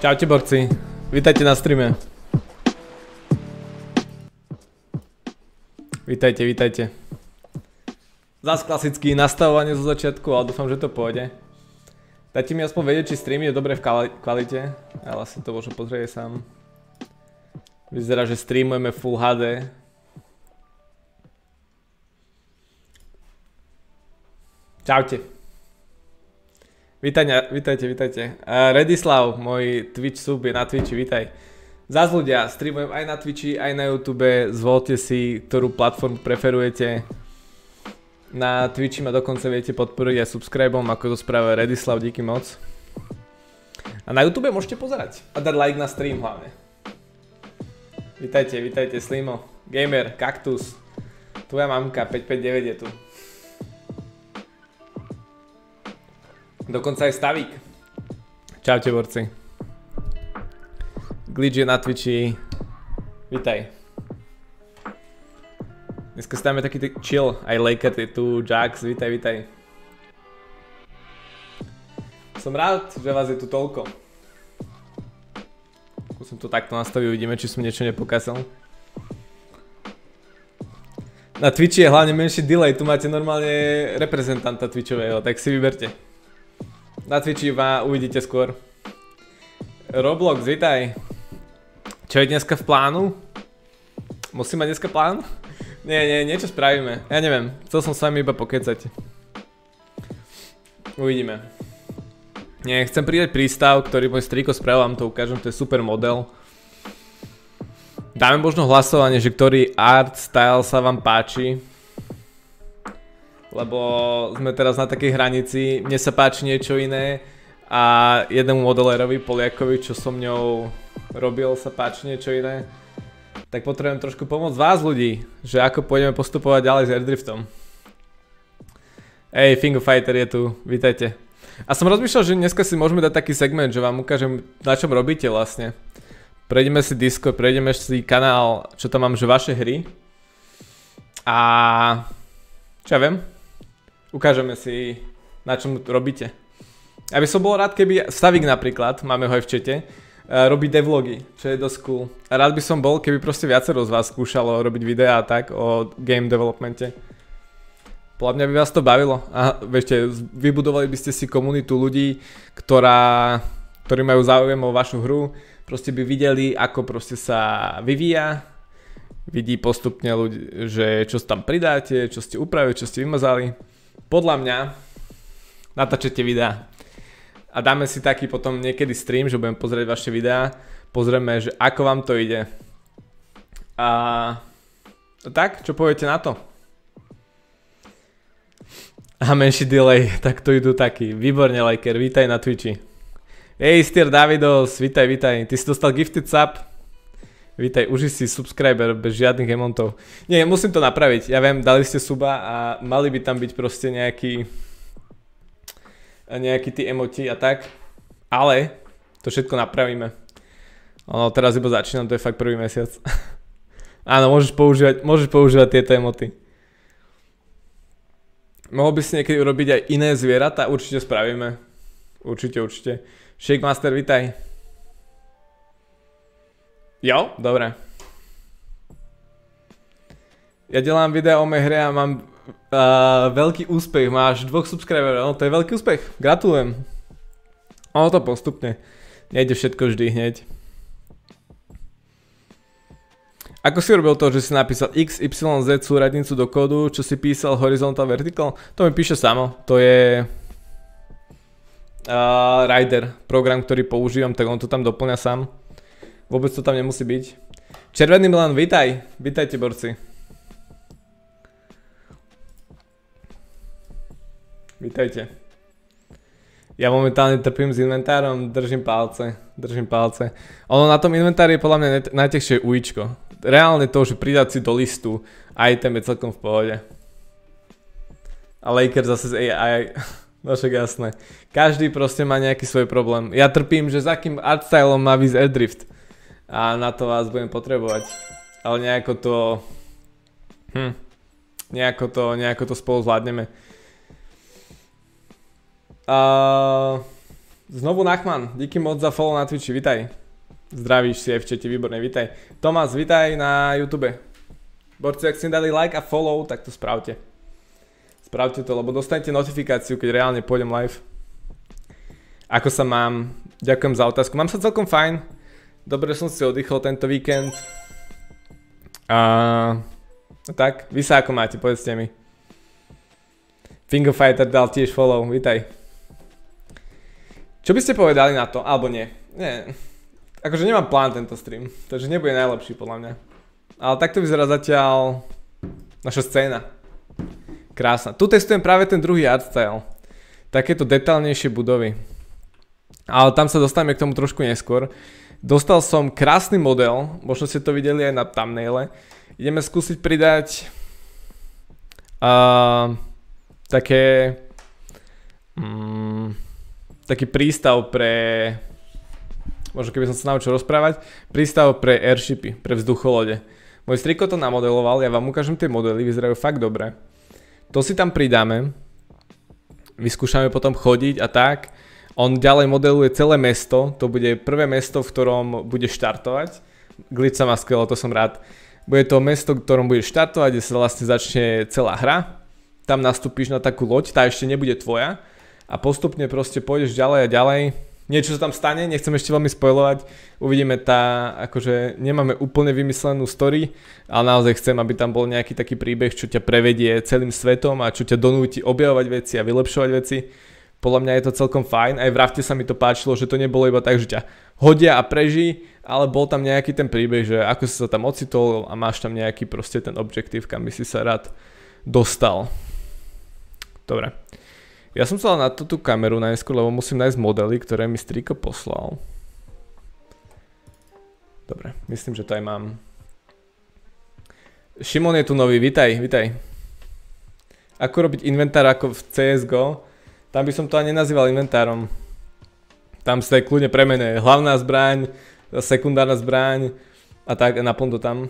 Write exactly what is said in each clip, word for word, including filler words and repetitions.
Čaute borci, vítajte na streame. Vítajte, vítajte. Zas klasicky nastavovanie zo začiatku, ale dúfam, že to pôjde. Dajte mi aspoň vedieť, či stream je dobre v kvalite, ale si to môžem pozrieť sám. Vyzerá, že streamujeme Full há dé. Čaute. Vítajte, vítajte, vítajte. Uh, Redislav, môj Twitch sub je na Twitchi, vítaj. Zas ľudia, streamujem aj na Twitchi, aj na YouTube, zvolte si, ktorú platformu preferujete. Na Twitchi ma dokonca viete podporiť aj subscribeom, ako to spravuje Redislav, díky moc. A na YouTube môžete pozerať a dať like na stream hlavne. Vítajte, vítajte, Slimo, Gamer, Kaktus, tvoja mamka, päť päť deväť je tu. Dokonca aj Stavík. Čaute borci. Glitch je na Twitchi. Vítaj. Dneska stáme taký chill. Aj Laker je tu, Jax, vítaj, vítaj. Som rád, že vás je tu toľko. Skúsim to takto nastaviť, uvidíme, či som niečo nepokazil. Na Twitchi je hlavne menší delay, tu máte normálne reprezentanta Twitchového, tak si vyberte. Na Twitchi ma uvidíte skôr. Roblox, vítaj. Čo je dneska v plánu? Musím mať dneska plán? Nie, nie, niečo spravíme. Ja neviem, chcel som s vami iba pokecať. Uvidíme. Nie, chcem pridať prístav, ktorý môj striko spravil, vám to ukážem, to je super model. Dáme možno hlasovanie, že ktorý art style sa vám páči. Lebo sme teraz na takej hranici, mne sa páči niečo iné a jednému modelérovi, Poliakovi, čo som ňou robil, sa páči niečo iné. Tak potrebujem trošku pomôcť vás ľudí, že ako pôjdeme postupovať ďalej s airdriftom. Ej, Fingerfighter je tu, vítajte. A som rozmýšľal, že dneska si môžeme dať taký segment, že vám ukážem, na čom robíte vlastne. Prejdeme si Discord, prejdeme si kanál, čo tam mám, že vaše hry. A čo ja viem? Ukážeme si, na čom robíte. Ja by som bol rád, keby Stavík napríklad, máme ho aj v čete, robí devlogy, čo je dosť cool. A rád by som bol, keby proste viacero z vás skúšalo robiť videá tak o game developmente. Podľa mňa by vás to bavilo. A viete, vybudovali by ste si komunitu ľudí, ktorá, ktorí majú záujem o vašu hru. Proste by videli, ako proste sa vyvíja. Vidí postupne ľudí, že čo tam pridáte, čo ste upravili, čo ste vymazali. Podľa mňa natáčete videá a dáme si taký potom niekedy stream, že budem pozrieť vaše videá, pozrieme, že ako vám to ide. A tak, čo poviete na to? A menší delay, tak to idú taký. Výborne, Laker, vítaj na Twitchi. Ej, Stier Davidos, vítaj, vítaj. Ty si dostal gifted sub. Vítaj, uži si subscriber bez žiadnych emontov. Nie, musím to napraviť. Ja viem, dali ste suba a mali by tam byť proste nejaký nejaký tí emoti a tak. Ale to všetko napravíme. Ono, teraz iba začínam, to je fakt prvý mesiac. Áno, môžeš používať, môžeš používať tieto emoty. Mohol by si niekedy urobiť aj iné zvieratá? Určite spravíme. Určite, určite. Shakemaster, vítaj. Jo, dobre. Ja delám videa o mojej hre a mám uh, veľký úspech. Máš dvoch subscriberov, no to je veľký úspech. Gratulujem. Ono to postupne. Nejde všetko vždy hneď. Ako si robil to, že si napísal X Y Z súradnicu do kódu, čo si písal horizontal vertical? To mi píše samo. To je uh, Rider, program, ktorý používam, tak on to tam doplňa sám. Vôbec to tam nemusí byť. Červený Milan, vítaj. Vítajte, borci. Vítajte. Ja momentálne trpím s inventárom, držím palce. Držím palce. Ono na tom inventári je podľa mňa najťažšie ujíčko. Reálne to, že pridať si do listu item je celkom v pohode. A Laker zase z á í. No však jasné. Každý proste má nejaký svoj problém. Ja trpím, že za akým artstylom má výsť airdrift. A na to vás budem potrebovať. Ale nejako to... Hm. Nejako to, nejako to spolu zvládneme. Uh, Znovu Nachman, díky moc za follow na Twitchi, vitaj. Zdravíš si aj v chate, výborne, vitaj. Tomás, vitaj na YouTube. Borci, ak ste dali like a follow, tak to spravte. Spravte to, lebo dostanete notifikáciu, keď reálne pôjdem live. Ako sa mám? Ďakujem za otázku. Mám sa celkom fajn. Dobre som si oddychol tento víkend. A tak, vy sa ako máte, povedzte mi. Fingerfighter dal tiež follow, vitaj. Čo by ste povedali na to? Alebo nie? Nie. Akože nemám plán tento stream, takže nebude najlepší podľa mňa. Ale takto vyzerá zatiaľ naša scéna. Krásna. Tu testujem práve ten druhý artstyle. Takéto detailnejšie budovy. Ale tam sa dostaneme k tomu trošku neskôr. Dostal som krásny model, možno ste to videli aj na thumbnaile. Ideme skúsiť pridať uh, také um, taký prístav pre, možno keby som sa naučil rozprávať, prístav pre airshipy, pre vzducholode. Môj striko to namodeloval, ja vám ukážem tie modely, vyzerajú fakt dobre. To si tam pridáme, vyskúšame potom chodiť a tak. On ďalej modeluje celé mesto, to bude prvé mesto, v ktorom bude štartovať. Glitch sa má skvelo, to som rád. Bude to mesto, v ktorom bude štartovať, kde sa vlastne začne celá hra. Tam nastúpiš na takú loď, tá ešte nebude tvoja. A postupne proste pôjdeš ďalej a ďalej. Niečo sa tam stane, nechcem ešte veľmi spoilovať. Uvidíme tá, akože nemáme úplne vymyslenú story, ale naozaj chcem, aby tam bol nejaký taký príbeh, čo ťa prevedie celým svetom a čo ťa donúti objavovať veci a vylepšovať veci. Podľa mňa je to celkom fajn, aj v Rafte sa mi to páčilo, že to nebolo iba tak, že ťa hodia a preží, ale bol tam nejaký ten príbeh, že ako si sa tam ocitol a máš tam nejaký proste ten objektív, kam by si sa rád dostal. Dobre. Ja som sa dal na túto kameru najskôr, lebo musím nájsť modely, ktoré mi striko poslal. Dobre, myslím, že to aj mám. Šimon je tu nový, vitaj, vitaj. Ako robiť inventár ako v C S G O? Tam by som to ani nenazýval inventárom. Tam sa aj kľudne premenuje hlavná zbraň, sekundárna zbraň a tak, naplň to tam.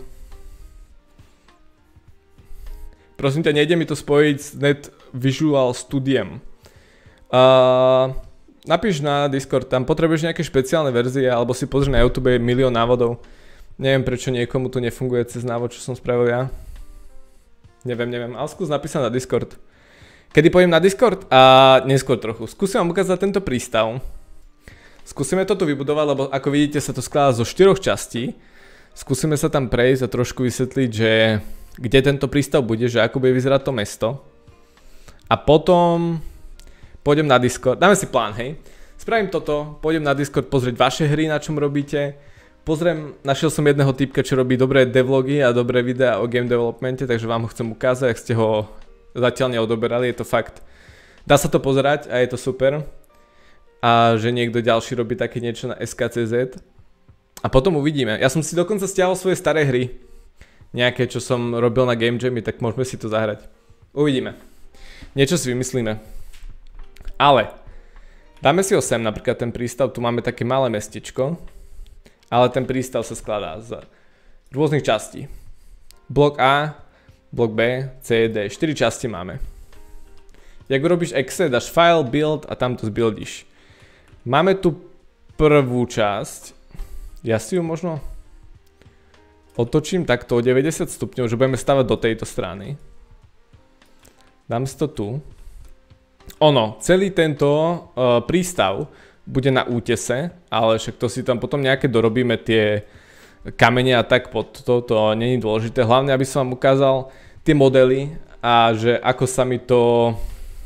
Prosím ťa, nejde mi to spojiť s Net Visual Studiem. Uh, napíš na Discord, tam potrebuješ nejaké špeciálne verzie, alebo si pozri na YouTube, je milión návodov. Neviem, prečo niekomu to nefunguje cez návod, čo som spravil ja. Neviem, neviem, ale skús napísať na Discord. Kedy pôjdem na Discord? A neskôr trochu. Skúsim vám ukázať tento prístav. Skúsime toto vybudovať, lebo ako vidíte sa to skladá zo štyroch častí. Skúsime sa tam prejsť a trošku vysvetliť, že kde tento prístav bude, že ako bude vyzerať to mesto. A potom pôjdem na Discord, dáme si plán, hej. Spravím toto, pôjdem na Discord pozrieť vaše hry, na čom robíte. Pozriem, našiel som jedného typka, čo robí dobré devlogy a dobré videá o game developmente, takže vám ho chcem ukázať, ak ste ho zatiaľ neodoberali, je to fakt. Dá sa to pozerať a je to super. A že niekto ďalší robí také niečo na S K C Z. A potom uvidíme. Ja som si dokonca stiahol svoje staré hry. Nejaké, čo som robil na Game Jammy, tak môžeme si to zahrať. Uvidíme. Niečo si vymyslíme. Ale dáme si ho sem, napríklad ten prístav, tu máme také malé mestečko, ale ten prístav sa skladá z rôznych častí. Blok A, blok B, C, D, štyri časti máme. Jak urobíš exe, dáš file, build a tam to zbuildíš. Máme tu prvú časť, ja si ju možno otočím takto o deväťdesiat stupňov, že budeme stavať do tejto strany. Dám si to tu. Ono, celý tento uh, prístav bude na útese, ale však to si tam potom nejaké dorobíme tie kamene a tak pod to, to není dôležité. Hlavne, aby som vám ukázal tie modely a že ako sa mi to...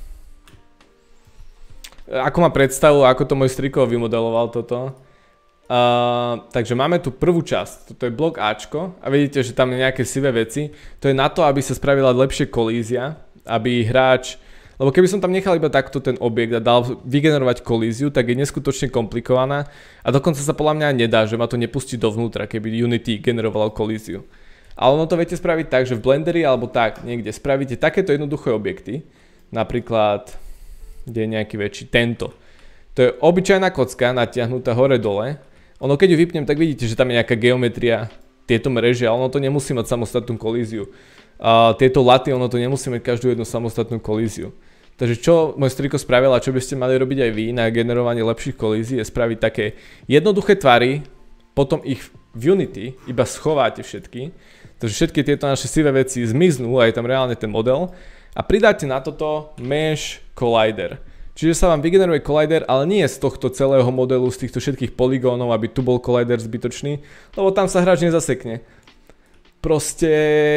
Ako má predstavu, ako to môj striko vymodeloval toto. Uh, takže máme tu prvú časť, toto je blok Ačko a vidíte, že tam je nejaké sivé veci. To je na to, aby sa spravila lepšie kolízia, aby hráč... Lebo keby som tam nechal iba takto ten objekt a dal vygenerovať kolíziu, tak je neskutočne komplikovaná a dokonca sa podľa mňa nedá, že ma to nepustí dovnútra, keby Unity generovalo kolíziu. Ale ono to viete spraviť tak, že v Blenderi alebo tak niekde spravíte takéto jednoduché objekty, napríklad, kde je nejaký väčší, tento. To je obyčajná kocka natiahnutá hore-dole. Ono keď ju vypnem, tak vidíte, že tam je nejaká geometria, tieto mreže, ale ono to nemusí mať samostatnú kolíziu. Uh, tieto laty, ono to nemusí mať každú jednu samostatnú kolíziu. Takže čo môj striko spravil a čo by ste mali robiť aj vy na generovanie lepších kolízií je spraviť také jednoduché tvary, potom ich v Unity iba schováte všetky, takže všetky tieto naše sivé veci zmiznú a je tam reálne ten model a pridáte na toto Mesh Collider. Čiže sa vám vygeneruje collider, ale nie z tohto celého modelu, z týchto všetkých poligónov, aby tu bol collider zbytočný, lebo tam sa hráč nezasekne. Proste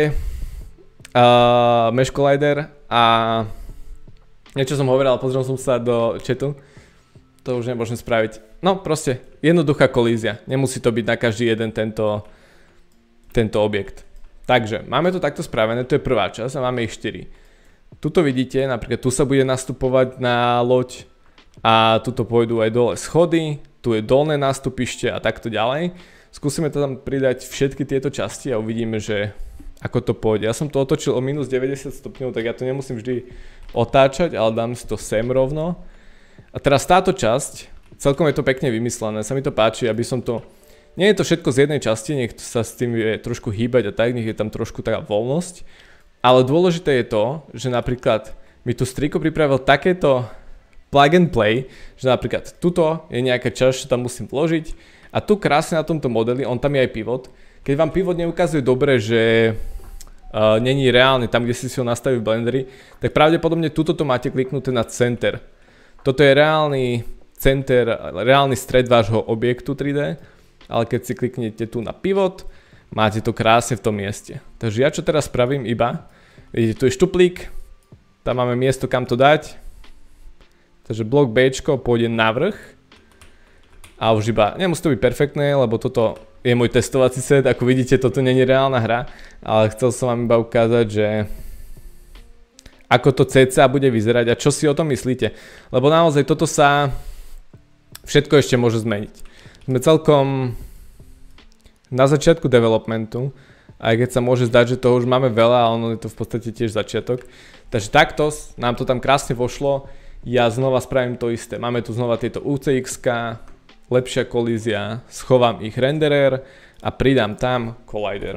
uh, Mesh Collider a niečo som hovoril, ale pozrel som sa do chatu. To už nemôžem spraviť. No proste, jednoduchá kolízia. Nemusí to byť na každý jeden tento, tento objekt. Takže, máme to takto spravené, to je prvá časť a máme ich štyri. Tuto vidíte, napríklad tu sa bude nastupovať na loď a tuto pôjdu aj dole schody, tu je dolné nástupište a takto ďalej. Skúsime to tam pridať všetky tieto časti a uvidíme, že ako to pôjde. Ja som to otočil o minus deväťdesiat stupňov, tak ja to nemusím vždy otáčať, ale dám si to sem rovno. A teraz táto časť, celkom je to pekne vymyslené, sa mi to páči, aby som to... Nie je to všetko z jednej časti, nech sa s tým je trošku hýbať a tak, nech je tam trošku taká voľnosť. Ale dôležité je to, že napríklad mi tu striko pripravil takéto plug and play, že napríklad tuto je nejaká časť, čo tam musím vložiť a tu krásne na tomto modeli, on tam je aj pivot. Keď vám pivot neukazuje dobre, že uh, není reálne tam, kde si si ho nastaví v Blenderi, tak pravdepodobne tuto to máte kliknuté na center. Toto je reálny center, reálny stred vášho objektu tri dé, ale keď si kliknete tu na pivot, máte to krásne v tom mieste. Takže ja čo teraz spravím iba, vidíte, tu je štuplík, tam máme miesto kam to dať, takže blok Bčko pôjde na vrch a už iba, nemusí to byť perfektné, lebo toto je môj testovací set, ako vidíte, toto nie je reálna hra, ale chcel som vám iba ukázať, že ako to cca bude vyzerať a čo si o tom myslíte, lebo naozaj toto sa všetko ešte môže zmeniť. Sme celkom na začiatku developmentu, aj keď sa môže zdať, že toho už máme veľa a ono je to v podstate tiež začiatok. Takže takto nám to tam krásne vošlo, ja znova spravím to isté. Máme tu znova tieto U C X-ka, lepšia kolízia, schovám ich renderer a pridám tam collider.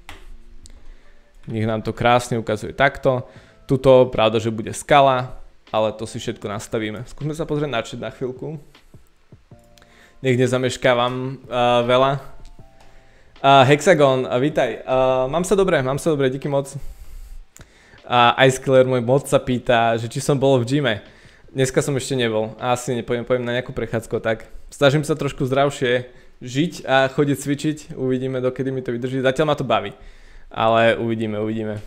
Nech nám to krásne ukazuje takto. Tuto, pravda, že bude skala, ale to si všetko nastavíme. Skúsme sa pozrieť na chat na chvíľku. Nech nezameškávam uh, veľa. Uh, Hexagon, uh, vítaj. Uh, mám sa dobre, mám sa dobre, díky moc. Uh, Icekiller, môj mod sa pýta, že či som bol v gyme. Dneska som ešte nebol, asi nepojem, pojem na nejakú prechádzku, tak snažím sa trošku zdravšie žiť a chodiť cvičiť, uvidíme, dokedy mi to vydrží. Zatiaľ ma to baví, ale uvidíme, uvidíme.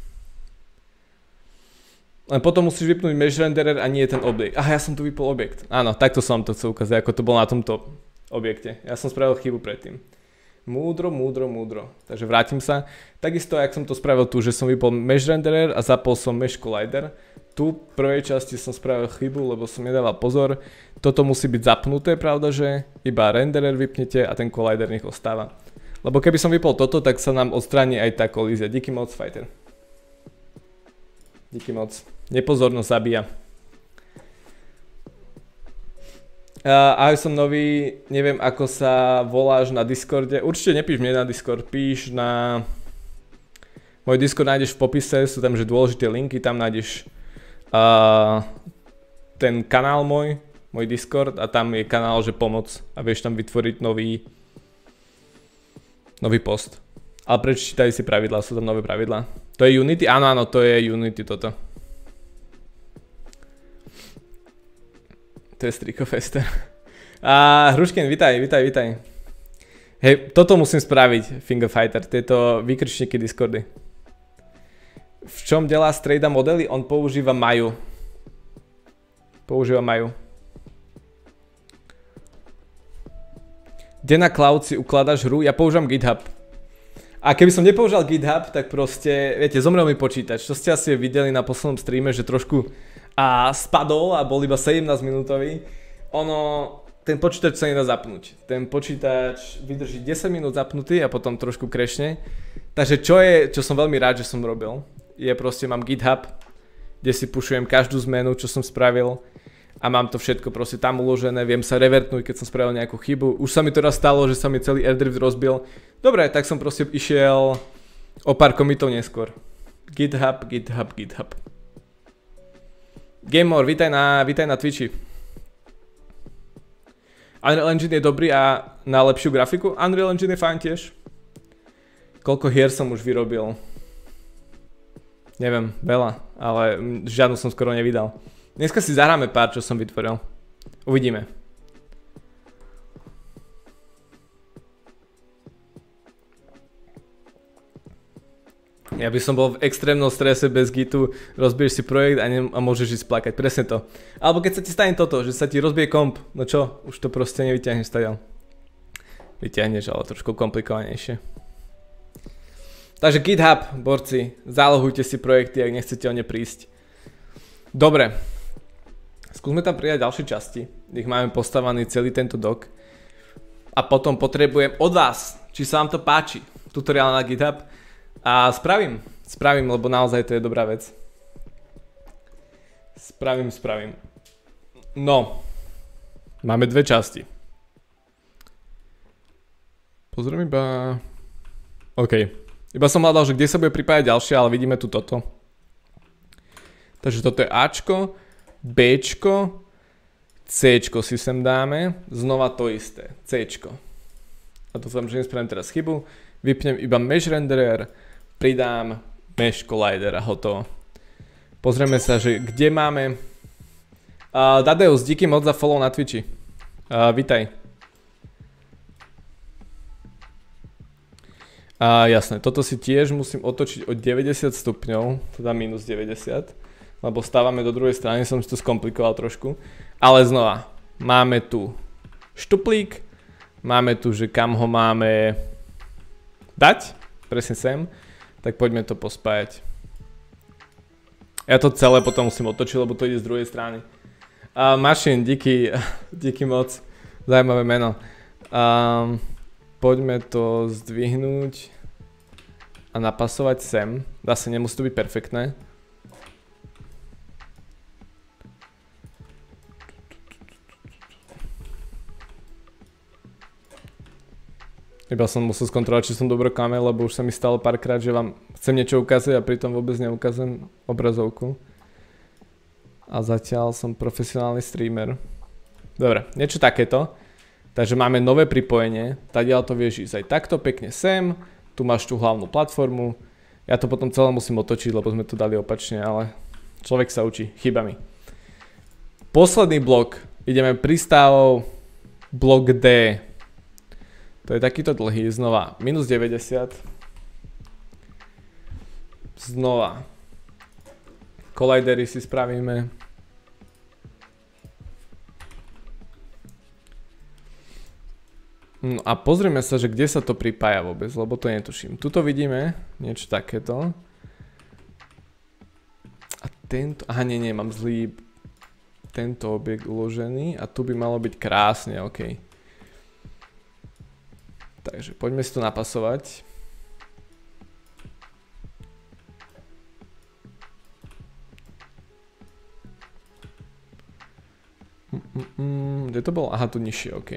Len potom musíš vypnúť mesh renderer a nie ten objekt. Aha, ja som tu vypol objekt. Áno, takto som to chcel ukázať, ako to bolo na tomto objekte. Ja som spravil chybu predtým. Múdro, múdro, múdro. Takže vrátim sa. Takisto, jak som to spravil tu, že som vypol mesh renderer a zapol som mesh collider. Tu v prvej časti som spravil chybu, lebo som nedával pozor. Toto musí byť zapnuté, pravda, že iba renderer vypnete a ten collider nech ostáva. Lebo keby som vypol toto, tak sa nám odstráni aj tá kolízia. Díky moc, fighter. Díky moc. Nepozornosť zabíja. Uh, ahoj, som nový, neviem ako sa voláš na Discorde, určite nepíš mne na Discord, píš na... Môj Discord nájdeš v popise, sú tam že dôležité linky, tam nájdeš uh, ten kanál môj, môj Discord a tam je kanál, že pomoc a vieš tam vytvoriť nový nový post. Ale prečítaj si pravidlá, sú tam nové pravidlá. To je Unity? Áno, áno, to je Unity toto. To je Strikofester. A Hruškin, vitaj, vitaj, vitaj. Hej, toto musím spraviť, Fingerfighter, tieto výkričníky Discordy. V čom delá Strejda modely? On používa Maju. Používa Maju. Kde na cloud si ukladaš hru? Ja používam GitHub. A keby som nepoužíval GitHub, tak proste, viete, zomrel mi počítač. To ste asi videli na poslednom streame, že trošku a spadol a bol iba sedemnásť minútový. Ono, ten počítač sa nedá zapnúť. Ten počítač vydrží desať minút zapnutý a potom trošku crashne. Takže čo je, čo som veľmi rád, že som robil, je proste mám GitHub, kde si pušujem každú zmenu, čo som spravil a mám to všetko proste tam uložené, viem sa revertnúť, keď som spravil nejakú chybu. Už sa mi to raz stalo, že sa mi celý AirDrift rozbil. Dobre, tak som proste išiel o pár komitov neskôr. GitHub, GitHub, GitHub. Gamemore, vítaj na, vítaj na Twitchi. Unreal Engine je dobrý a na lepšiu grafiku? Unreal Engine je fajn tiež. Koľko hier som už vyrobil? Neviem, veľa, ale žiadnu som skoro nevydal. Dneska si zahráme pár, čo som vytvoril. Uvidíme. Ja by som bol v extrémnom strese bez gitu, rozbiješ si projekt a, ne, a môžeš ísť plakať, presne to. Alebo keď sa ti stane toto, že sa ti rozbije komp, no čo, už to proste nevyťahneš stadiaľ. Vyťahneš, ale trošku komplikovanejšie. Takže GitHub, borci, zálohujte si projekty, ak nechcete o ne prísť. Dobre, skúsme tam pridať ďalšie časti, ich máme postavaný celý tento dok. A potom potrebujem od vás, či sa vám to páči, tutoriál na GitHub. A spravím, spravím, lebo naozaj to je dobrá vec. Spravím, spravím. No, máme dve časti. Pozriem iba... OK. Iba som hľadal, že kde sa bude pripájať ďalšie, ale vidíme tu toto. Takže toto je Ačko, Bčko, Cčko si sem dáme, znova to isté, Cčko. A dúfam, že nespravím teraz chybu. Vypnem iba Mesh Renderer, pridám Mesh Collider a hotovo. Pozrieme sa, že kde máme... Uh, Dadeus, díky moc za follow na Twitchi. Uh, vítaj. Uh, jasné, toto si tiež musím otočiť o deväťdesiat stupňov, teda minus deväťdesiat, lebo stávame do druhej strany, som si to skomplikoval trošku. Ale znova, máme tu štuplík, máme tu, že kam ho máme dať, presne sem. Tak poďme to pospájať. Ja to celé potom musím otočiť, lebo to ide z druhej strany. Uh, Machine, díky, díky moc. Zajímavé meno. Um, poďme to zdvihnúť a napasovať sem. Zase nemusí to byť perfektné. Iba som musel skontrolovať, či som dobro kamel, lebo už sa mi stalo párkrát, že vám chcem niečo ukázať a pritom vôbec neukazujem obrazovku. A zatiaľ som profesionálny streamer. Dobre, niečo takéto. Takže máme nové pripojenie. Tadiaľ to vieš ísť aj takto pekne sem. Tu máš tú hlavnú platformu. Ja to potom celé musím otočiť, lebo sme to dali opačne, ale človek sa učí chybami. Posledný blok. Ideme pristávou blok D. To je takýto dlhý, znova minus deväťdesiat. Znova. Collidery si spravíme. No a pozrieme sa, že kde sa to pripája vôbec, lebo to netuším. Tuto vidíme niečo takéto. A tento, aha nie, nie, mám zlý tento objekt uložený a tu by malo byť krásne, OK. Takže poďme si to napasovať. Mm, mm, mm, kde to bolo? Aha, tu nižšie, OK.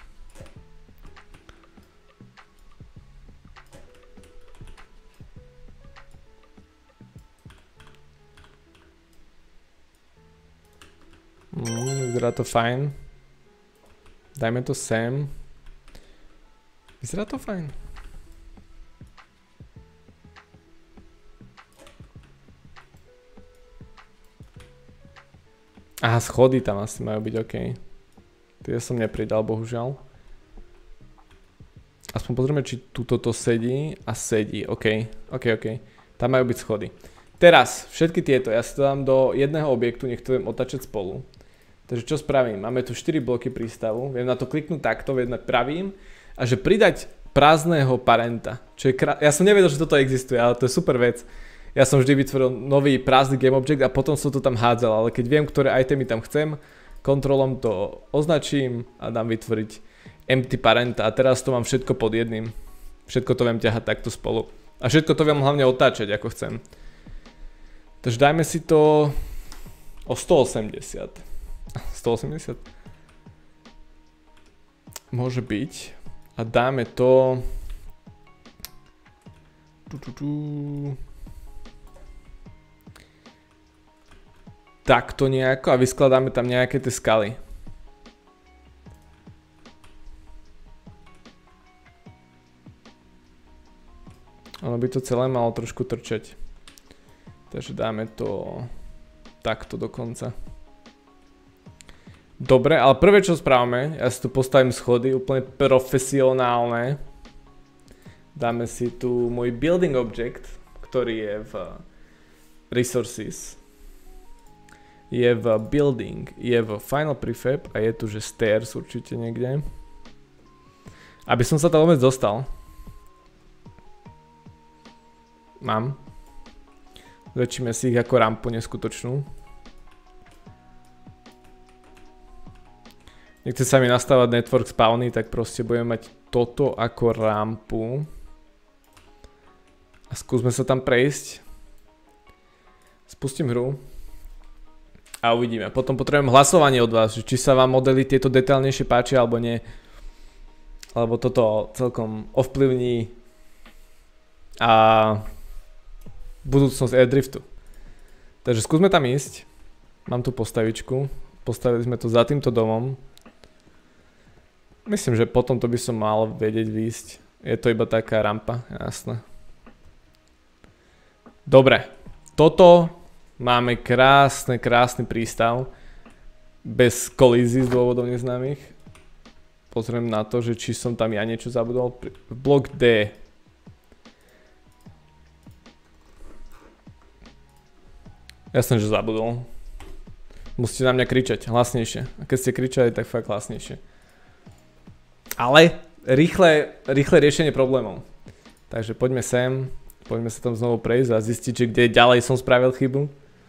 Mm, vyzerá to fajn. Dajme to sem. Vyzerá to fajn. Aha, schody tam asi majú byť, OK. Tie som nepridal, bohužiaľ. Aspoň pozrieme, či tuto to sedí a sedí, OK. OK, OK. Tam majú byť schody. Teraz, všetky tieto, ja si to dám do jedného objektu, nech to viem otačať spolu. Takže čo spravím? Máme tu štyri bloky prístavu, viem na to kliknúť takto, viem pravým. A že pridať prázdneho parenta, čo je krá... Ja som nevedel, že toto existuje, ale to je super vec. Ja som vždy vytvoril nový prázdny GameObject a potom som to tam hádzal, ale keď viem, ktoré itemy tam chcem, kontrolom to označím a dám vytvoriť empty parenta a teraz to mám všetko pod jedným. Všetko to viem ťahať takto spolu. A všetko to viem hlavne otáčať, ako chcem. Takže dajme si to o stoosemdesiat. stoosemdesiat? Môže byť. A dáme to... Tu, tu, tu. takto nejako a vyskladáme tam nejaké tie skaly. Ono by to celé malo trošku trčať. Takže dáme to takto dokonca. Dobre, ale prvé čo spravíme, ja si tu postavím schody úplne profesionálne. Dáme si tu môj building object, ktorý je v resources. Je v building, je v final prefab a je tu že stairs určite niekde. Aby som sa tam vôbec dostal. Mám. Začíme si ich ako rampu neskutočnú. Nechce sa mi nastavať network spawny, tak proste budeme mať toto ako rampu. A skúsme sa tam prejsť. Spustím hru. A uvidíme. Potom potrebujem hlasovanie od vás, či sa vám modely tieto detailnejšie páčia alebo nie. Alebo toto celkom ovplyvní a budúcnosť Airdriftu. Takže skúsme tam ísť. Mám tu postavičku. Postavili sme to za týmto domom. Myslím, že potom to by som mal vedieť výjsť. Je to iba taká rampa, jasné. Dobre. Toto máme krásny, krásny prístav. Bez kolízií z dôvodov neznámych. Pozriem na to, že či som tam ja niečo zabudol. Blok D. Jasné, že zabudol. Musíte na mňa kričať hlasnejšie. A keď ste kričali, tak fakt hlasnejšie. Ale rýchle, rýchle riešenie problémov. Takže poďme sem. Poďme sa tam znovu prejsť a zistiť, že kde ďalej som spravil chybu.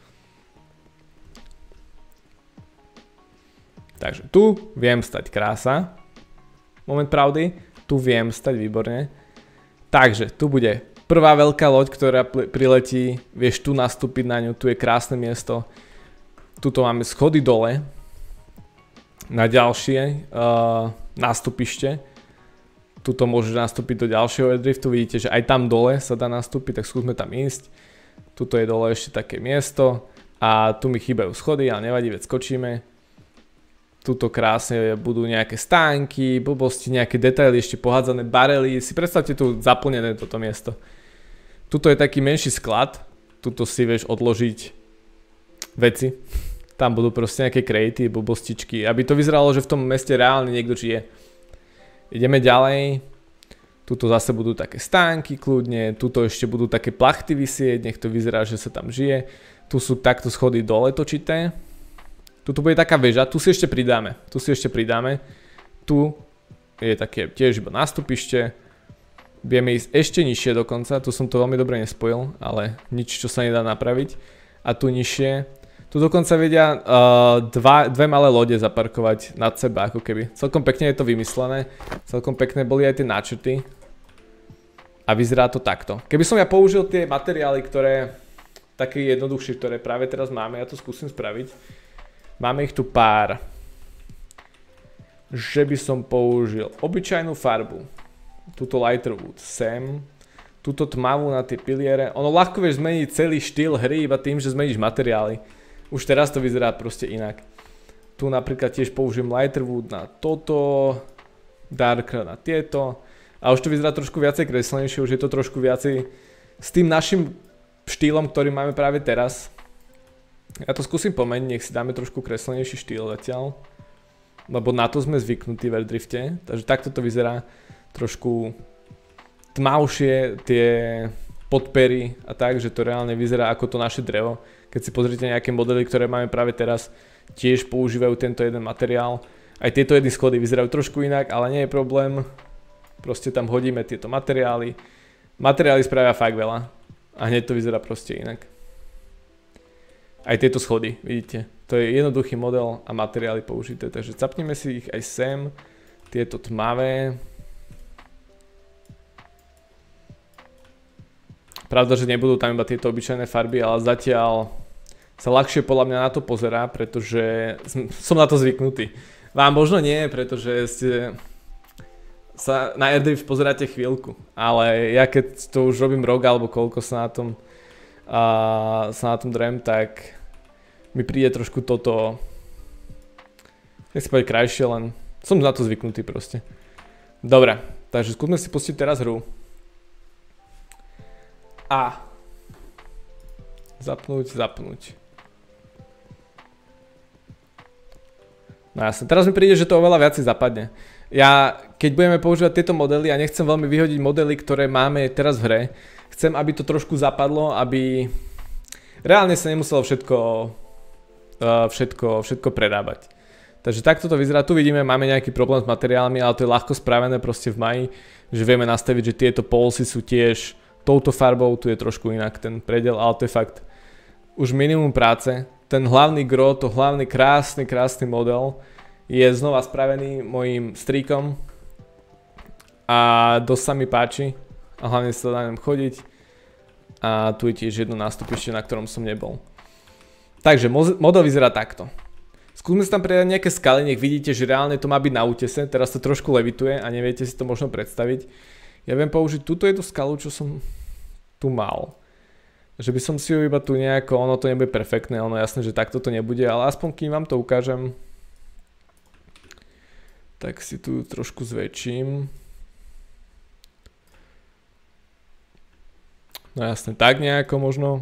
Takže tu viem stať, krása. Moment pravdy. Tu viem stať, výborne. Takže tu bude prvá veľká loď, ktorá priletí, vieš tu nastúpiť na ňu, tu je krásne miesto. Tuto máme schody dole na ďalšie uh, nástupište. Tuto môžeš nastúpiť do ďalšieho Airdriftu, vidíte, že aj tam dole sa dá nastúpiť, tak skúsme tam ísť. Tuto je dole ešte také miesto a tu mi chýbajú schody, ale nevadí, veď skočíme. Tuto krásne budú nejaké stánky, blbosti, nejaké detaily, ešte pohádzané barely. Si predstavte tu zaplnené toto miesto. Tuto je taký menší sklad, tuto si vieš odložiť veci. Tam budú proste nejaké krejty, blbostičky, aby to vyzeralo, že v tom meste reálne niekto žije. Ideme ďalej. Tuto zase budú také stánky kľudne, tuto ešte budú také plachty visieť, nech to vyzerá, že sa tam žije. Tu sú takto schody dole točité. Tuto bude taká väža, tu si ešte pridáme, tu si ešte pridáme. Tu je také tiež iba nástupište. Vieme ísť ešte nižšie dokonca, tu som to veľmi dobre nespojil, ale nič, čo sa nedá napraviť. A tu nižšie, tu dokonca vedia uh, dva, dve malé lode zaparkovať nad seba, ako keby. Celkom pekne je to vymyslené, celkom pekné boli aj tie náčrty. A vyzerá to takto. Keby som ja použil tie materiály, ktoré, také jednoduchšie, ktoré práve teraz máme, ja to skúsim spraviť. Máme ich tu pár. Že by som použil obyčajnú farbu. Tuto lighter wood sem, túto tmavú na tie piliere. Ono ľahko vieš zmeniť celý štýl hry iba tým, že zmeníš materiály. Už teraz to vyzerá proste inak. Tu napríklad tiež použijem lighter wood na toto, darker na tieto. A už to vyzerá trošku viacej kreslenejšie, už je to trošku viacej s tým našim štýlom, ktorý máme práve teraz. Ja to skúsim pomeniť, nech si dáme trošku kreslenejší štýl zatiaľ. Lebo na to sme zvyknutí v Airdrifte. Takže takto to vyzerá. Trošku tmavšie tie podpery a tak, že to reálne vyzerá ako to naše drevo. Keď si pozrite nejaké modely, ktoré máme práve teraz, tiež používajú tento jeden materiál. Aj tieto jedny schody vyzerajú trošku inak, ale nie je problém. Proste tam hodíme tieto materiály. Materiály spravia fakt veľa a hneď to vyzerá proste inak. Aj tieto schody, vidíte. To je jednoduchý model a materiály použité, takže capneme si ich aj sem. Tieto tmavé. Pravda, že nebudú tam iba tieto obyčajné farby, ale zatiaľ sa ľahšie podľa mňa na to pozerá, pretože som na to zvyknutý. Vám možno nie, pretože ste sa na Airdrift pozeráte chvíľku, ale ja keď to už robím rok alebo koľko sa na tom, uh, sa na tom drem, tak mi príde trošku toto, nechcem povedať krajšie, len som na to zvyknutý proste. Dobre, takže skúsme si pustiť teraz hru. A zapnúť, zapnúť. No jasne, teraz mi príde, že to oveľa viac zapadne. Ja, keď budeme používať tieto modely, ja nechcem veľmi vyhodiť modely, ktoré máme teraz v hre. Chcem, aby to trošku zapadlo, aby reálne sa nemuselo všetko, uh, všetko, všetko prerábať. Takže takto to vyzerá. Tu vidíme, máme nejaký problém s materiálmi, ale to je ľahko spravené proste v maji, že vieme nastaviť, že tieto polsy sú tiež touto farbou, tu je trošku inak ten predel, ale to je fakt už minimum práce. Ten hlavný gro, to hlavný krásny, krásny model je znova spravený mojím strýkom a dosť sa mi páči a hlavne sa dá nám chodiť a tu je tiež jedno nástupište, na ktorom som nebol. Takže model vyzerá takto. Skúsme si tam pridať nejaké skaly, nech vidíte, že reálne to má byť na útese, teraz to trošku levituje a neviete si to možno predstaviť. Ja viem použiť túto jednu skalu, čo som tu mal. Že by som si ju iba tu nejako, ono to nebude perfektné, ono jasné, že takto to nebude, ale aspoň kým vám to ukážem, tak si tu trošku zväčším. No jasné, tak nejako možno.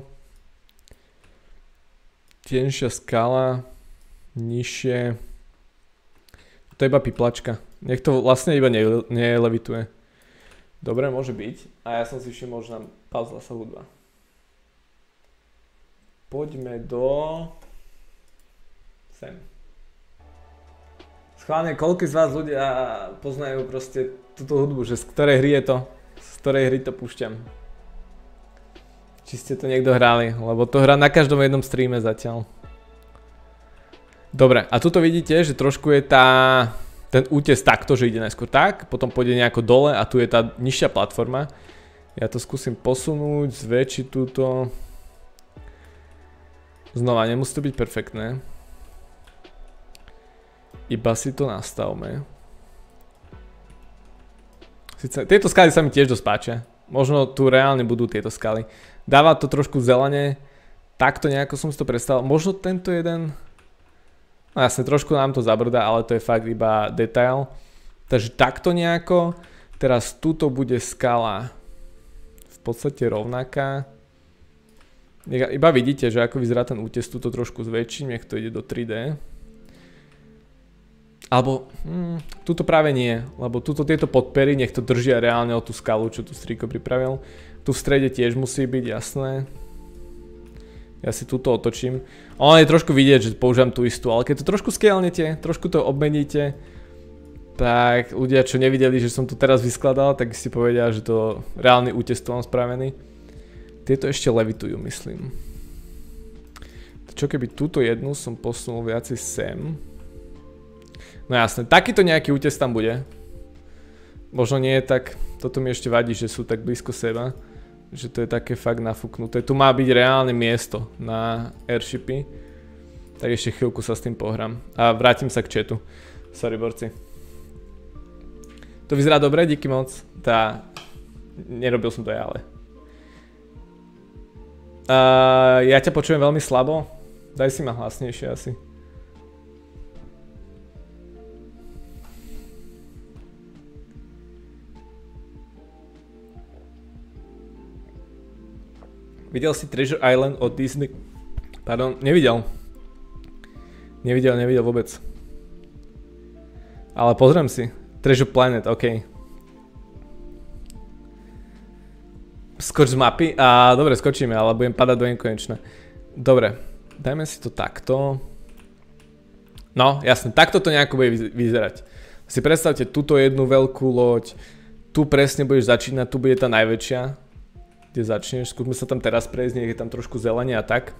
Tenšia skala, nižšie. To je iba piplačka. Nech to vlastne iba nelevituje. Dobre, môže byť. A ja som si všimol, že nám pauzla sa hudba. Poďme do... sem. Schválne, koľko z vás ľudia poznajú proste túto hudbu, že z ktorej hry je to? Z ktorej hry to púšťam? Či ste to niekto hrali, lebo to hrá na každom jednom streame zatiaľ. Dobre, a tuto vidíte, že trošku je tá... ten útes takto, že ide najskôr tak, potom pôjde nejako dole a tu je tá nižšia platforma. Ja to skúsim posunúť, zväčšiť túto. Znova, nemusí to byť perfektné. Iba si to nastavme. Sice, tieto skaly sa mi tiež dosť páčia. Možno tu reálne budú tieto skaly. Dáva to trošku zelene. Takto nejako som si to predstavil. Možno tento jeden... No jasne, trošku nám to zabrdá, ale to je fakt iba detail. Takže takto nejako. Teraz tuto bude skala v podstate rovnaká. Iba vidíte, že ako vyzerá ten útes, tuto trošku zväčším, nech to ide do tri dé. Alebo, hmm, tuto práve nie, lebo tuto tieto podpery, nech to držia reálne o tú skalu, čo tu strýko pripravil. Tu v strede tiež musí byť jasné. Ja si túto otočím. Ono je trošku vidieť, že používam tú istú, ale keď to trošku scalnete, trošku to obmeníte, tak ľudia, čo nevideli, že som to teraz vyskladal, tak si povedia, že to reálny útes tu mám spravený. Tieto ešte levitujú, myslím. Čo keby túto jednu som posunul viacej sem? No jasne, takýto nejaký útes tam bude. Možno nie je tak, toto mi ešte vadí, že sú tak blízko seba. Že to je také fakt nafúknuté. Tu má byť reálne miesto na airshipy. Tak ešte chvíľku sa s tým pohrám. A vrátim sa k chatu. Sorry, borci. To vyzerá dobre, díky moc. Tá... Nerobil som to ja, ale... Uh, ja ťa počujem veľmi slabo. Daj si ma hlasnejšie asi. Videl si Treasure Island od Disney? Pardon, nevidel. Nevidel, nevidel vôbec. Ale pozriem si. Treasure Planet, ok. Skoč z mapy? A dobre, skočíme, ale budem padať do nekonečna. Dobre, dajme si to takto. No, jasne, takto to nejako bude vyzerať. Si predstavte túto jednu veľkú loď. Tu presne budeš začínať, tu bude tá najväčšia. Kde začneš, skúsme sa tam teraz prejsť, nech je tam trošku zelenie a tak.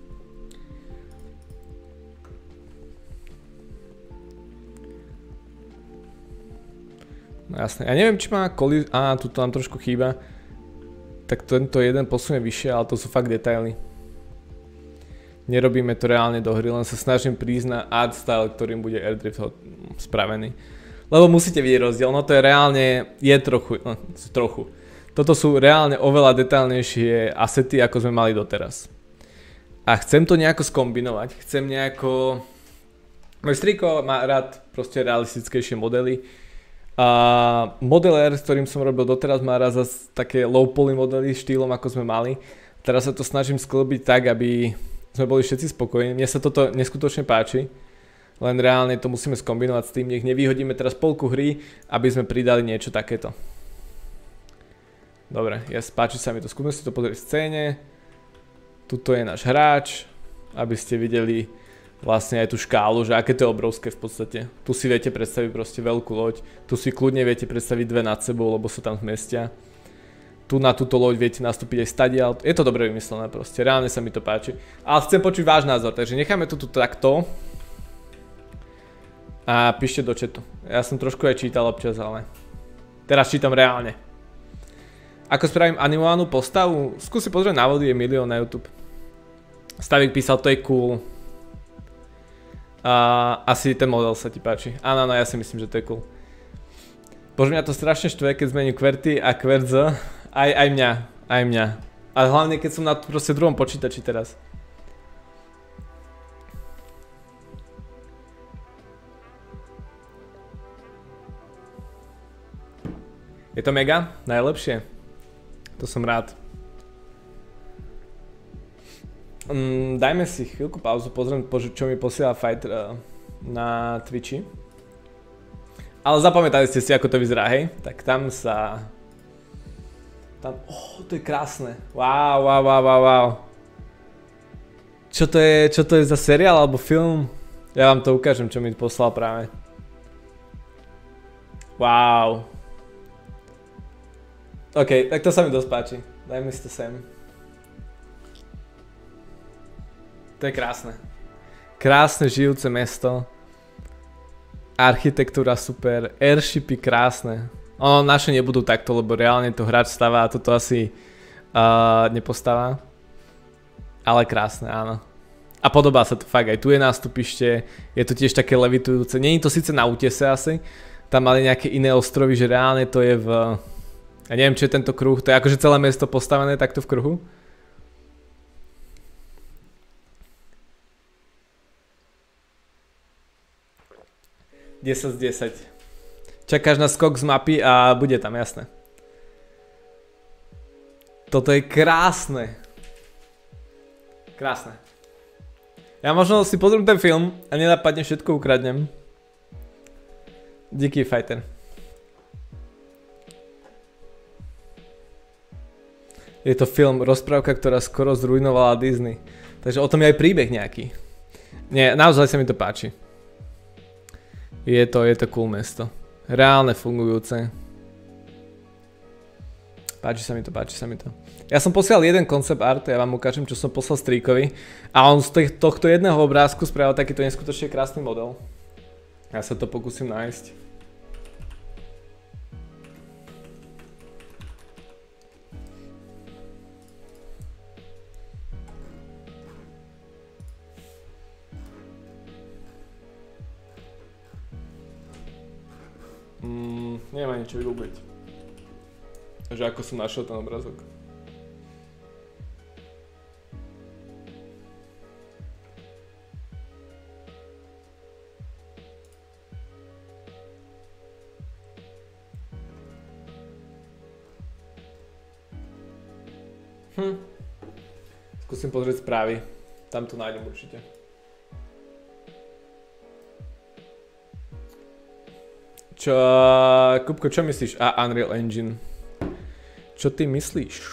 No jasne, ja neviem, či má kolí... Á, tu nám trošku chýba. Tak tento jeden posunie vyššie, ale to sú fakt detaily. Nerobíme to reálne do hry, len sa snažím prísť na art style, ktorým bude Airdrift spravený. Lebo musíte vidieť rozdiel, no to je reálne, je trochu, no, trochu. Toto sú reálne oveľa detailnejšie asety, ako sme mali doteraz. A chcem to nejako skombinovať. Chcem nejako... Môj strýko má rád proste realistickejšie modely. A modeler, s ktorým som robil doteraz, má rád zase také low poly modely štýlom, ako sme mali. Teraz sa to snažím sklbiť tak, aby sme boli všetci spokojní. Mne sa toto neskutočne páči. Len reálne to musíme skombinovať s tým. Nech nevyhodíme teraz polku hry, aby sme pridali niečo takéto. Dobre, ja páči sa mi to. Skúsme si to pozrieť v scéne. Tuto je náš hráč, aby ste videli vlastne aj tú škálu, že aké to je obrovské v podstate. Tu si viete predstaviť proste veľkú loď, tu si kľudne viete predstaviť dve nad sebou, lebo sa tam zmestia. Tu na túto loď viete nastúpiť aj stadiaľ, je to dobre vymyslené proste, reálne sa mi to páči. Ale chcem počuť váš názor, takže necháme to tu takto. A píšte do chatu. Ja som trošku aj čítal občas, ale teraz čítam reálne. Ako spravím animovanú postavu? Skúsi pozrieť návody, je milión na YouTube. Stavik písal, to je cool. A asi ten model sa ti páči. Áno, no ja si myslím, že to je cool. Bože, mňa to strašne štve, keď zmením QWERTY a QWERTZ. Aj, aj mňa, aj mňa. A hlavne, keď som na proste druhom počítači teraz. Je to mega? Najlepšie? To som rád. Um, dajme si chvíľku pauzu, pozriem, čo mi posiela Fighter uh, na Twitchi. Ale zapamätali ste si, ako to vyzerá, hej? Tak tam sa... Tam... Oh, to je krásne. Wow, wow, wow, wow, wow. Čo to je, čo to je za seriál alebo film? Ja vám to ukážem, čo mi poslal práve. Wow. OK, tak to sa mi dosť páči. Dajme si to sem. To je krásne. Krásne žijúce mesto. Architektúra super. Airshipy krásne. Ono naše nebudú takto, lebo reálne to hráč stáva a toto asi uh, nepostáva. Ale krásne, áno. A podobá sa to fakt. Aj tu je nástupište. Je to tiež také levitujúce. Není to síce na útese asi. Tam mali nejaké iné ostrovy, že reálne to je v... Ja neviem, či je tento kruh. To je akože celé mesto postavené takto v kruhu. desať z desať. Čakáš na skok z mapy a bude tam, jasné. Toto je krásne. Krásne. Ja možno si pozriem ten film a nenapadne všetko ukradnem. Díky, Fighter. Je to film, rozprávka, ktorá skoro zrujnovala Disney. Takže o tom je aj príbeh nejaký. Nie, naozaj sa mi to páči. Je to, je to cool mesto. Reálne fungujúce. Páči sa mi to, páči sa mi to. Ja som posielal jeden concept art, ja vám ukážem, čo som poslal strýkovi. A on z tohto jedného obrázku spravil takýto neskutočne krásny model. Ja sa to pokúsim nájsť. Mm, neviem ani čo vygoogliť. Že ako som našiel ten obrazok. Hm. Skúsim pozrieť správy. Tam to nájdem určite. Čo, Kupko, čo myslíš? A Unreal Engine. Čo ty myslíš?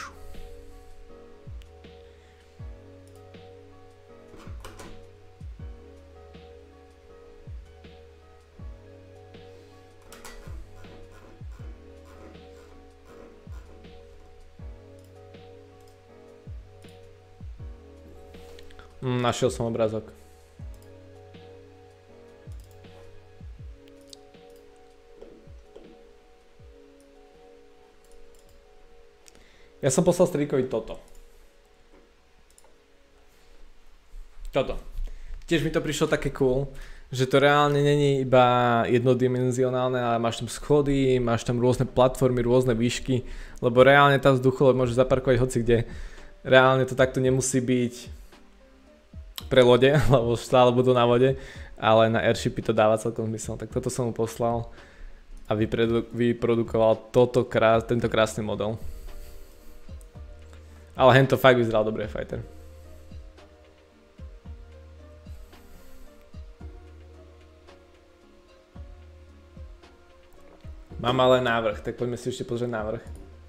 Hm, našiel som obrázok. Ja som poslal strýkovi toto. Toto. Tiež mi to prišlo také cool, že to reálne není iba jednodimenzionálne, ale máš tam schody, máš tam rôzne platformy, rôzne výšky, lebo reálne tá vzducholoď môže zaparkovať hoci kde. Reálne to takto nemusí byť pre lode, lebo stále budú na vode, ale na airshipy to dáva celkom zmysel. Tak toto som mu poslal a vyprodu- vyprodukoval toto krás- tento krásny model. Ale hento fakt vyzeral dobre, fighter. Mám ale návrh, tak poďme si ešte pozrieť návrh.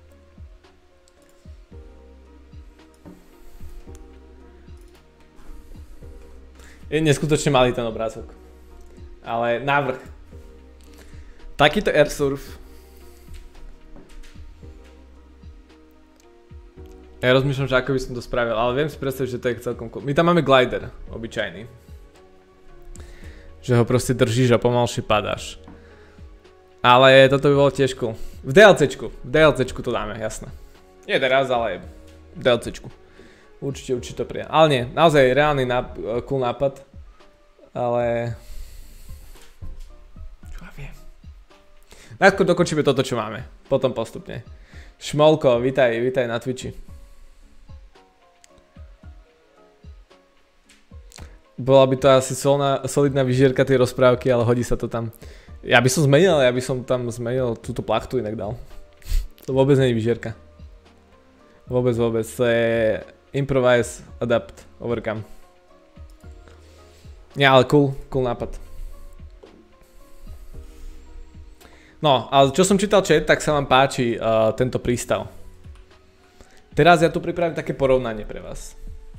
Je neskutočne malý ten obrázok. Ale návrh. Takýto airsurf. Ja rozmýšľam, že ako by som to spravil, ale viem si predstaviť, že to je celkom cool. My tam máme glider, obyčajný. Že ho proste držíš a pomalšie padáš. Ale toto by bolo tiež cool. V DLCčku, v DLCčku to dáme, jasné. Nie teraz, ale v DLCčku. Určite, určite to príde. Ale nie, naozaj reálny náp- cool nápad. Ale... Čo ja viem. Najskôr dokončíme toto, čo máme. Potom postupne. Šmolko, vítaj, vítaj na Twitchi. Bola by to asi solná, solidná vyžierka tej rozprávky, ale hodí sa to tam. Ja by som zmenil, ja by som tam zmenil túto plachtu inak dal. To vôbec nie je vyžierka. Vôbec, vôbec. To je improvise, adapt, overcome. Nie, ale cool, cool nápad. No, ale čo som čítal chat, tak sa vám páči uh, tento prístav. Teraz ja tu pripravím také porovnanie pre vás.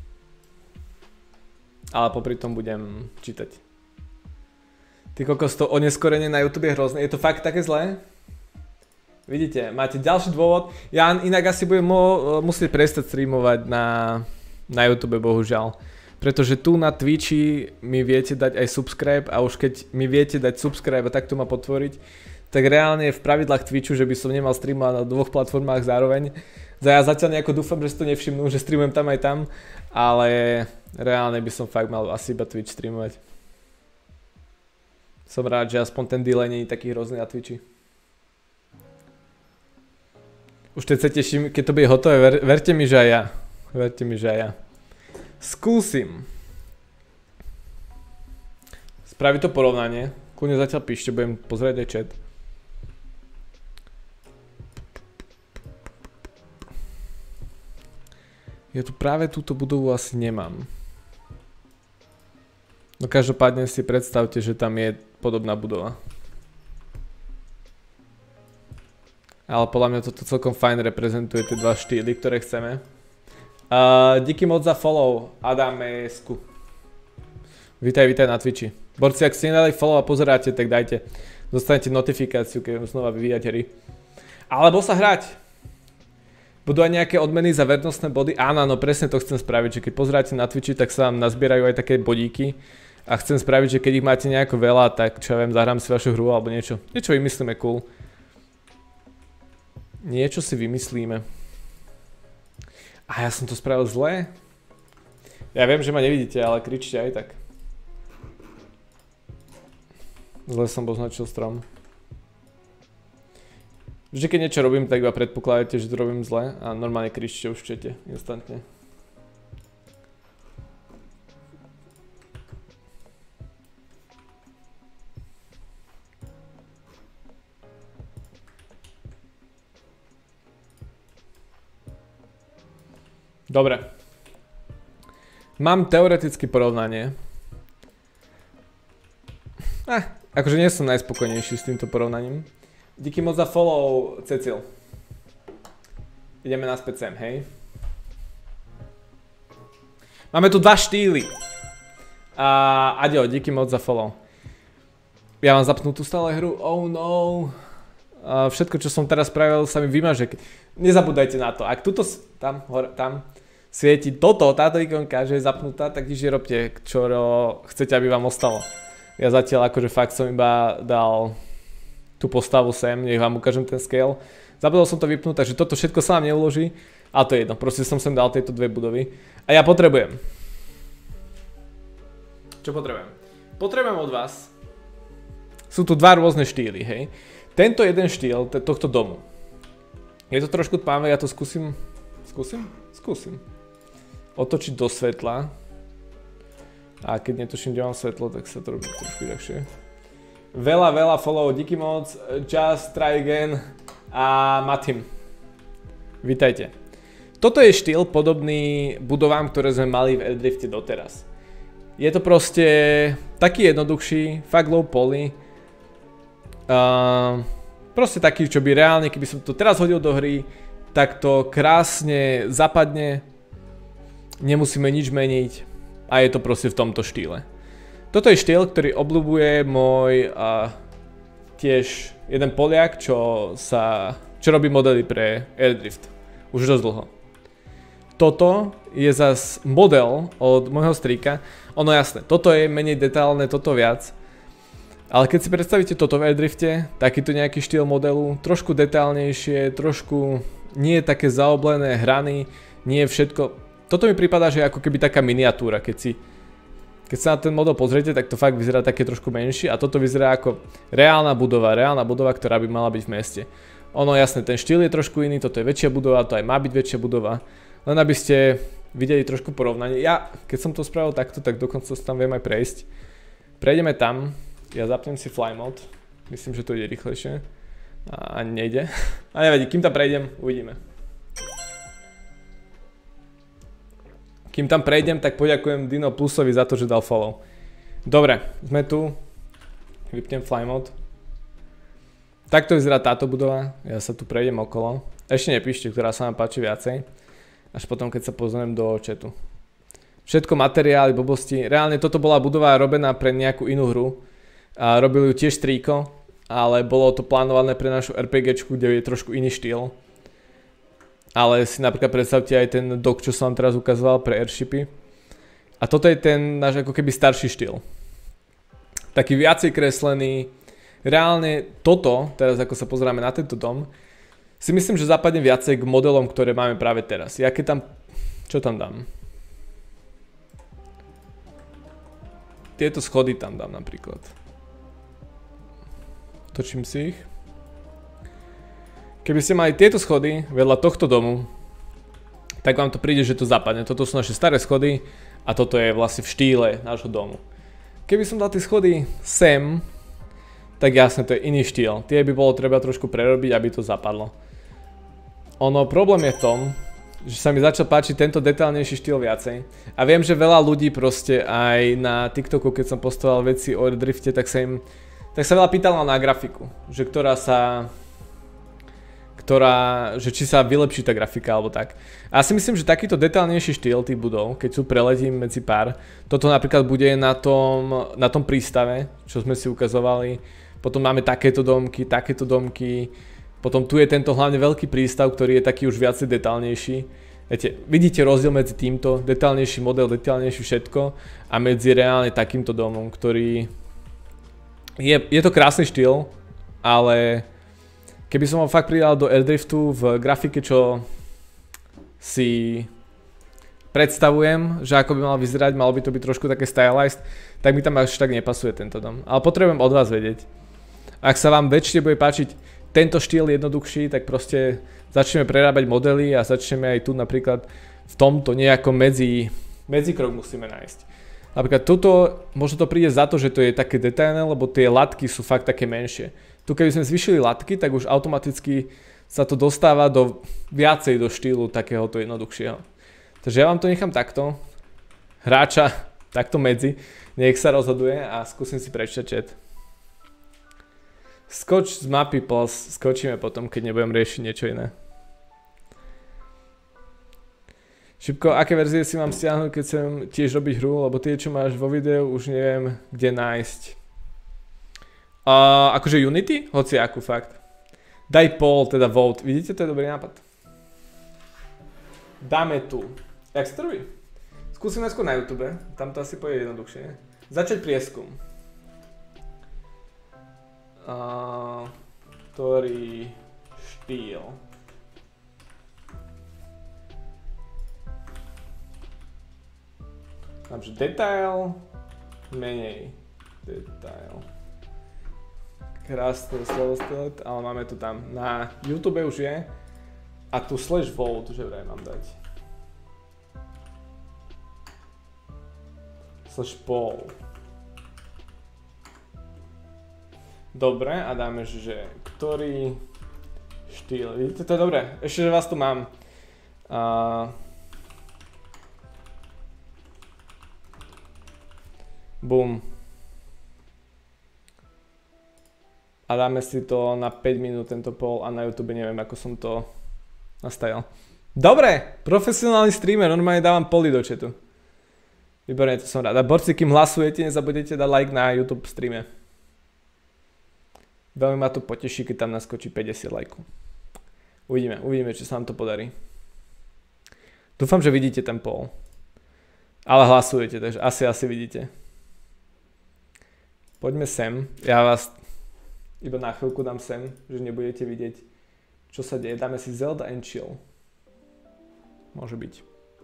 Ale popri tom budem čítať. Ty kokos, to oneskorenie na YouTube je hrozné. Je to fakt také zlé? Vidíte, máte ďalší dôvod. Ja inak asi budem mo- musieť prestať streamovať na, na YouTube, bohužiaľ. Pretože tu na Twitchi mi viete dať aj subscribe a už keď mi viete dať subscribe a takto ma potvoriť, tak reálne je v pravidlách Twitchu, že by som nemal streamovať na dvoch platformách zároveň. Ja zatiaľ nejako dúfam, že si to nevšimnú, že streamujem tam aj tam, ale reálne by som fakt mal asi iba Twitch streamovať. Som rád, že aspoň ten delay nie je taký hrozný na Twitchi. Už teď sa teším, keď to bude hotové, ver, verte mi, že aj ja. Verte mi, že aj ja. Skúsim spraviť to porovnanie. Kľudne zatiaľ píšte, budem pozrieť aj chat. Ja tu práve túto budovu asi nemám. No každopádne si predstavte, že tam je podobná budova. Ale podľa mňa toto celkom fajn reprezentuje tie dva štýly, ktoré chceme. Uh, díky moc za follow, Adamesku. Vítaj, vítaj na Twitchi. Borci, ak ste nedali follow a pozeráte, tak dajte. Dostanete notifikáciu, keď budem znova vyvíjať hry. Alebo sa hrať. Budú aj nejaké odmeny za vernostné body? Áno, no presne to chcem spraviť, že keď pozeráte na Twitchi, tak sa vám nazbierajú aj také bodíky. A chcem spraviť, že keď ich máte nejako veľa, tak čo ja viem, zahrám si vašu hru alebo niečo. Niečo vymyslíme cool. Niečo si vymyslíme. A ja som to spravil zle? Ja viem, že ma nevidíte, ale kričte aj tak. Zle som označil strom. Vždy, keď niečo robím, tak iba predpokladáte, že to robím zle a normálne kričte už v čete, instantne. Dobre. Mám teoretické porovnanie. Eh, akože nie som najspokojnejší s týmto porovnaním. Díky moc za follow, Cecil. Ideme naspäť sem, hej. Máme tu dva štýly. A Aďo, díky moc za follow. Ja mám zapnutú stále hru, oh no. A všetko, čo som teraz spravil, sa mi vymaže. Nezabúdajte na to. Ak tuto, tam, hore, tam svieti toto, táto ikonka, že je zapnutá, tak tiež robte, čo chcete, aby vám ostalo. Ja zatiaľ akože fakt som iba dal tú postavu sem, nech vám ukážem ten scale. Zabudol som to vypnúť, takže toto všetko sa vám neuloží. A to je jedno, proste som sem dal tieto dve budovy. A ja potrebujem. Čo potrebujem? Potrebujem od vás. Sú tu dva rôzne štýly, hej. Tento jeden štýl tohto domu. Je to trošku tmavé, ja to skúsim. Skúsim? Skúsim. Otočiť do svetla. A keď netuším, kde mám svetlo, tak sa to robí trošku ľahšie. Veľa, veľa follow, díky moc, just try again a Matim. Vítajte. Toto je štýl podobný budovám, ktoré sme mali v Airdrifte doteraz. Je to proste taký jednoduchší, fakt low poly. Uh, proste taký, čo by reálne, keby som to teraz hodil do hry, tak to krásne zapadne. Nemusíme nič meniť. A je to proste v tomto štýle. Toto je štýl, ktorý obľúbuje môj uh, tiež jeden Poliak, čo sa čo robí modely pre Airdrift. Už dosť dlho. Toto je zas model od môjho strýka. Ono jasné, toto je menej detailné, toto viac. Ale keď si predstavíte toto v Airdrifte, takýto nejaký štýl modelu, trošku detailnejšie, trošku nie je také zaoblené hrany, nie je všetko. Toto mi prípada, že je ako keby taká miniatúra, keď si keď sa na ten model pozriete, tak to fakt vyzerá také trošku menšie a toto vyzerá ako reálna budova, reálna budova, ktorá by mala byť v meste. Ono jasné, ten štýl je trošku iný, toto je väčšia budova, to aj má byť väčšia budova, len aby ste videli trošku porovnanie. Ja, keď som to spravil takto, tak dokonca sa tam viem aj prejsť. Prejdeme tam, ja zapnem si fly mode, myslím, že to ide rýchlejšie a ani nejde. A nevadí, kým tam prejdem, uvidíme. Kým tam prejdem, tak poďakujem Dino Plusovi za to, že dal follow. Dobre, sme tu. Vypnem fly mode. Takto vyzerá táto budova. Ja sa tu prejdem okolo. Ešte nepíšte, ktorá sa vám páči viacej. Až potom, keď sa pozriem do chatu. Všetko materiály, blbosti. Reálne toto bola budova robená pre nejakú inú hru. A robil ju tiež Strýko. Ale bolo to plánované pre našu RPGčku, kde je trošku iný štýl. Ale si napríklad predstavte aj ten dock, čo som vám teraz ukazoval pre airshipy. A toto je ten náš ako keby starší štýl. Taký viacej kreslený. Reálne toto, teraz ako sa pozeráme na tento dom, si myslím, že zapadne viacej k modelom, ktoré máme práve teraz. Ja keď tam... Čo tam dám? Tieto schody tam dám napríklad. Točím si ich. Keby ste mali tieto schody vedľa tohto domu, tak vám to príde, že to zapadne. Toto sú naše staré schody a toto je vlastne v štýle nášho domu. Keby som dal tie schody sem, tak jasne to je iný štýl. Tie by bolo treba trošku prerobiť, aby to zapadlo. Ono, problém je v tom, že sa mi začal páčiť tento detailnejší štýl viacej. A viem, že veľa ľudí proste aj na TikToku, keď som postoval veci o Airdrifte, tak sa im tak sa veľa pýtala na grafiku, že ktorá sa ktorá, že či sa vylepší tá grafika alebo tak. A ja si myslím, že takýto detailnejší štýl tých budov, keď sú preletím medzi pár, toto napríklad bude na tom, na tom prístave, čo sme si ukazovali. Potom máme takéto domky, takéto domky. Potom tu je tento hlavne veľký prístav, ktorý je taký už viacej detailnejší. Viete, vidíte rozdiel medzi týmto, detailnejší model, detailnejší všetko a medzi reálne takýmto domom, ktorý je, je to krásny štýl, ale keby som ho fakt pridal do Airdriftu v grafike, čo si predstavujem, že ako by mal vyzerať, malo by to byť trošku také stylized, tak mi tam až tak nepasuje tento dom. Ale potrebujem od vás vedieť. Ak sa vám väčšine bude páčiť tento štýl jednoduchší, tak proste začneme prerábať modely a začneme aj tu napríklad v tomto nejakom medzi, medzikrok musíme nájsť. Napríklad tuto, možno to príde za to, že to je také detailné, lebo tie latky sú fakt také menšie. Tu keby sme zvyšili latky, tak už automaticky sa to dostáva do viacej do štýlu takéhoto jednoduchšieho. Takže ja vám to nechám takto. Hráča takto medzi. Nech sa rozhoduje a skúsim si prečítať chat. Skoč z mapy plus skočíme potom, keď nebudem riešiť niečo iné. Šipko, aké verzie si mám stiahnuť, keď chcem tiež robiť hru, lebo tie, čo máš vo videu, už neviem, kde nájsť. Uh, akože Unity? Hoci akú fakt. Daj poll, teda vote. Vidíte, to je dobrý nápad. Dáme tu. Jak sa to robí? Skúsim skôr na YouTube, tam to asi pôjde jednoduchšie. Začať prieskum. Uh, ktorý štýl? Takže detail, menej detail. Krásne slovo stylet, ale máme to tam. Na YouTube už je. A tu slash vote, že vraj mám dať. slash Paul. Dobre, a dáme, že ktorý štýl. Vidíte, to je dobré. Ešte, že vás tu mám. Uh, Boom. A dáme si to na päť minút tento poll a na YouTube neviem, ako som to nastavil. Dobre, profesionálny streamer, normálne dávam poly do chatu. Výborne, to som rád. A borci, kým hlasujete, nezabudnite dať like na YouTube streame. Veľmi ma to poteší, keď tam naskočí päťdesiat lajkov. Uvidíme, uvidíme, či sa nám to podarí. Dúfam, že vidíte ten poll. Ale hlasujete, takže asi, asi vidíte. Poďme sem. Ja vás iba na chvíľku dám sem, že nebudete vidieť, čo sa deje. Dáme si Zelda and Chill. Môže byť.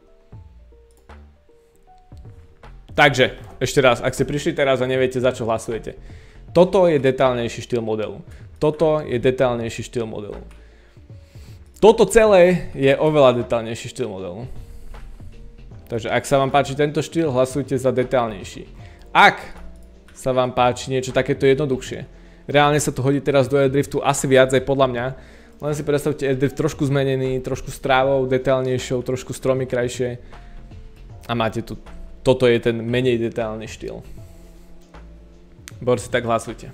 Takže, ešte raz, ak ste prišli teraz a neviete, za čo hlasujete. Toto je detálnejší štýl modelu. Toto je detálnejší štýl modelu. Toto celé je oveľa detálnejší štýl modelu. Takže ak sa vám páči tento štýl, hlasujte za detálnejší. Ak sa vám páči niečo takéto jednoduchšie, reálne sa to hodí teraz do airdriftu asi viac aj podľa mňa, len si predstavte airdrift trošku zmenený, trošku s trávou, detálnejšou, trošku stromy krajšie a máte tu, toto je ten menej detálny štýl. Borci, tak hlasujte.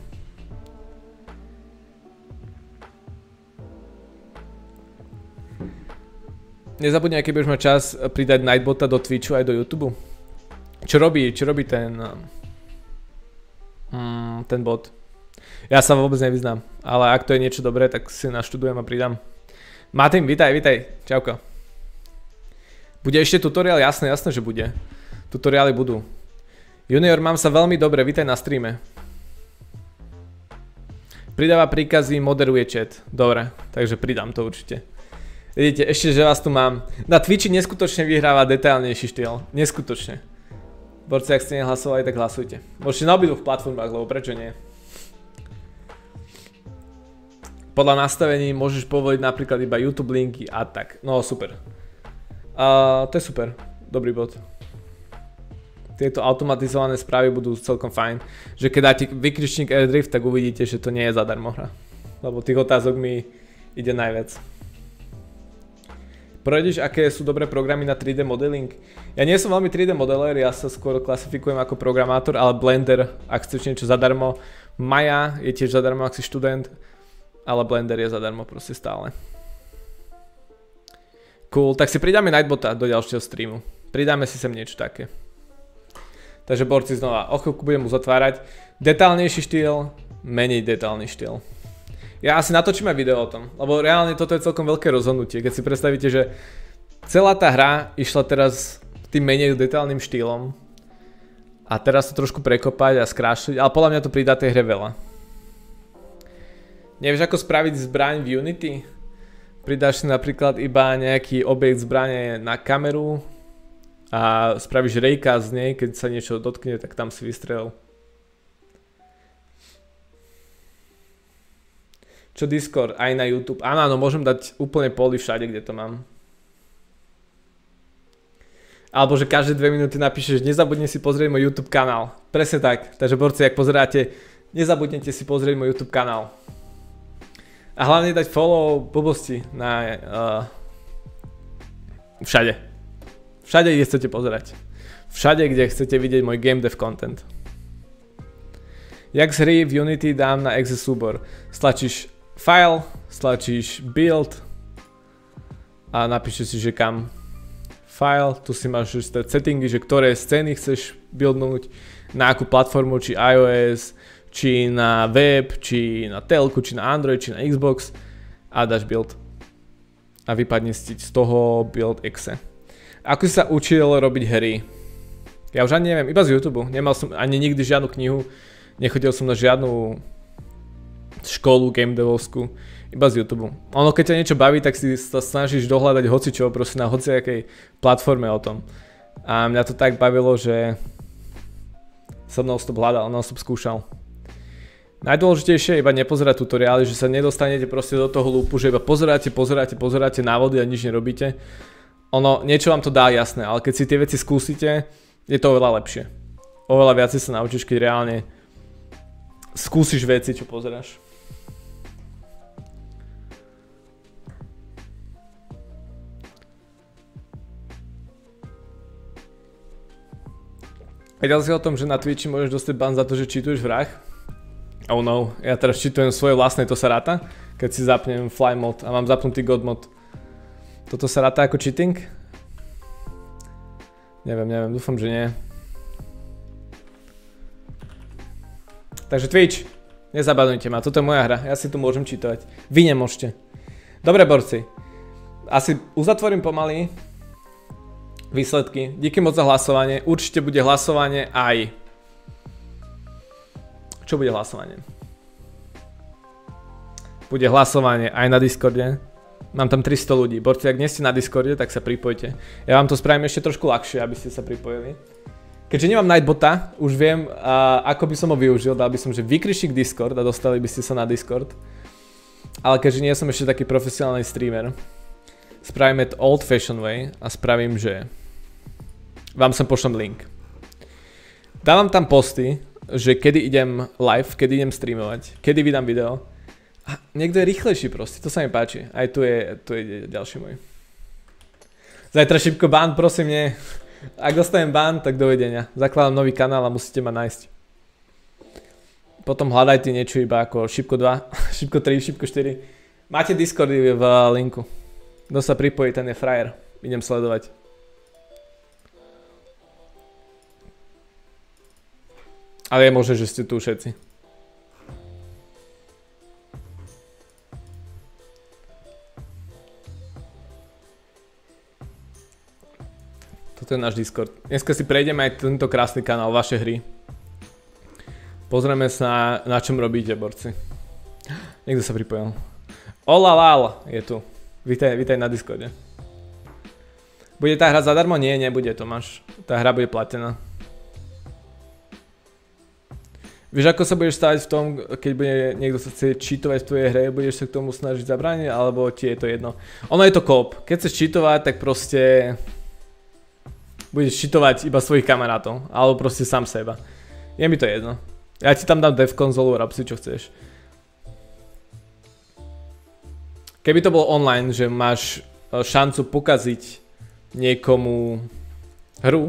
Nezabudni, keď budeš mať čas, pridať Nightbota do Twitchu aj do YouTube. Čo robí, čo robí ten, um, ten bot? Ja sa vôbec nevyznám, ale ak to je niečo dobré, tak si naštudujem a pridám. Martin, vitaj, vitaj, čauko. Bude ešte tutoriál? Jasné, jasné, že bude. Tutoriály budú. Junior, mám sa veľmi dobre, vitaj na streame. Pridáva príkazy, moderuje chat. Dobre, takže pridám to určite. Vidíte, ešte, že vás tu mám. Na Twitchi neskutočne vyhráva detailnejší štýl. Neskutočne. Borci, ak ste nehlasovali, tak hlasujte. Môžete na obidvoch platformách, lebo prečo nie? Podľa nastavení môžeš povoliť napríklad iba YouTube linky a tak. No super. Uh, to je super. Dobrý bod. Tieto automatizované správy budú celkom fajn. Že keď dáte vykričník airdrift, tak uvidíte, že to nie je zadarmo hra. Lebo tých otázok mi ide najviac. Projdeš, aké sú dobré programy na tri dé modeling? Ja nie som veľmi tri dé modeler, ja sa skôr klasifikujem ako programátor, ale Blender, ak chceš niečo zadarmo. Maya je tiež zadarmo, ak si študent, ale Blender je zadarmo proste stále. Cool, tak si pridáme Nightbota do ďalšieho streamu. Pridáme si sem niečo také. Takže borci znova, o chvíľku budem uzatvárať. Detálnejší štýl, menej detálny štýl. Ja asi natočím aj video o tom, lebo reálne toto je celkom veľké rozhodnutie. Keď si predstavíte, že celá tá hra išla teraz tým menej detálnym štýlom a teraz to trošku prekopať a skrášliť, ale podľa mňa to pridá tej hre veľa. Nevieš, ako spraviť zbraň v Unity? Pridáš si napríklad iba nejaký objekt zbrane na kameru a spravíš rejka z nej, keď sa niečo dotkne, tak tam si vystrelil. Čo Discord? Aj na YouTube. Áno, áno, môžem dať úplne poly všade, kde to mám. Alebo že každé dve minúty napíšeš, nezabudni si pozrieť môj YouTube kanál. Presne tak. Takže borci, ak pozeráte, nezabudnite si pozrieť môj YouTube kanál. A hlavne dať follow blbosti na uh, všade. Všade, kde chcete pozerať. Všade, kde chcete vidieť môj game dev content. Jak z hry v Unity dám na exe súbor. Stlačíš file, stlačíš build a napíšeš si, že kam. File, tu si máš settingy, že ktoré scény chceš buildnúť, na akú platformu, či iOS, či na web, či na telku, či na Android, či na Xbox a dáš build. A vypadne si z toho build exe. Ako si sa učil robiť hry? Ja už ani neviem, iba z YouTube. Nemal som ani nikdy žiadnu knihu, nechodil som na žiadnu školu game devovskú, iba z YouTube. Ono, keď ťa niečo baví, tak si sa snažíš dohľadať hocičo, proste na hociakej platforme o tom. A mňa to tak bavilo, že som non-stop hľadal, non-stop skúšal. Najdôležitejšie je iba nepozerať tutoriály, že sa nedostanete proste do toho lúpu, že iba pozeráte, pozeráte, pozeráte návody a nič nerobíte. Ono, niečo vám to dá jasné, ale keď si tie veci skúsite, je to oveľa lepšie. oveľa viac sa naučíš, keď reálne skúsiš veci, čo pozeráš. Vedel si o tom, že na Twitchi môžeš dostať ban za to, že cheatuješ v hrách? Oh no, ja teraz cheatujem svoje vlastné, to sa ráta, keď si zapnem fly mod a mám zapnutý god mod. Toto sa ráta ako cheating? Neviem, neviem, dúfam, že nie. Takže Twitch, nezabadujte ma, toto je moja hra, ja si tu môžem cheatovať. Vy nemôžete. Dobre, borci, asi uzatvorím pomaly výsledky. Díky moc za hlasovanie. Určite bude hlasovanie aj... Čo bude hlasovanie? Bude hlasovanie aj na Discorde. Mám tam tristo ľudí. Borci, ak nie ste na Discorde, tak sa pripojte. Ja vám to spravím ešte trošku ľahšie, aby ste sa pripojili. Keďže nemám Nightbota, už viem, uh, ako by som ho využil. Dal by som, že vykrišik Discord a dostali by ste sa na Discord. Ale keďže nie som ešte taký profesionálny streamer, spravíme to old fashion way a spravím, že vám sem pošlem link. Dávam tam posty, že kedy idem live, kedy idem streamovať, kedy vydám video. A niekto je rýchlejší proste, to sa mi páči. Aj tu je, tu je ďalší môj. Zajtra šipko ban, prosím, nie. Ak dostanem ban, tak dovidenia. Zakladám nový kanál a musíte ma nájsť. Potom hľadajte niečo iba ako šipko dva, šipko tri, šipko štyri. Máte Discordy v linku. Kto sa pripojí, ten je frajer. Idem sledovať. Ale je možné, že ste tu všetci. Toto je náš Discord. Dneska si prejdeme aj tento krásny kanál, vaše hry. Pozrieme sa, na čom robíte, borci. Niekto sa pripojil. Olalal je tu. Vítaj, vítaj na Discorde. Bude tá hra zadarmo? Nie, nebude, Tomáš. Tá hra bude platená. Vieš, ako sa budeš stavať v tom, keď bude niekto sa chce cheatovať v tvojej hre, budeš sa k tomu snažiť zabrániť, alebo ti je to jedno? Ono je to koop. Keď chceš cheatovať, tak proste budeš cheatovať iba svojich kamarátov, alebo proste sám seba. Je mi to jedno. Ja ti tam dám dev konzolu, rob si čo chceš. Keby to bolo online, že máš šancu pokaziť niekomu hru,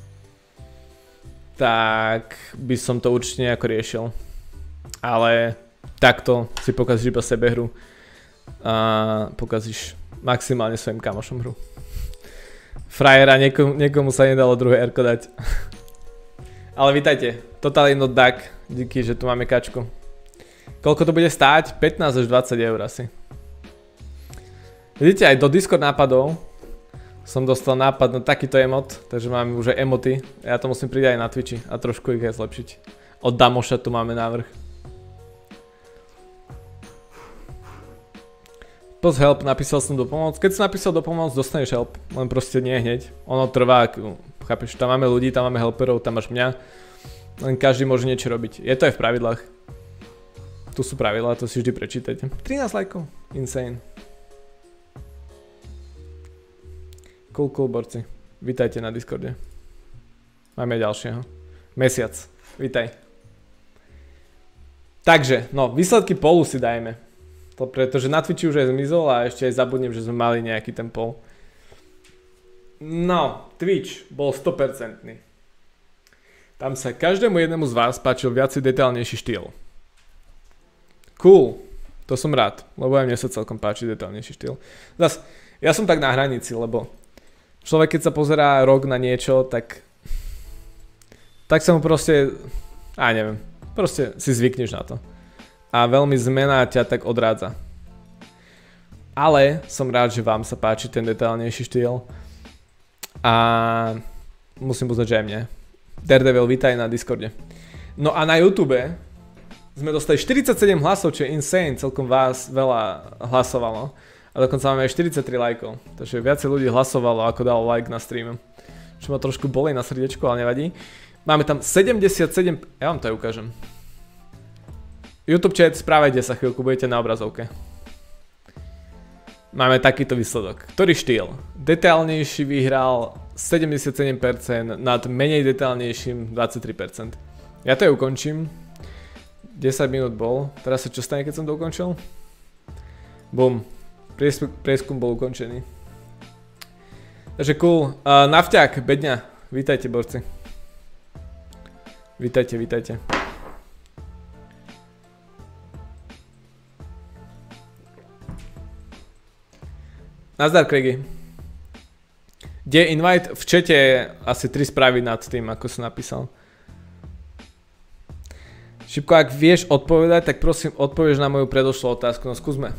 tak by som to určite nejako riešil. Ale takto si pokazíš iba sebe hru a pokazíš maximálne svojim kamošom hru. Frajera, niekomu, niekomu sa nedalo druhé erko dať. Ale vítajte, Totally Not Duck, díky, že tu máme kačku. Koľko to bude stáť? pätnásť až dvadsať eur asi. Vidíte, aj do Discord nápadov som dostal nápad na takýto emot, takže máme už aj emoty. Ja to musím pridať aj na Twitchi a trošku ich aj zlepšiť. Od Damoša tu máme návrh. Post help, napísal som do pomoc. Keď som napísal do pomoc, dostaneš help, len proste nie hneď. Ono trvá, chápeš, tam máme ľudí, tam máme helperov, tam máš mňa. Len každý môže niečo robiť. Je to aj v pravidlách. Tu sú pravidlá, to si vždy prečítajte. trinásť lajkov, insane. Cool, cool, borci. Vítajte na Discorde. Máme ďalšieho. Mesiac. Vítaj. Takže, no, výsledky polu si dajme. To pretože na Twitchi už aj zmizol a ešte aj zabudnem, že sme mali nejaký ten pol. No, Twitch bol sto percent. Tam sa každému jednému z vás páčil viacej detailnejší štýl. Cool. To som rád, lebo aj mne sa celkom páči detailnejší štýl. Zas, ja som tak na hranici, lebo človek, keď sa pozerá rok na niečo, tak tak sa mu proste, á neviem, proste si zvykneš na to. A veľmi zmena ťa tak odrádza. Ale som rád, že vám sa páči ten detailnejší štýl. A musím uznať, že aj mne. Daredevil, vítaj na Discorde. No a na YouTube sme dostali štyridsaťsedem hlasov, čo je insane, celkom vás veľa hlasovalo. A dokonca máme aj štyridsaťtri lajkov. Takže viacej ľudí hlasovalo, ako dalo like na stream. Čo ma trošku bolí na srdiečku, ale nevadí. Máme tam sedemdesiatsedem... Ja vám to aj ukážem. YouTube chat, správajte sa chvíľku, budete na obrazovke. Máme takýto výsledok. Ktorý štýl? Detailnejší vyhral sedemdesiatsedem percent, nad menej detálnejším dvadsaťtri percent. Ja to aj ukončím. desať minút bol. Teraz sa čo stane, keď som to ukončil? Bum. Prieskum bol ukončený. Takže cool. Uh, Nafťák, bedňa. Vítajte, borci. Vítajte, vítajte. Nazdar, Craigy. Kde je invite? V čete asi tri správy nad tým, ako som napísal. Šipko, ak vieš odpovedať, tak prosím odpovieš na moju predošlú otázku. No skúsme.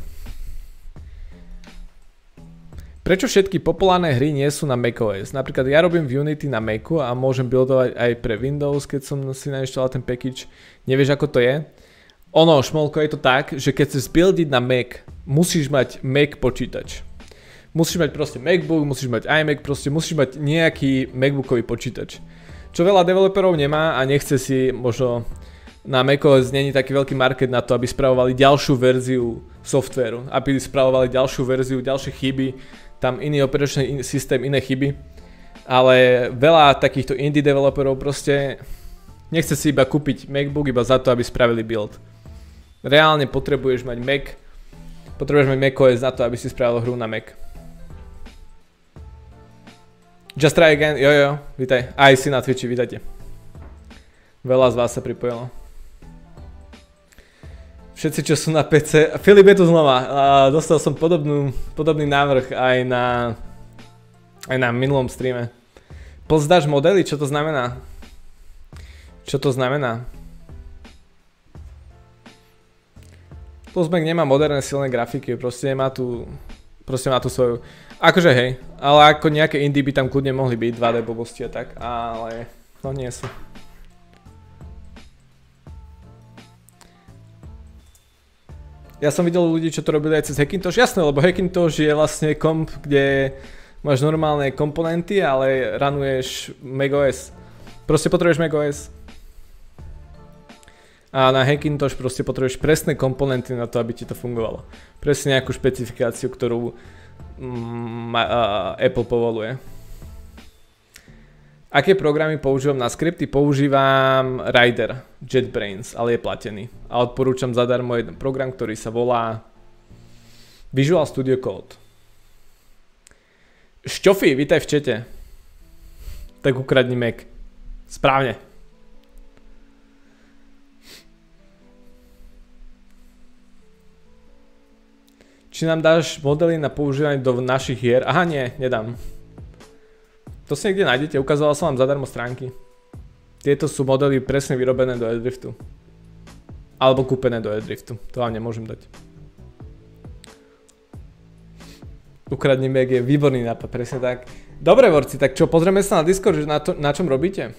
Prečo všetky populárne hry nie sú na macOS? Napríklad ja robím v Unity na Macu a môžem buildovať aj pre Windows, keď som si nainštaloval ten package. Nevieš, ako to je? Ono, Šmolko, je to tak, že keď chceš buildiť na Mac, musíš mať Mac počítač. Musíš mať proste MacBook, musíš mať iMac, proste musíš mať nejaký MacBookový počítač. Čo veľa developerov nemá a nechce si možno na macOS není taký veľký market na to, aby spravovali ďalšiu verziu softvéru, aby spravovali ďalšiu verziu, ďalšie chyby, tam iný operačný systém, iné chyby. Ale veľa takýchto indie developerov proste nechce si iba kúpiť MacBook iba za to, aby spravili build. Reálne potrebuješ mať Mac, potrebuješ mať macOS na to, aby si spravil hru na Mac. Just try again, jo jo, vítaj. Aj si na Twitchi, vítajte. Veľa z vás sa pripojilo. Všetci, čo sú na pé cé. Filip je tu znova. Dostal som podobnú, podobný návrh aj na, aj na minulom streame. Pozdáš modely? Čo to znamená? Čo to znamená? Plusmac nemá moderné silné grafiky, proste má tu, proste má tu svoju. Akože hej, ale ako nejaké indie by tam kľudne mohli byť, dva dé blbosti a tak, ale no nie sú. Ja som videl ľudí, čo to robili aj cez Hackintosh, jasné, lebo Hackintosh je vlastne komp, kde máš normálne komponenty, ale runuješ macOS. Proste potrebuješ macOS. A na Hackintosh proste potrebuješ presné komponenty na to, aby ti to fungovalo. Presne nejakú špecifikáciu, ktorú mm, a, Apple povoluje. Aké programy používam na skripty? Používam Rider, JetBrains, ale je platený. A odporúčam zadarmo jeden program, ktorý sa volá Visual Studio Code. Šťofy, vítaj v čete. Tak ukradni Mac. Správne. Či nám dáš modely na používanie do našich hier? Aha, nie, nedám. To si niekde nájdete, ukazoval som vám zadarmo stránky. Tieto sú modely presne vyrobené do Airdriftu. Alebo kúpené do Airdriftu, to vám nemôžem dať. Ukradni Mac je výborný nápad, presne tak. Dobre, vorci, tak čo, pozrieme sa na Discord, že na, to, na čom robíte?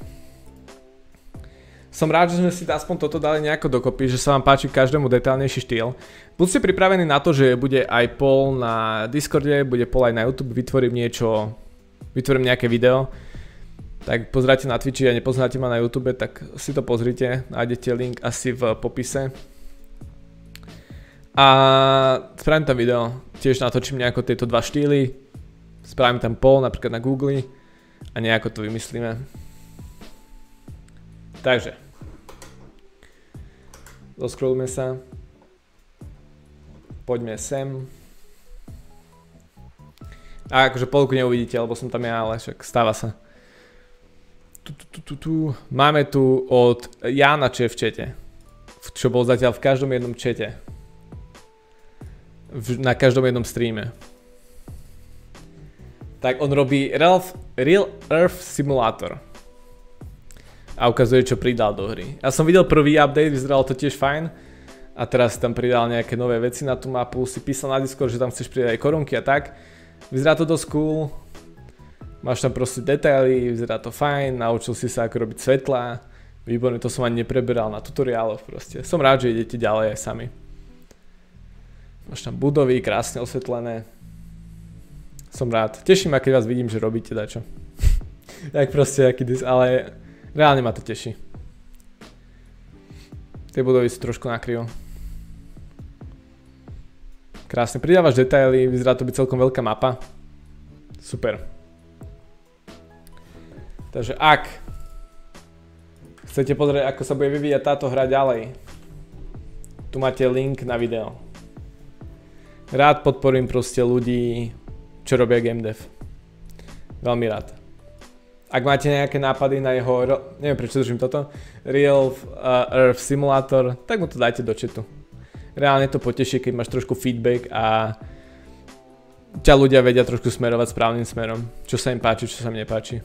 Som rád, že sme si aspoň toto dali nejako dokopy, že sa vám páči každému detailnejší štýl. Buďte pripravení na to, že bude aj poll na Discorde, bude poll aj na YouTube, vytvorím niečo, vytvorím nejaké video. Tak pozrite na Twitchi a nepoznáte ma na YouTube, tak si to pozrite, nájdete link asi v popise. A spravím tam video, tiež natočím nejako tieto dva štýly, spravím tam poll napríklad na Google a nejako to vymyslíme. Takže. Doscrollujme sa. Poďme sem. A akože polku neuvidíte, lebo som tam ja, ale však stáva sa. Tu, tu, tu, tu, tu. Máme tu od Jána, čo je v čete. Čo bol zatiaľ v každom jednom čete. V, na každom jednom streame. Tak on robí Real, Real Earth Simulator. A ukazuje, čo pridal do hry. Ja som videl prvý update, vyzeralo to tiež fajn. A teraz tam pridal nejaké nové veci na tú mapu. Si písal na Discord, že tam chceš pridať aj korunky a tak. Vyzerá to dosť cool. Máš tam proste detaily, vyzerá to fajn. Naučil si sa, ako robiť svetlá. Výborné, to som ani nepreberal na tutoriáloch proste. Som rád, že idete ďalej aj sami. Máš tam budovy, krásne osvetlené. Som rád. Teším ma, keď vás vidím, že robíte dačo. Tak proste, aký dis, ale reálne ma to teší. Tie budovy sú trošku nakrivo. Krásne, pridávaš detaily, vyzerá to byť celkom veľká mapa. Super. Takže ak chcete pozrieť, ako sa bude vyvíjať táto hra ďalej, tu máte link na video. Rád podporím proste ľudí, čo robia game dev. Veľmi rád. Ak máte nejaké nápady na jeho, neviem prečo držím toto, Real Earth Simulator, tak mu to dajte do chatu. Reálne to poteší, keď máš trošku feedback a ťa ľudia vedia trošku smerovať správnym smerom. Čo sa im páči, čo sa mi nepáči.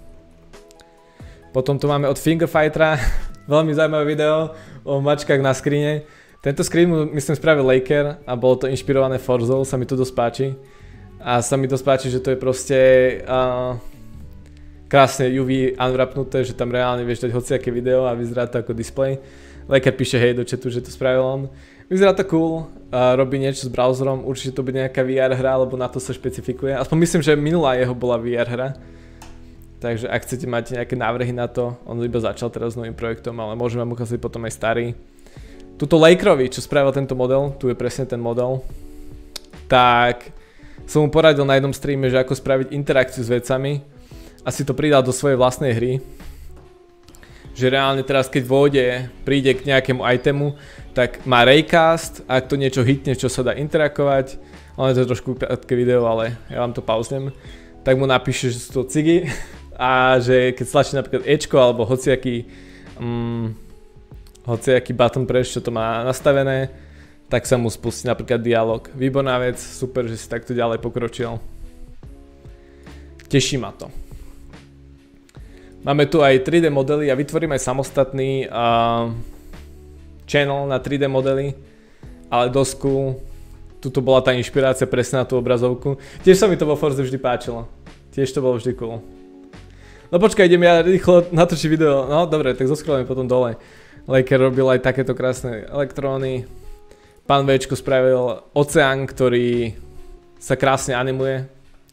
Potom tu máme od Fingerfightera veľmi zaujímavé video o mačkách na skrine. Tento screen mu myslím spravil Laker a bolo to inšpirované Forzou, sa mi to dosť páči. A sa mi dosť páči, že to je proste uh, krásne ú vé unwrapnuté, že tam reálne vieš dať hociaké video a vyzerá to ako display. Laker píše hej do chatu, že to spravil on. Vyzerá to cool, uh, robí niečo s browserom, určite to bude nejaká vé er hra, lebo na to sa špecifikuje. Aspoň myslím, že minulá jeho bola vé er hra. Takže ak chcete mať nejaké návrhy na to, on iba začal teraz s novým projektom, ale môžem vám ukázať potom aj starý. Tuto Lakerovi, čo spravil tento model, tu je presne ten model, tak som mu poradil na jednom streame, že ako spraviť interakciu s vecami a si to pridal do svojej vlastnej hry. Že reálne teraz, keď vôjde, príde k nejakému itemu, tak má raycast, ak to niečo hitne, čo sa dá interakovať, ono je to trošku krátke video, ale ja vám to pauznem, tak mu napíše, že sú to cigy a že keď stlačí napríklad Ečko alebo hociaký um, hociaký button press, čo to má nastavené, tak sa mu spustí napríklad dialog. Výborná vec, super, že si takto ďalej pokročil. Teší ma to. Máme tu aj tri dé modely a vytvorím aj samostatný uh, channel na tri dé modely, ale dosť cool. Tuto bola tá inšpirácia presne na tú obrazovku. Tiež sa mi to vo Forze vždy páčilo. Tiež to bolo vždy cool. No počkaj, idem ja rýchlo natočiť video. No dobre, tak zoskrolujem potom dole. Laker robil aj takéto krásne elektróny. Pán Včko spravil oceán, ktorý sa krásne animuje.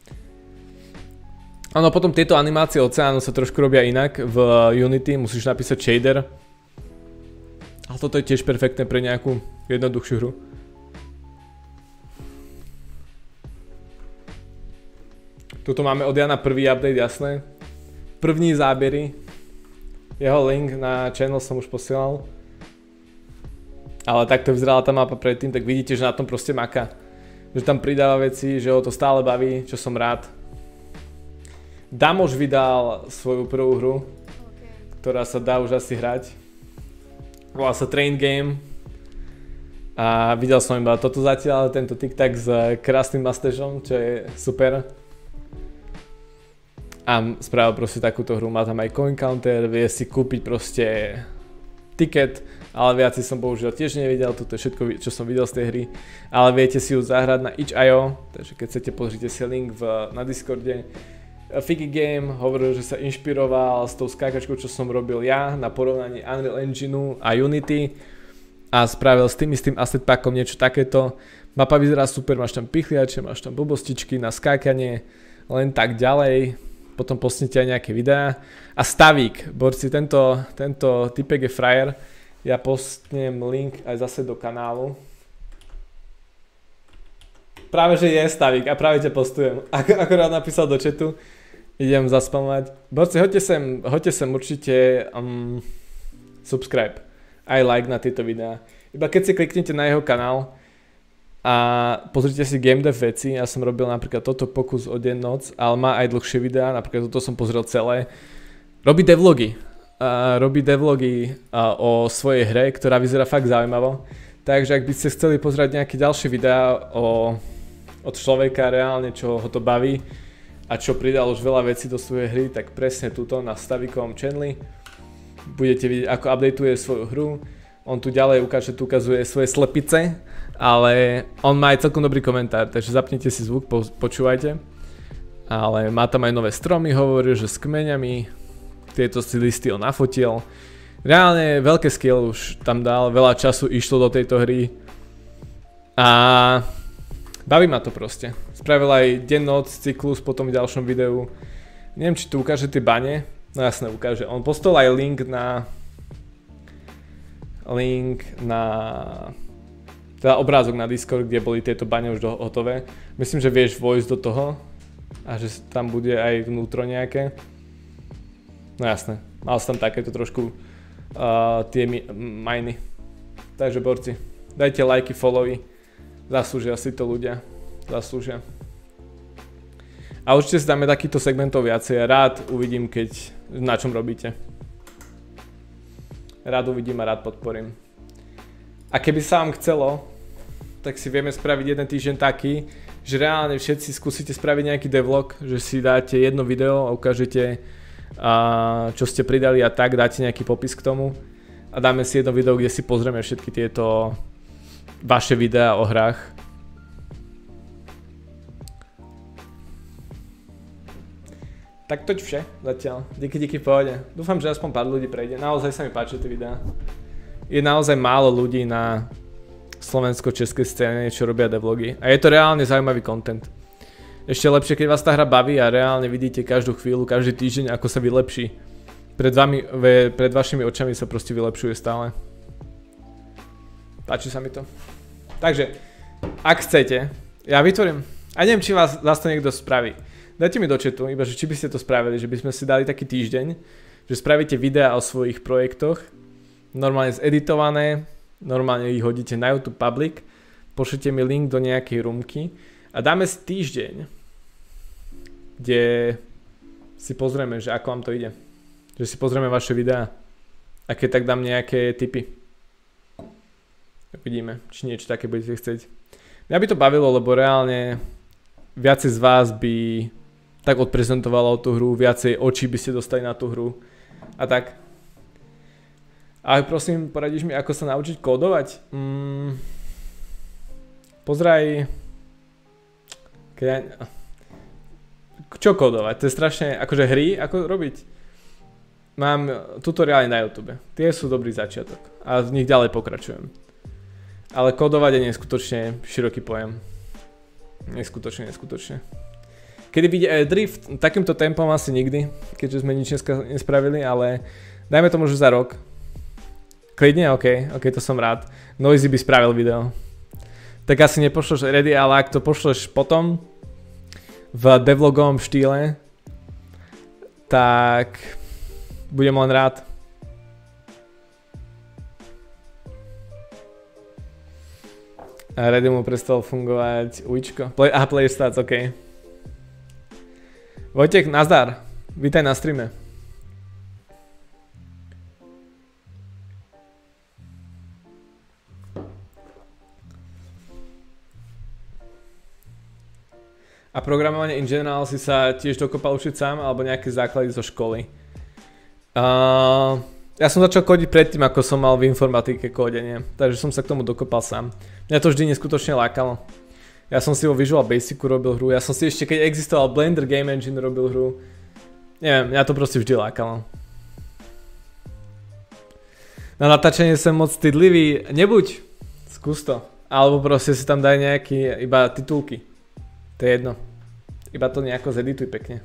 Áno, potom tieto animácie oceánu sa trošku robia inak v Unity, musíš napísať shader. Ale toto je tiež perfektné pre nejakú jednoduchšiu hru. Tuto máme od Jana prvý update, jasné. První zábery. Jeho link na channel som už posielal. Ale takto vyzerala tá mapa predtým, tak vidíte, že na tom proste maká. Že tam pridáva veci, že ho to stále baví, čo som rád. Damož vydal svoju prvú hru, ktorá sa dá už asi hrať. Volá sa Train Game. A videl som iba toto zatiaľ, tento TikTok s krásnym mustacheom, čo je super. A spravil proste takúto hru, má tam aj coin counter, vie si kúpiť proste ticket, ale viac som bohužiaľ tiež nevidel, toto je všetko, čo som videl z tej hry. Ale viete si ju zahrať na itch bodka io, takže keď chcete, pozrite si link v, na Discorde. Figgy Game hovoril, že sa inšpiroval s tou skákačkou, čo som robil ja na porovnanie Unreal Engineu a Unity a spravil s tým istým asset packom niečo takéto. Mapa vyzerá super, máš tam pichliače, máš tam blbostičky na skákanie, len tak ďalej. Potom postnite aj nejaké videá. A stavík, borci, tento, tento typek je frajer. Ja postnem link aj zase do kanálu. Práve, že je stavík a práve ťa postujem. Ako, akorát napísal do chatu. Idem zaspamovať. Borci, hoďte sem, hoďte sem určite um, subscribe. Aj like na tieto videá. Iba keď si kliknete na jeho kanál a pozrite si game dev veci, ja som robil napríklad toto pokus o deň noc, ale má aj dlhšie videá, napríklad toto som pozrel celé. Robí devlogy. Uh, robí devlogy uh, o svojej hre, ktorá vyzerá fakt zaujímavo. Takže ak by ste chceli pozrieť nejaké ďalšie videá o, od človeka reálne, čo ho to baví a čo pridal už veľa vecí do svojej hry, tak presne tuto na Stavikovom channeli budete vidieť, ako updateuje svoju hru. On tu ďalej ukáže, tu ukazuje svoje slepice, ale on má aj celkom dobrý komentár, takže zapnite si zvuk, po, počúvajte. Ale má tam aj nové stromy, hovorí, že s kmeňami, tieto si listy on nafotil. Reálne veľké skill už tam dal, veľa času išlo do tejto hry. A baví ma to proste. Spravil aj deň-noc cyklus po tom ďalšom videu. Neviem, či tu ukáže tie bane. No jasne, ukáže. On postol aj link na... Link na... Teda obrázok na Discord, kde boli tieto bane už hotové. Myslím, že vieš vojsť do toho. A že tam bude aj vnútro nejaké. No jasné, mal som tam takéto trošku uh, tie mi miny. Takže borci, dajte lajky, followy, zaslúžia si to ľudia, zaslúžia. A určite si dáme takýchto segmentov viacej, rád uvidím, keď na čom robíte. Rád uvidím a rád podporím. A keby sa vám chcelo, tak si vieme spraviť jeden týždeň taký, že reálne všetci skúsite spraviť nejaký devlog, že si dáte jedno video a ukážete, a čo ste pridali a tak, dáte nejaký popis k tomu a dáme si jedno video, kde si pozrieme všetky tieto vaše videá o hrách. Tak toť vše zatiaľ, díky díky pohode. Dúfam, že aspoň pár ľudí prejde, naozaj sa mi páči tie videá. Je naozaj málo ľudí na slovensko-českej scéne, čo robia devlogy a je to reálne zaujímavý content. Ešte lepšie, keď vás tá hra baví a reálne vidíte každú chvíľu, každý týždeň, ako sa vylepší. Pred vami, pred vašimi očami sa proste vylepšuje stále. Páči sa mi to. Takže, ak chcete, ja vytvorím, a neviem, či vás zase to niekto spraví. Dajte mi do chatu, iba že či by ste to spravili, že by sme si dali taký týždeň, že spravíte videá o svojich projektoch, normálne zeditované, normálne ich hodíte na YouTube public, pošlite mi link do nejakej roomky a dáme si týždeň, kde si pozrieme, že ako vám to ide. Že si pozrieme vaše videá. A keď tak dám nejaké tipy. Vidíme, či niečo také budete chcieť. Mňa by to bavilo, lebo reálne viacej z vás by tak odprezentovalo tú hru, viacej očí by ste dostali na tú hru. A tak. A prosím, poradíš mi, ako sa naučiť kódovať? Mm, pozraj... Keď ja... Čo kódovať? To je strašne, akože hry, ako robiť. Mám tutoriály na YouTube. Tie sú dobrý začiatok. A v nich ďalej pokračujem. Ale kódovať je neskutočne široký pojem. Neskutočne, neskutočne. Kedy vyjde Drift, takýmto tempom asi nikdy, keďže sme nič dneska nespravili, ale dajme tomu, že za rok. Klidne, ok, ok, to som rád. Noisy by spravil video. Tak asi nepošleš ready, ale ak to pošleš potom, v devlogovom štýle, tak budem len rád. A ready mu prestal fungovať ujíčko. Play, aha, player stats, ok. Vojtek, nazdar. Vítaj na streame. A programovanie in general si sa tiež dokopal učiť sám, alebo nejaké základy zo školy? Uh, ja som začal kodiť predtým, ako som mal v informatike kódenie, takže som sa k tomu dokopal sám. Mňa to vždy neskutočne lákalo. Ja som si vo Visual Basicu robil hru, ja som si ešte, keď existoval Blender Game Engine, robil hru. Neviem, mňa to proste vždy lákalo. Na natáčanie som moc stydlivý, nebuď, skús to. Alebo proste si tam daj nejaký, iba titulky. To je jedno. Iba to nejako zedituj pekne.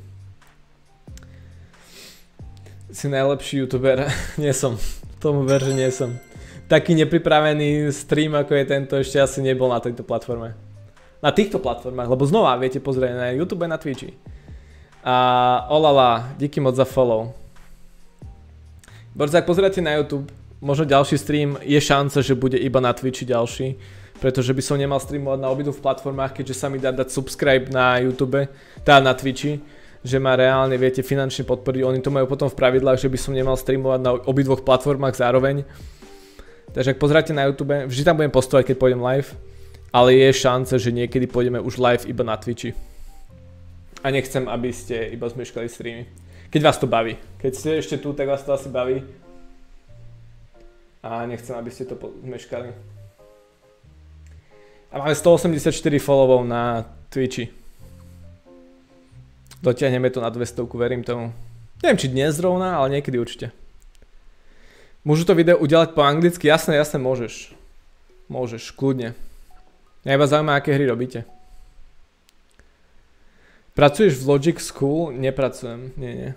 Si najlepší youtuber. Nie som. Tomu ver, že nie som. Taký nepripravený stream, ako je tento, ešte asi nebol na tejto platforme. Na týchto platformách, lebo znova viete pozrieť na YouTube a na Twitchi. A olala, díky moc za follow. Borz, ak pozeráte na YouTube, možno ďalší stream, je šanca, že bude iba na Twitchi ďalší. Pretože by som nemal streamovať na obidvoch platformách, keďže sa mi dá dať subscribe na YouTube, teda na Twitchi, že ma reálne viete finančne podporiť. Oni to majú potom v pravidlách, že by som nemal streamovať na obidvoch platformách zároveň. Takže ak pozeráte na YouTube, vždy tam budem postovať, keď pôjdem live, ale je šanca, že niekedy pôjdeme už live iba na Twitchi. A nechcem, aby ste iba zmeškali streamy. Keď vás to baví. Keď ste ešte tu, tak vás to asi baví. A nechcem, aby ste to zmeškali. A máme stoosemdesiatštyri followov na Twitchi. Dotiahneme to na dvestovku, verím tomu. Neviem, či dnes zrovna, ale niekedy určite. Môžu to video udelať po anglicky? Jasné, jasné, môžeš. Môžeš, kľudne. Mňa iba zaujíma, aké hry robíte. Pracuješ v Logic School? Nepracujem, nie, nie.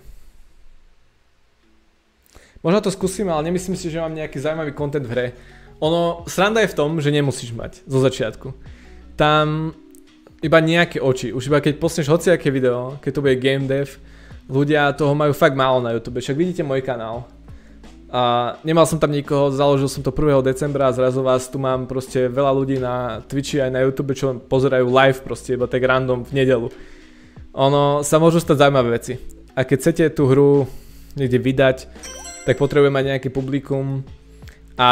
Možno to skúsim, ale nemyslím si, že mám nejaký zaujímavý content v hre. Ono, sranda je v tom, že nemusíš mať zo začiatku. Tam iba nejaké oči, už iba keď posneš hociaké video, keď to bude game dev, ľudia toho majú fakt málo na YouTube. Však vidíte môj kanál. A nemal som tam nikoho, založil som to prvého decembra a zrazu vás tu mám proste veľa ľudí na Twitchi aj na YouTube, čo pozerajú live proste, iba tak random v nedelu. Ono sa môžu stať zaujímavé veci. A keď chcete tú hru niekde vydať, tak potrebujeme mať nejaké publikum a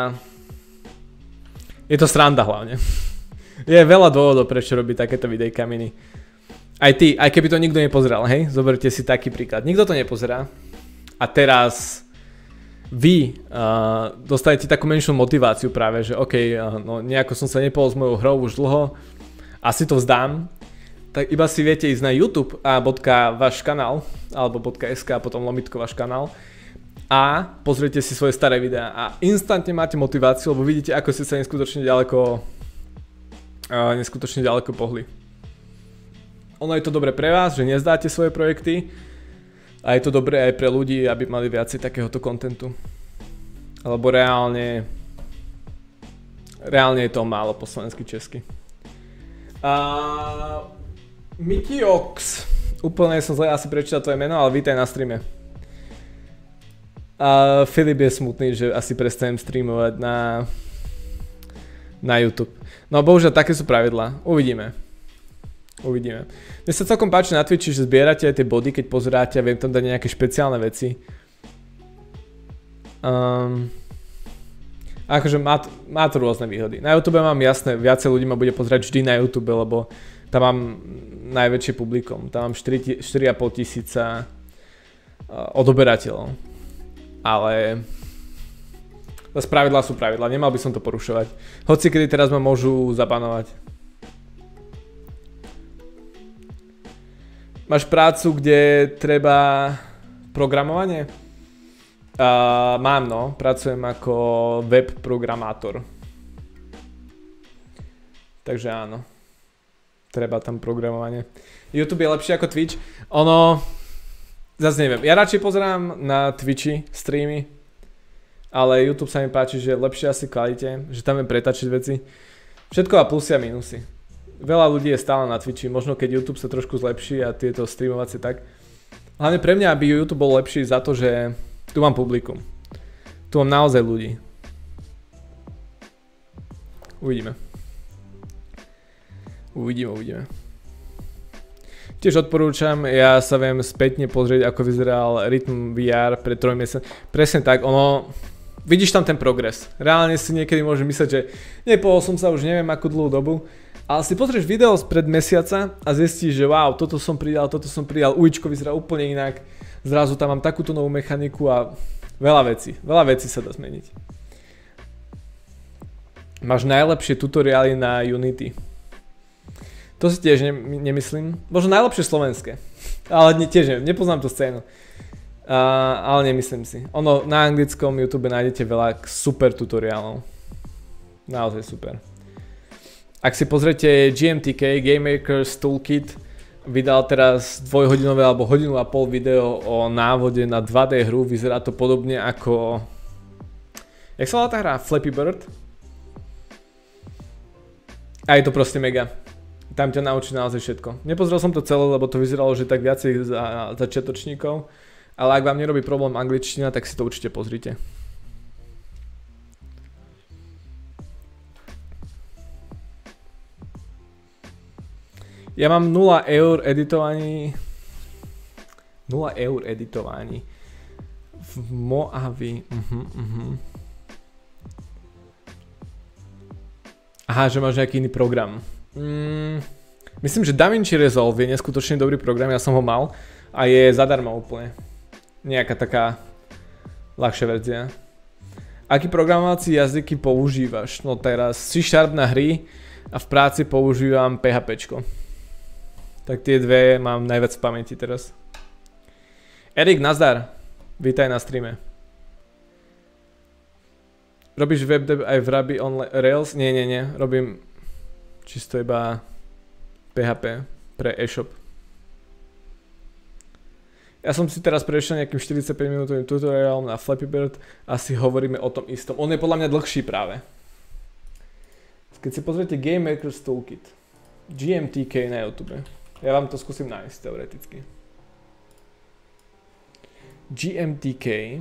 je to sranda hlavne. Je veľa dôvodov, prečo robiť takéto videjka mini. Aj ty, aj keby to nikto nepozeral, hej? Zoberte si taký príklad. Nikto to nepozerá a teraz vy uh, dostanete takú menšiu motiváciu práve, že OK, uh, no nejako som sa nepohol s mojou hrou už dlho, asi to vzdám. Tak iba si viete ísť na YouTube a bodka váš kanál, alebo .sk a potom lomitko váš kanál a pozriete si svoje staré videá a instantne máte motiváciu, lebo vidíte, ako ste sa neskutočne ďaleko uh, neskutočne ďaleko pohli. Ono je to dobre pre vás, že nezdáte svoje projekty a je to dobré aj pre ľudí, aby mali viacej takéhoto kontentu. Alebo reálne reálne je to málo po slovensky česky. Uh, Mickey Ox, úplne som zle asi prečítal tvoje meno, ale vítaj na streame. A Filip je smutný, že asi prestanem streamovať na, na YouTube. No bohužiaľ, také sú pravidlá. Uvidíme. Uvidíme. Mne sa celkom páči na Twitchi, že zbierate aj tie body, keď pozeráte a viem tam dať nejaké špeciálne veci. Um, akože má to, má to rôzne výhody. Na YouTube mám jasné, viacej ľudí ma bude pozerať vždy na YouTube, lebo tam mám najväčšie publikum. Tam mám štyri a pol tisíca odoberateľov. Ale pravidlá sú pravidlá, nemal by som to porušovať. Hoci kedy teraz ma môžu zabanovať. Máš prácu, kde treba programovanie? Uh, mám no, pracujem ako web programátor. Takže áno. Treba tam programovanie. YouTube je lepšie ako Twitch. Ono... Zase neviem, ja radšej pozerám na Twitchi streamy, ale YouTube sa mi páči, že je lepšie asi kvalite, že tam viem pretačiť veci. Všetko má plusy a minusy. Veľa ľudí je stále na Twitchi, možno keď YouTube sa trošku zlepší a tieto streamovacie tak. Hlavne pre mňa by YouTube bol lepší za to, že tu mám publikum. Tu mám naozaj ľudí. Uvidíme. Uvidíme, uvidíme. Tiež odporúčam, ja sa viem spätne pozrieť, ako vyzeral Rytm vé er pred troj mesiacmi. Presne tak, ono, vidíš tam ten progres. Reálne si niekedy môžeš mysleť, že nepohol som sa už neviem akú dlhú dobu, ale si pozrieš video spred mesiaca a zistíš, že wow, toto som pridal, toto som pridal, uličko vyzerá úplne inak, zrazu tam mám takúto novú mechaniku a veľa vecí, veľa vecí sa dá zmeniť. Máš najlepšie tutoriály na Unity. To si tiež ne, nemyslím. Možno najlepšie slovenské. Ale ne, tiež neviem, nepoznám tú scénu. Uh, ale nemyslím si. Ono, na anglickom YouTube nájdete veľa super tutoriálov. Naozaj super. Ak si pozriete G M T K, Game Maker's Toolkit, vydal teraz dvojhodinové alebo hodinu a pol video o návode na dva dé hru. Vyzerá to podobne ako... Jak sa volá tá hra? Flappy Bird? A je to proste mega. Tam ťa naučí naozaj všetko. Nepozrel som to celé, lebo to vyzeralo, že tak viacej za začiatočníkov. Ale ak vám nerobí problém angličtina, tak si to určite pozrite. Ja mám nula eur editovaní. nula eur editovaní. V Mojave. Uh-huh, uh-huh. Aha, že máš nejaký iný program. Mm, myslím, že DaVinci Resolve je neskutočne dobrý program, ja som ho mal a je zadarmo úplne. Nejaká taká ľahšia verzia. Aký programovací jazyky používaš? No teraz C Sharp na hry a v práci používam PHPčko. Tak tie dve mám najviac v pamäti teraz. Erik, nazdar. Vítaj na streame. Robíš webdev aj v Ruby on Rails? Nie, nie, nie. Robím čisto iba P H P pre e-shop. Ja som si teraz prešiel nejakým štyridsaťpäť minútovým tutoriálom na Flappy Bird a si hovoríme o tom istom. On je podľa mňa dlhší práve. Keď si pozriete Game Maker's Toolkit, G M T K na YouTube, ja vám to skúsim nájsť teoreticky. G M T K.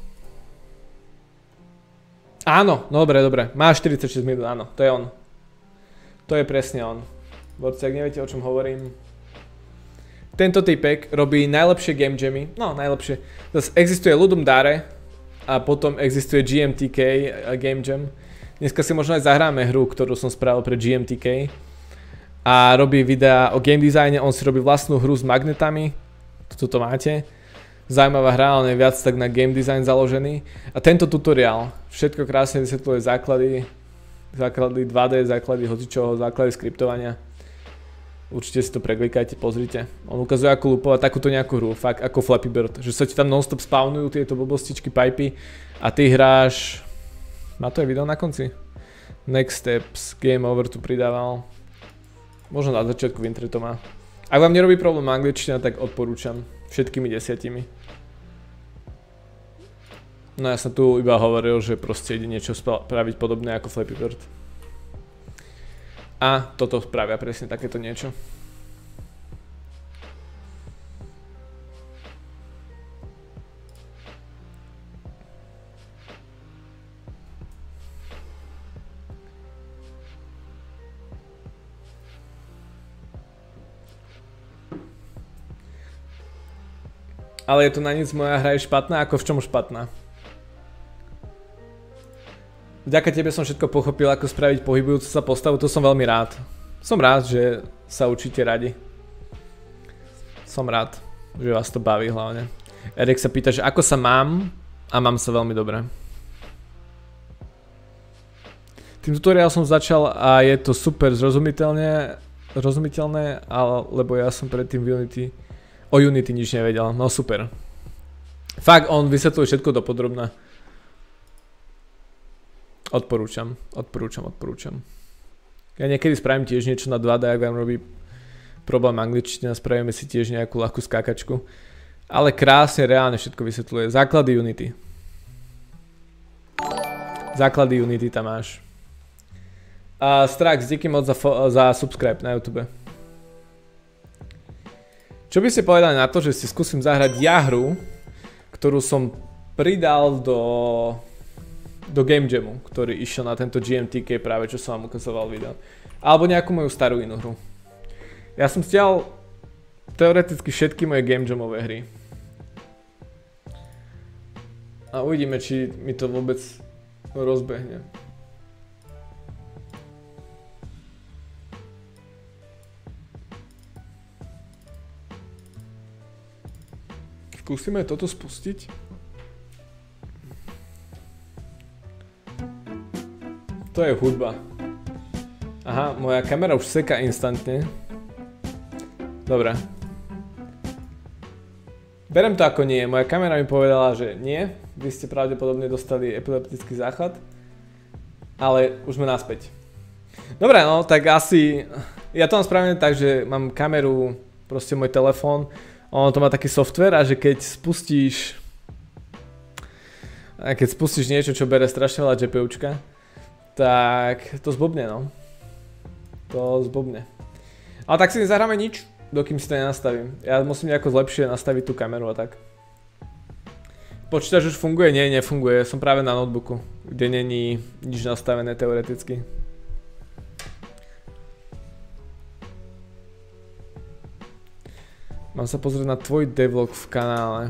Áno, no dobre, dobre. Má štyridsaťšesť minút, áno, to je on. To je presne on. Borci, ak neviete, o čom hovorím. Tento typek robí najlepšie game jammy. No, najlepšie. Zase existuje Ludum Dare a potom existuje G M T K a Game Jam. Dneska si možno aj zahráme hru, ktorú som spravil pre G M T K. A robí videá o game designe, on si robí vlastnú hru s magnetami. Toto máte. Zaujímavá hra, ale je viac tak na game design založený. A tento tutoriál všetko krásne vysvetľuje základy, základy dva dé, základy hocičoho, základy skriptovania. Určite si to preklikajte, pozrite. On ukazuje, ako lupovať takúto nejakú hru, fakt ako Flappy Bird. Že sa ti tam non-stop spawnujú tieto blbostičky, pipy a ty hráš... Má to aj video na konci? Next steps, game over tu pridával. Možno na začiatku v intre to má. Ak vám nerobí problém angličtina, tak odporúčam všetkými desiatimi. No ja som tu iba hovoril, že proste ide niečo spraviť podobné ako Flappy Bird. A toto spravia presne takéto niečo. Ale je to na nic, moja hra je špatná? Ako v čom špatná? Vďaka tebe som všetko pochopil, ako spraviť pohybujúcu sa postavu, to som veľmi rád. Som rád, že sa učíte radi. Som rád, že vás to baví hlavne. Erik sa pýta, že ako sa mám, a mám sa veľmi dobre. Tým tutoriál som začal a je to super zrozumiteľné, zrozumiteľné, lebo ja som predtým v Unity, o Unity nič nevedel, no super. Fakt, on vysvetľuje všetko dopodrobná. Odporúčam, odporúčam, odporúčam. Ja niekedy spravím tiež niečo na dva dé, ak vám robí problém angličtina, spravíme si tiež nejakú ľahkú skákačku. Ale krásne, reálne všetko vysvetľuje. Základy Unity. Základy Unity tam máš. A Strax, díky moc za, za subscribe na YouTube. Čo by ste povedali na to, že si skúsim zahrať ja hru, ktorú som pridal do... do Game Jamu, ktorý išiel na tento G M T K práve, čo som vám ukazoval video. Alebo nejakú moju starú inú hru. Ja som stiahol teoreticky všetky moje Game Jamové hry. A uvidíme, či mi to vôbec rozbehne. Skúsime toto spustiť. To je hudba. Aha, moja kamera už seká instantne. Dobre. Berem to ako nie. Moja kamera mi povedala, že nie. Vy ste pravdepodobne dostali epileptický záchvat. Ale už sme naspäť. Dobre, no tak asi... Ja to mám spravené tak, že mám kameru, proste môj telefón. Ono to má taký software a že keď spustíš... A keď spustíš niečo, čo bere strašne veľa GPUčka, tak to zblbne, no. To zblbne. Ale tak si nezahráme nič, dokým si to nenastavím. Ja musím nejako lepšie nastaviť tú kameru a tak. Počítač už funguje? Nie, nefunguje. Som práve na notebooku, kde není nič nastavené teoreticky. Mám sa pozrieť na tvoj devlog v kanále.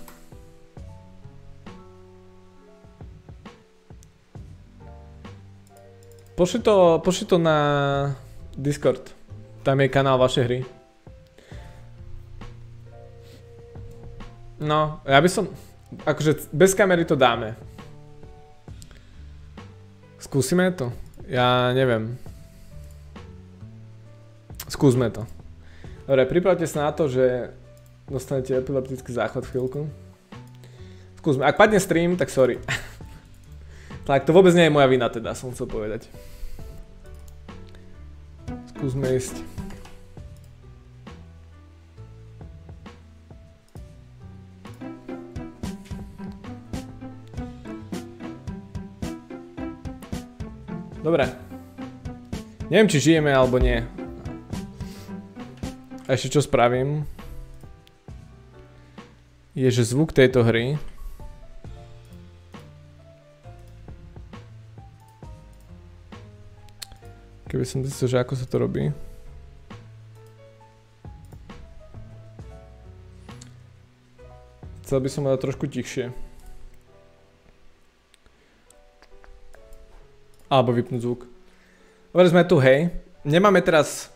Pošli to, pošli to na Discord. Tam je kanál vašej hry. No, ja by som... Akože bez kamery to dáme. Skúsime to? Ja neviem. Skúsme to. Dobre, pripravte sa na to, že dostanete epileptický záchvat v chvíľku. Skúsme. Ak padne stream, tak sorry. Tak to vôbec nie je moja vina teda, som chcel povedať. Skúsme ísť. Dobre. Neviem, či žijeme alebo nie. A ešte čo spravím? je, že zvuk tejto hry keby som zistil, že ako sa to robí. Chcel by som mať trošku tichšie. Alebo vypnúť zvuk. Dobre, sme tu, hej. Nemáme teraz...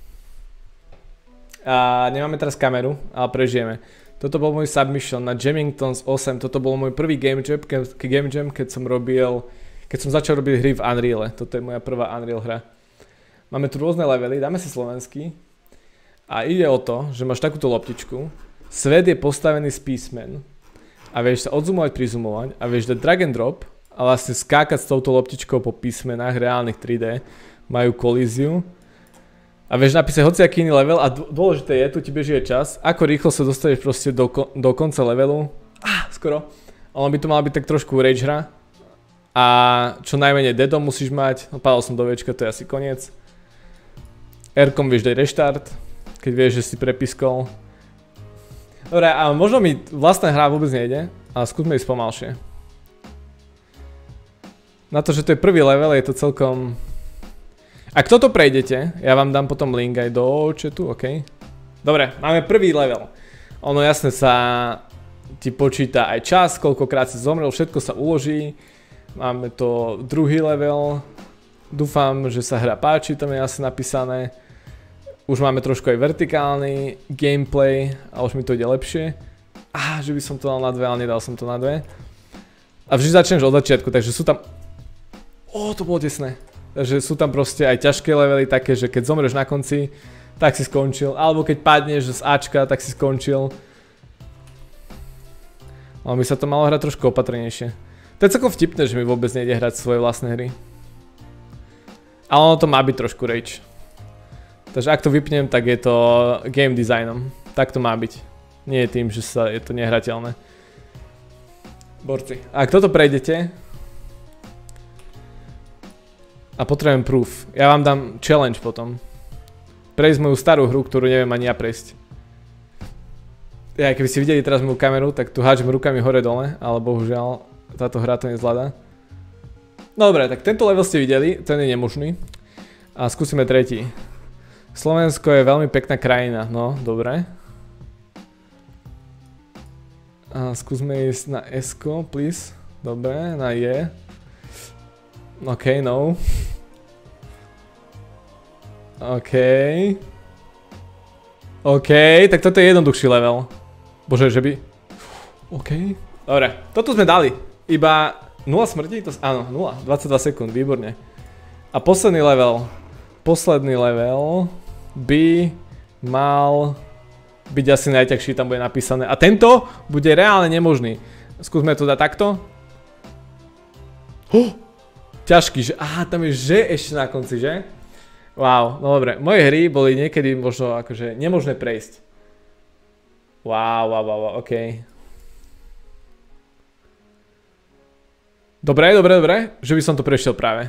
A nemáme teraz kameru, ale prežijeme. Toto bol môj submission na Jammingtons osem. Toto bol môj prvý game jam, ke, game jam, keď som robil... Keď som začal robiť hry v Unreale. Toto je moja prvá Unreal hra. Máme tu rôzne levely, dáme si slovenský. A ide o to, že máš takúto loptičku. Svet je postavený z písmen. A vieš sa odzoomovať, prizumovať. A vieš dať drag and drop. A vlastne skákať s touto loptičkou po písmenách reálnych tri dé. Majú kolíziu. A vieš napísať hociaký iný level. A dôležité je, tu ti beží čas. Ako rýchlo sa dostaneš proste do, do konca levelu. Ah, skoro. Ono by to malo byť tak trošku rage hra. A čo najmenej dedom musíš mať. No, padol som do Včka, to je asi koniec. R-kom vieš dať reštart. Keď vieš, že si prepiskol. Dobre, a možno mi vlastná hra vôbec nejde, ale skúsme ísť pomalšie. Na to, že to je prvý level, je to celkom... Ak toto prejdete, ja vám dám potom link aj do chatu, ok? Dobre, máme prvý level. Ono jasne sa ti počíta aj čas, koľkokrát si zomrel, všetko sa uloží. Máme to druhý level. Dúfam, že sa hra páči, tam je asi napísané. Už máme trošku aj vertikálny gameplay a už mi to ide lepšie. Á, že by som to dal na dve, ale nedal som to na dve. A vždy začneš od začiatku, takže sú tam... Ó, to bolo tesné. Takže sú tam proste aj ťažké levely také, že keď zomreš na konci, tak si skončil. Alebo keď padneš z Ačka, tak si skončil. Ale by sa to malo hrať trošku opatrnejšie. To je celkom vtipné, že mi vôbec nejde hrať svoje vlastné hry. Ale ono to má byť trošku rage. Takže ak to vypnem, tak je to game designom. Tak to má byť. Nie je tým, že sa je to nehrateľné. Borci. Ak toto prejdete... A potrebujem proof. Ja vám dám challenge potom. Prejsť moju starú hru, ktorú neviem ani ja prejsť. Ja keby ste videli teraz moju kameru, tak tu hádžem rukami hore dole, ale bohužiaľ táto hra to nezvláda. No dobre, tak tento level ste videli, ten je nemožný. A skúsime tretí. Slovensko je veľmi pekná krajina, no, dobre. A skúsme ísť na S-ko, please. Dobre, na J. OK, no. OK. OK, tak toto je jednoduchší level. Bože, že by... OK. Dobre, toto sme dali. Iba nula smrti? To... Áno, nula. dvadsaťdva sekúnd, výborne. A posledný level. Posledný level by mal byť asi najťažší, tam bude napísané. A tento bude reálne nemožný. Skúsme to dať takto. Oh, ťažký, že... Aha, tam je že ešte na konci, že? Wow, no dobre. Moje hry boli niekedy možno akože nemožné prejsť. Wow, wow, wow, wow, okej. Dobre, dobre, dobre. Že by som to prešiel práve.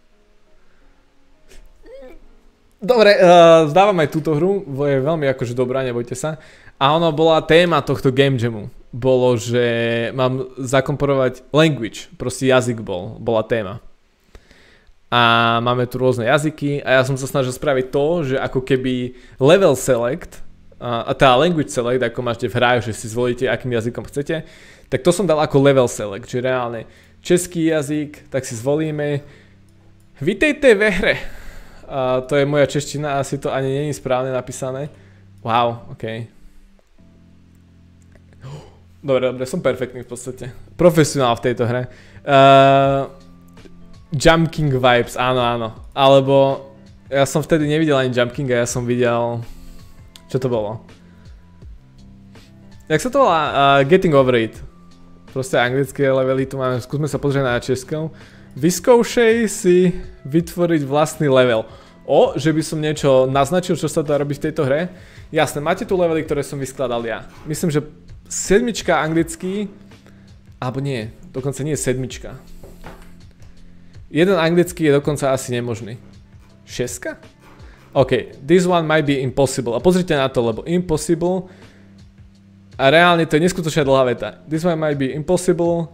Dobre, uh, zdávam aj túto hru, je veľmi akože dobrá, nebojte sa. A ono bola téma tohto game jamu. Bolo, že mám zakomponovať language, proste jazyk bol, bola téma. A máme tu rôzne jazyky a ja som sa snažil spraviť to, že ako keby level select, a tá language select, ako máte v hrách, že si zvolíte, akým jazykom chcete, tak to som dal ako level select, že reálne český jazyk, tak si zvolíme. Vítejte ve hre. A to je moja čeština, asi to ani nie je správne napísané. Wow, ok. Dobre, dobre, som perfektný v podstate. Profesionál v tejto hre. Uh, Jump King vibes, áno, áno. Alebo ja som vtedy nevidel ani Jump Kinga, ja som videl... Čo to bolo? Jak sa to volá? Uh, Getting Over It. Proste anglické levely tu máme. Skúsme sa pozrieť na českou. Vyskúšej si vytvoriť vlastný level. O, že by som niečo naznačil, čo sa dá robiť v tejto hre. Jasné, máte tu levely, ktoré som vyskladal ja. Myslím, že sedmička anglický, alebo nie, dokonca nie sedmička. Jeden anglický je dokonca asi nemožný. Šestka? OK, this one might be impossible. A pozrite na to, lebo impossible A reálne to je neskutočne dlhá veta. This one might be impossible.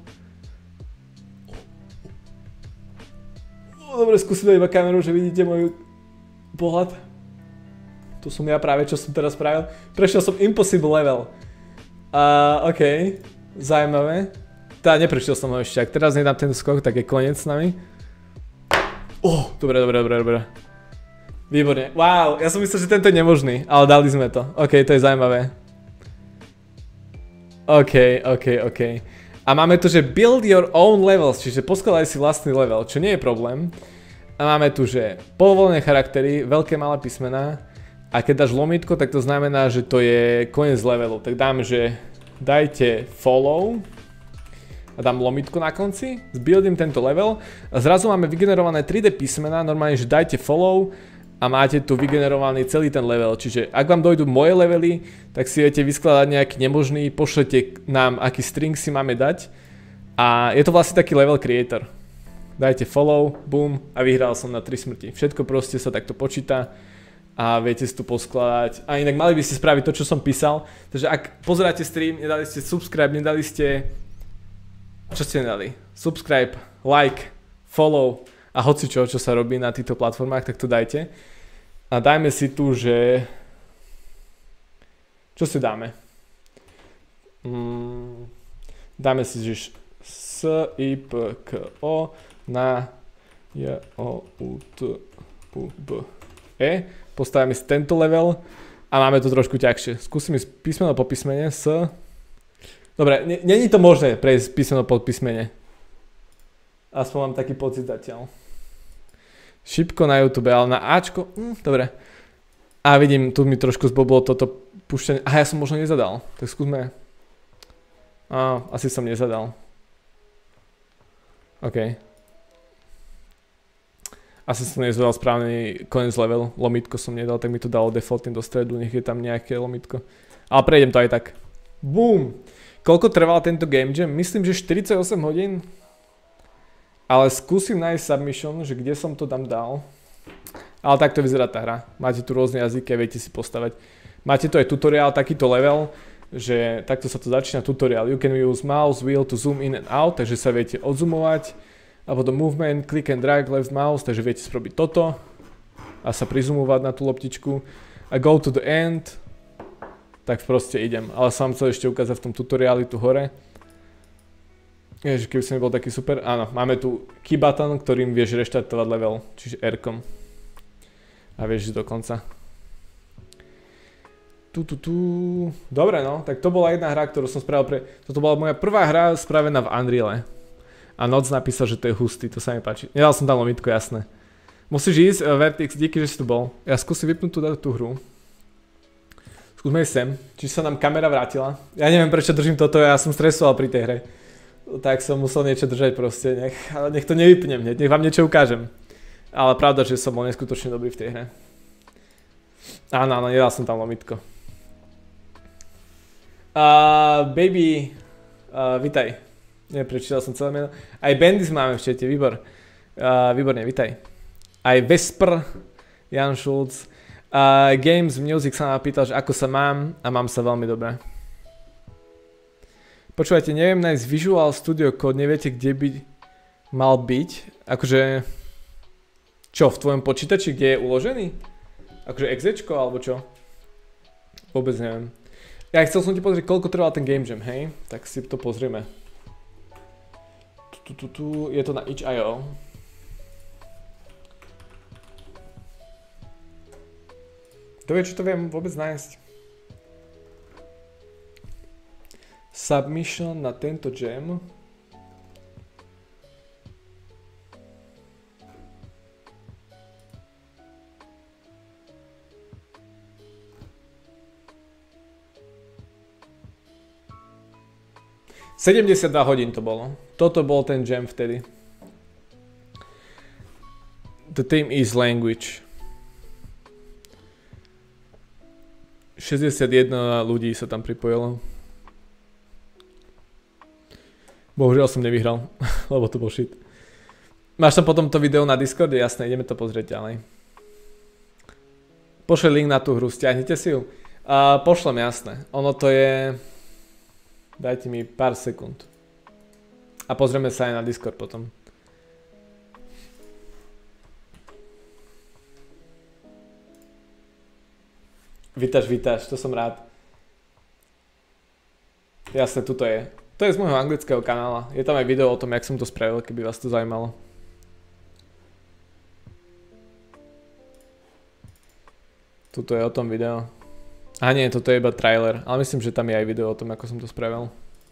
Dobre, skúsim dať iba kameru, že vidíte môj pohľad. Tu som ja práve, čo som teraz spravil. Prešiel som impossible level. Uh, OK, zaujímavé. Tá, neprešiel som ho ešte. Ak teraz nedám ten skok, tak je koniec s nami. Oh, dobre, dobre, dobre, dobre. Výborne. Wow, ja som myslel, že tento je nemožný, ale dali sme to. OK, to je zaujímavé. OK, OK, OK. A máme tu, že build your own levels, čiže poskladaj si vlastný level, čo nie je problém. A máme tu, že povolené charaktery, veľké malé písmená. A keď dáš lomitko, tak to znamená, že to je koniec levelu. Tak dám, že dajte follow. A dám lomitko na konci. Zbuildím tento level. A zrazu máme vygenerované tri dé písmená. Normálne, že dajte follow. A máte tu vygenerovaný celý ten level. Čiže ak vám dojdú moje levely, tak si viete vyskladať nejaký nemožný, pošlete nám, aký string si máme dať. A je to vlastne taký level creator. Dajte follow, boom, a vyhral som na tri smrti. Všetko proste sa takto počíta a viete si tu poskladať. A inak mali by ste spraviť to, čo som písal. Takže ak pozeráte stream, nedali ste subscribe, nedali ste... Čo ste nedali? Subscribe, like, follow a hocičo, čo sa robí na týchto platformách, tak to dajte. A dajme si tu, že... Čo si dáme? Mm, dáme si, že S, I, P, K, O, na J, O, U, T, U, B, E. Postavíme si tento level a máme to trošku ťažšie. Skúsim ísť písmeno po písmene. S. Dobre, není to možné prejsť písmeno po písmene. Aspoň mám taký pocit zatiaľ. Šipko na YouTube, ale na Ačko, hm, dobre. A vidím, tu mi trošku zbobolo toto púšťanie. Aha, ja som možno nezadal. Tak skúsme. Á, asi som nezadal. OK. Asi som nezadal správny koniec level. Lomitko som nedal, tak mi to dalo defaultne do stredu. Nech je tam nejaké lomitko. Ale prejdem to aj tak. Boom! Koľko trval tento game jam? Myslím, že štyridsaťosem hodín. Ale skúsim nájsť submission, že kde som to tam dal. Ale takto vyzerá tá hra. Máte tu rôzne jazyky a viete si postavať. Máte tu aj tutoriál, takýto level, že takto sa to začína tutoriál. You can use mouse wheel to zoom in and out, takže sa viete odzoomovať. A potom movement, click and drag left mouse, takže viete spraviť toto. A sa prizoomovať na tú loptičku. A go to the end. Tak proste idem. Ale som chcel ešte ukázať v tom tutoriáli tu hore. Ježiš, keby som nebol taký super. Áno, máme tu key button, ktorým vieš reštartovať level, čiže R-kom. A vieš ísť do konca. Tu, tu, tu. Dobre, no, tak to bola jedna hra, ktorú som spravil pre... Toto bola moja prvá hra spravená v Unreale. A Noc napísal, že to je hustý, to sa mi páči. Nedal som tam lomitko, jasné. Musíš ísť, Vertix, díky, že si tu bol. Ja skúsim vypnúť tú, tú hru. Skúsme ísť sem, či sa nám kamera vrátila. Ja neviem, prečo držím toto, ja som stresoval pri tej hre. Tak som musel niečo držať proste, nech, ale nech to nevypnem, nech, nech vám niečo ukážem. Ale pravda, že som bol neskutočne dobrý v tej hre. Áno, áno, nedal som tam lomitko. Uh, baby, uh, vitaj. Neprečítal som celé meno. Aj Bendis máme v čete, výbor. Uh, výborne, vitaj. Aj Vesper, Jan Schulz. Uh, Games Music sa ma pýtal, že ako sa mám a mám sa veľmi dobre. Počúvajte, neviem nájsť Visual Studio Code, neviete, kde by mal byť? Akože... Čo, v tvojom počítači, kde je uložený? Akože exečko, alebo čo? Vôbec neviem. Ja chcel som ti pozrieť, koľko trval ten game jam, hej? Tak si to pozrieme. Tu, tu, tu, tu, je to na itch bodka io. To vie, čo to viem vôbec nájsť. Submission na tento jam. sedemdesiatdva hodín to bolo. Toto bol ten jam vtedy. The theme is language. šesťdesiatjeden ľudí sa tam pripojilo. Bohužiaľ som nevyhral, lebo to bol shit. Máš tam potom to video na Discorde? Jasné, ideme to pozrieť ďalej. Pošli link na tú hru, stiahnite si ju. Uh, pošlem, jasné. Ono to je... Dajte mi pár sekúnd. A pozrieme sa aj na Discord potom. Vítaš, vítaš, to som rád. Jasne, tuto je. To je z môjho anglického kanála. Je tam aj video o tom, jak som to spravil, keby vás to zaujímalo. Tuto je o tom video. A nie, toto je iba trailer, ale myslím, že tam je aj video o tom, ako som to spravil.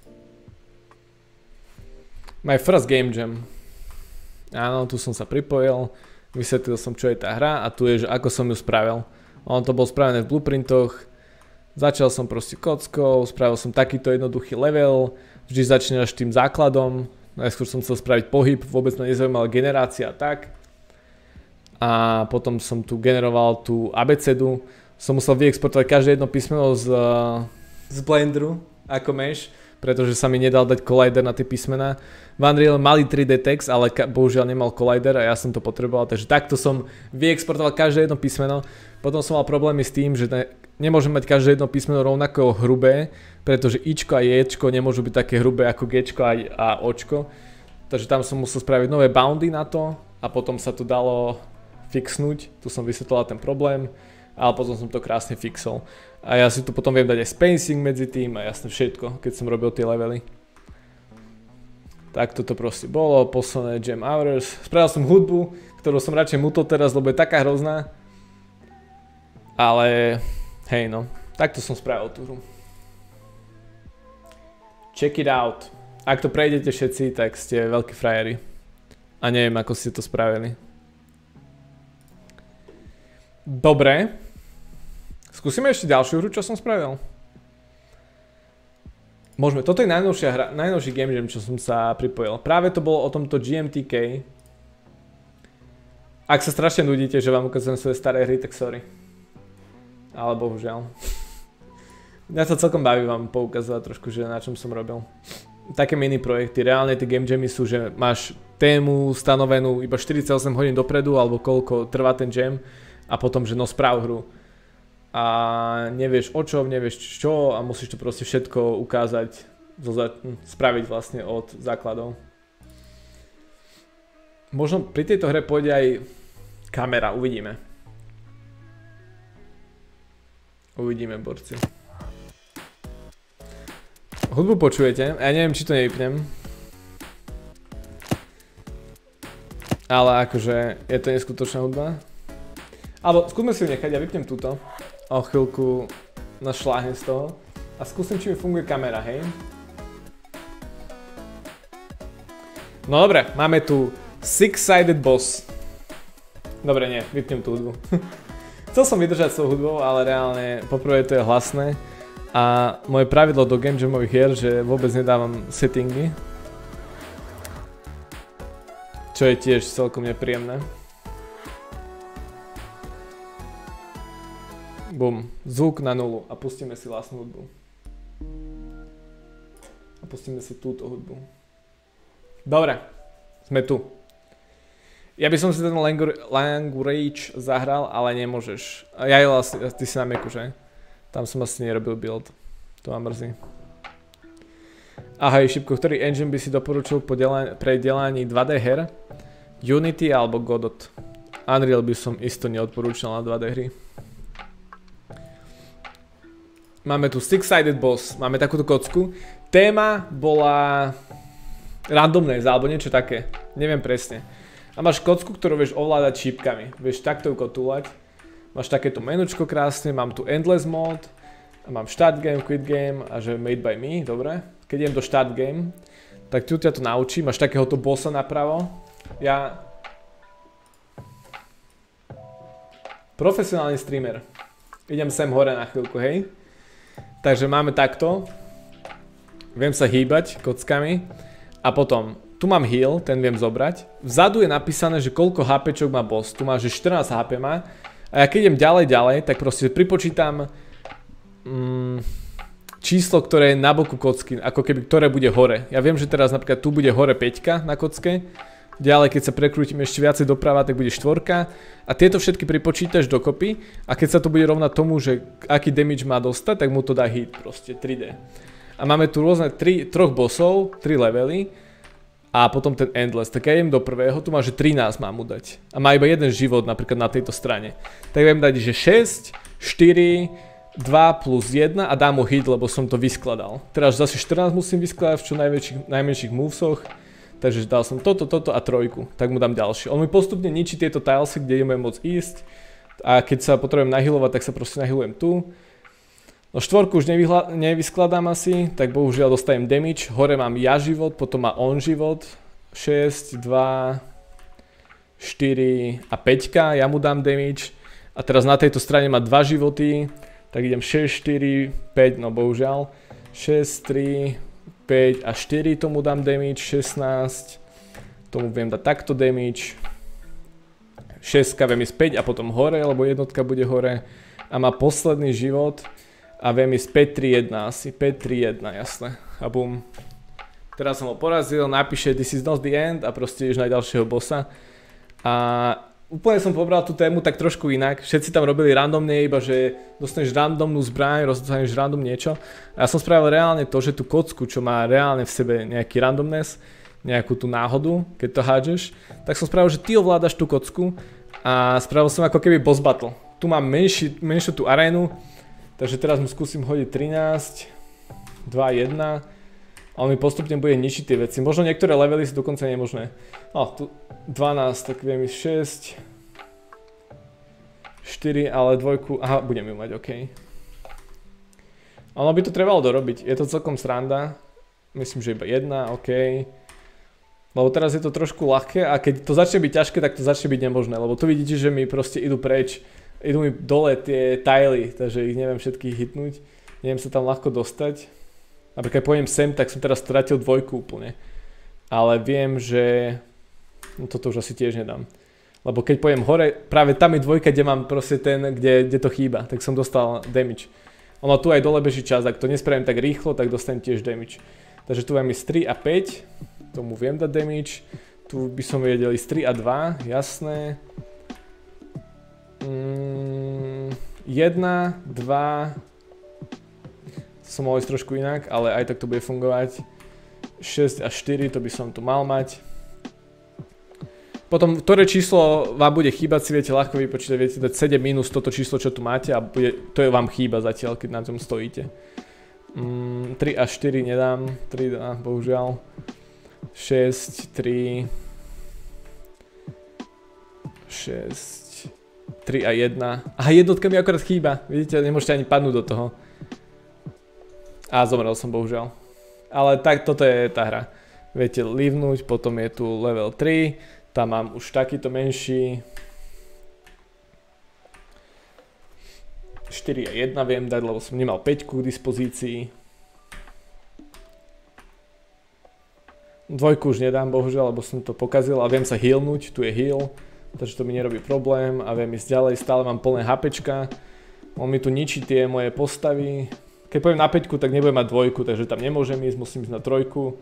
My first game jam. Áno, tu som sa pripojil, vysvetlil som, čo je tá hra a tu je, že ako som ju spravil. Ono to bolo spravené v blueprintoch, začal som proste kockou, spravil som takýto jednoduchý level, vždy začínaš tým základom, najskôr som chcel spraviť pohyb, vôbec ma nezaujímala generácia a tak. A potom som tu generoval tú abecedu, som musel vyexportovať každé jedno písmeno z, z Blenderu ako mesh, pretože sa mi nedal dať collider na tie písmená. V Unreal mali tri dé text, ale bohužiaľ nemal collider a ja som to potreboval, takže takto som vyexportoval každé jedno písmeno. Potom som mal problémy s tým, že ne, nemôžem mať každé jedno písmeno rovnako hrubé, pretože ičko a ječko nemôžu byť také hrubé ako gčko a, a očko. Takže tam som musel spraviť nové boundy na to a potom sa to dalo fixnúť. Tu som vysvetlil ten problém, ale potom som to krásne fixol. A ja si tu potom viem dať aj spacing medzi tým a jasne všetko, keď som robil tie levely. Tak toto proste bolo, posledné jam hours. Spravil som hudbu, ktorú som radšej mutol teraz, lebo je taká hrozná. Ale hej no, takto som spravil tú hru. Check it out. Ak to prejdete všetci, tak ste veľkí frajeri. A neviem, ako ste to spravili. Dobre. Skúsime ešte ďalšiu hru, čo som spravil. Môžeme, toto je najnovšia hra, najnovší game jam, čo som sa pripojil. Práve to bolo o tomto G M T K. Ak sa strašne nudíte, že vám ukazujem svoje staré hry, tak sorry. Ale bohužiaľ. Mňa to celkom baví vám poukazovať trošku, že na čom som robil. Také mini projekty, reálne tie game jammy sú, že máš tému stanovenú iba štyridsaťosem hodín dopredu, alebo koľko trvá ten jam, a potom, že no správ hru. A nevieš o čom, nevieš čo a musíš to proste všetko ukázať, spraviť vlastne od základov. Možno pri tejto hre pôjde aj kamera, uvidíme. Uvidíme, borci. Hudbu počujete, ja neviem, či to nevypnem. Ale akože je to neskutočná hudba. Alebo skúsme si ju nechať, ja vypnem túto. O chvíľku nás šláhne z toho. A skúsim, či mi funguje kamera, hej. No dobre, máme tu Six-Sided Boss. Dobre, nie, vypnem tú hudbu. Chcel som vydržať s tou hudbou, ale reálne poprvé to je hlasné. A moje pravidlo do game jamových hier, že vôbec nedávam settingy. Čo je tiež celkom nepríjemné. Bum, zvuk na nulu a pustíme si vlastnú hudbu. A pustíme si túto hudbu. Dobre, sme tu. Ja by som si ten language zahral, ale nemôžeš. Ja je, ty si na Macu, že? Tam som asi nerobil build. To ma mrzí. Ahoj, Šipko, ktorý engine by si doporučil pre delaní dva dé her? Unity alebo Godot? Unreal by som isto neodporúčal na dva dé hry. Máme tu Six-Sided Boss, máme takúto kocku. Téma bola randomné, alebo niečo také, neviem presne. A máš kocku, ktorú vieš ovládať šípkami, vieš takto ju kotúľať. Máš takéto menučko krásne, mám tu Endless Mode, a mám Start Game, Quit Game a že Made by Me, dobre. Keď idem do Start Game, tak tu ťa to naučí, máš takéhoto bossa napravo. Ja... Profesionálny streamer. Idem sem hore na chvíľku, hej. Takže máme takto, viem sa hýbať kockami a potom tu mám heal, ten viem zobrať. Vzadu je napísané, že koľko HPčok má boss, tu má, že štrnásť há pé má a ja keď idem ďalej ďalej, tak proste pripočítam mm, číslo, ktoré je na boku kocky, ako keby ktoré bude hore. Ja viem, že teraz napríklad tu bude hore päťka na kocke, ďalej keď sa prekrútim ešte viacej doprava, tak bude štvorka a tieto všetky pripočítaš dokopy a keď sa to bude rovnať tomu, že aký damage má dostať, tak mu to dá hit proste tri dé. A máme tu rôzne tri, troch bossov, tri levely. A potom ten endless. Tak ja idem do prvého, tu má, že trinásť mám mu dať. A má iba jeden život napríklad na tejto strane. Tak viem dať, že šesť, štyri, dva plus jeden a dám mu hit, lebo som to vyskladal. Teraz zase štrnásť musím vyskladať v čo najväčších, najmenších movesoch. Takže dal som toto, toto a trojku. Tak mu dám ďalší. On mi postupne ničí tieto tilesy, kde ideme môcť ísť. A keď sa potrebujem nahealovať, tak sa proste nahealujem tu. No štvorku už nevyskladám asi, tak bohužiaľ dostajem damage. Hore mám ja život, potom má on život. šesť, dva, štyri a päť. Ja mu dám damage. A teraz na tejto strane má dva životy. Tak idem šesť, štyri, päť, no bohužiaľ. šesť, tri, päť a štyri tomu dám damage. šestnásť. Tomu viem dať takto damage. šesť viem ísť päť a potom hore, lebo jednotka bude hore. A má posledný život. A viem ísť päť, tri, jeden asi. päť, tri, jeden, jasné. A bum. Teraz som ho porazil, napíše this is not the end a proste ideš na ďalšieho bossa. A úplne som pobral tú tému tak trošku inak. Všetci tam robili randomne, iba že dostaneš randomnú zbraň, dostaneš random niečo. A ja som spravil reálne to, že tú kocku, čo má reálne v sebe nejaký randomness, nejakú tú náhodu, keď to hádžeš, tak som spravil, že ty ovládaš tú kocku a spravil som ako keby boss battle. Tu mám menší, menšiu tú arénu. Takže teraz mu skúsim hodiť trinásť, dva, jeden a on mi postupne bude ničiť tie veci. Možno niektoré levely sú dokonca nemožné. No, tu dvanásť, tak viem ísť šesť, štyri, ale dvojku, aha, budem ju mať, OK. Ono by to trebalo dorobiť, je to celkom sranda. Myslím, že iba jedna, OK. Lebo teraz je to trošku ľahké a keď to začne byť ťažké, tak to začne byť nemožné. Lebo tu vidíte, že mi proste idú preč. Idú mi dole tie tily, takže ich neviem všetkých hitnúť. Neviem sa tam ľahko dostať. Napríklad pôjdem sem, tak som teraz stratil dvojku úplne. Ale viem, že... No toto už asi tiež nedám. Lebo keď pôjdem hore, práve tam je dvojka, kde mám proste ten, kde, kde to chýba. Tak som dostal damage. Ono tu aj dole beží čas, ak to nespravím tak rýchlo, tak dostanem tiež damage. Takže tu viem ísť tri a päť. Tomu viem dať damage. Tu by som vedel ísť tri a dva, jasné. Mm, jedna, dva, som mohol ísť trošku inak, ale aj tak to bude fungovať. šesť a štyri, to by som tu mal mať. Potom, ktoré číslo vám bude chýbať, si viete ľahko vypočítať, viete dať sedem minus toto číslo, čo tu máte a bude, to je vám chýba zatiaľ, keď na tom stojíte. Mm, tri a štyri nedám, tri, a bohužiaľ. šesť, tri, šesť, tri a jedna. Aha, jednotka mi akorát chýba. Vidíte, nemôžete ani padnúť do toho. A zomrel som, bohužiaľ. Ale tak, toto je tá hra. Viete livnúť, potom je tu level tri. Tam mám už takýto menší. štyri a jeden viem dať, lebo som nemal päťku k dispozícii. Dvojku už nedám, bohužiaľ, lebo som to pokazil a viem sa healnúť. Tu je heal. Takže to mi nerobí problém a viem ísť ďalej, stále mám plné HPčka. On mi tu ničí tie moje postavy. Keď poviem na päťku, tak nebudem mať dvojku, takže tam nemôžem ísť, musím ísť na trojku.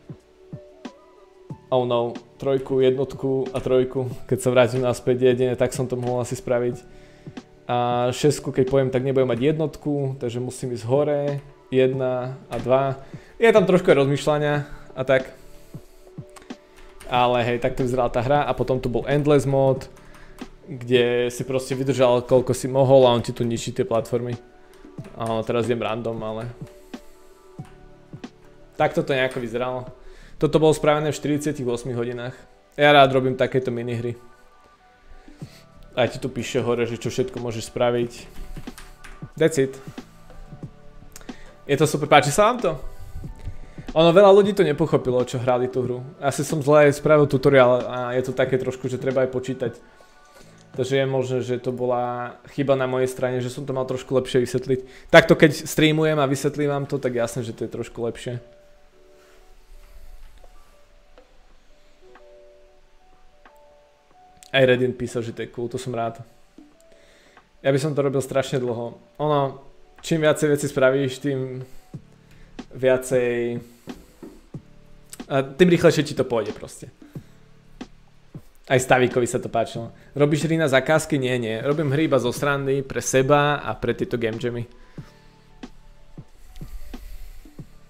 Oh no, trojku, jednotku a trojku. Keď sa vrátim naspäť jedine, tak som to mohol asi spraviť. A šesťku, keď poviem, tak nebudem mať jednotku, takže musím ísť hore. Jedna a dva. Je tam trošku rozmýšľania a tak. Ale hej, takto vyzerala tá hra a potom tu bol Endless mod, kde si proste vydržal koľko si mohol a on ti tu ničí tie platformy. A teraz idem random, ale... Takto to nejako vyzeralo. Toto bolo spravené v štyridsiatich ôsmich hodinách. Ja rád robím takéto minihry. Aj ti tu píše hore, že čo všetko môžeš spraviť. That's it. Je to super, páči sa vám to? Ono, veľa ľudí to nepochopilo, čo hrali tú hru. Asi som zle spravil tutoriál a je to také trošku, že treba aj počítať. Takže je možné, že to bola chyba na mojej strane, že som to mal trošku lepšie vysvetliť. Takto keď streamujem a vysvetlím vám to, tak jasne, že to je trošku lepšie. Aj Reddit písal, že to je cool, to som rád. Ja by som to robil strašne dlho. Ono, čím viacej veci spravíš, tým viacej... A tým rýchlejšie ti to pôjde proste. Aj Stavíkovi sa to páčilo. Robíš hry na zakázky? Nie, nie. Robím hry iba zo srandy, pre seba a pre tieto game jammy.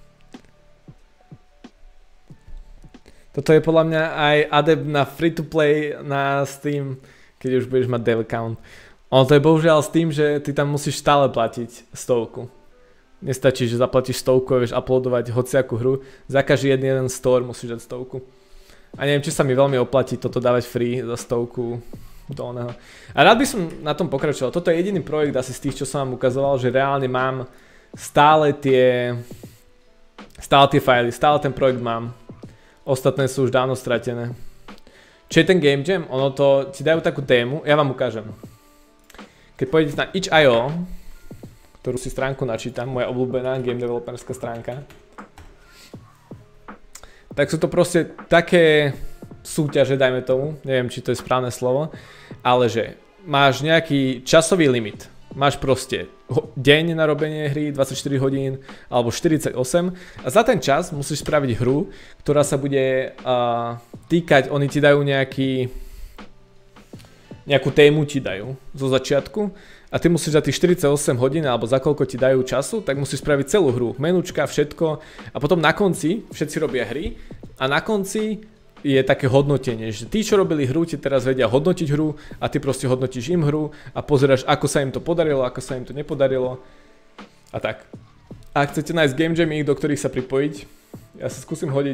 Toto je podľa mňa aj adept na free to play na Steam, keď už budeš mať dev account. Ono to je bohužiaľ s tým, že ty tam musíš stále platiť stovku. Nestačí, že zaplatíš stovku a vieš uploadovať hociakú hru. Za každý jeden, jeden store musíš dať stovku. A neviem, či sa mi veľmi oplatí toto dávať free za stovku do oného. A rád by som na tom pokračoval. Toto je jediný projekt asi z tých, čo som vám ukazoval, že reálne mám stále tie stále tie fajly, stále ten projekt mám. Ostatné sú už dávno stratené. Čo je ten Game Jam? Ono to, ti dajú takú tému, ja vám ukážem. Keď pôjdete na itch bodka io, ktorú si stránku načítam, moja obľúbená game developerská stránka, tak sú to proste také súťaže, dajme tomu, neviem, či to je správne slovo, ale že máš nejaký časový limit. Máš proste deň na robenie hry, dvadsaťštyri hodín alebo štyridsaťosem a za ten čas musíš spraviť hru, ktorá sa bude uh, týkať, oni ti dajú nejaký, nejakú tému ti dajú zo začiatku a ty musíš za tých štyridsaťosem hodín alebo za koľko ti dajú času, tak musíš spraviť celú hru, menučka, všetko a potom na konci, všetci robia hry a na konci je také hodnotenie, že tí, čo robili hru, ti teraz vedia hodnotiť hru a ty proste hodnotíš im hru a pozeráš, ako sa im to podarilo, ako sa im to nepodarilo a tak. A ak chcete nájsť game jamy, do ktorých sa pripojiť, ja sa skúsim hodiť.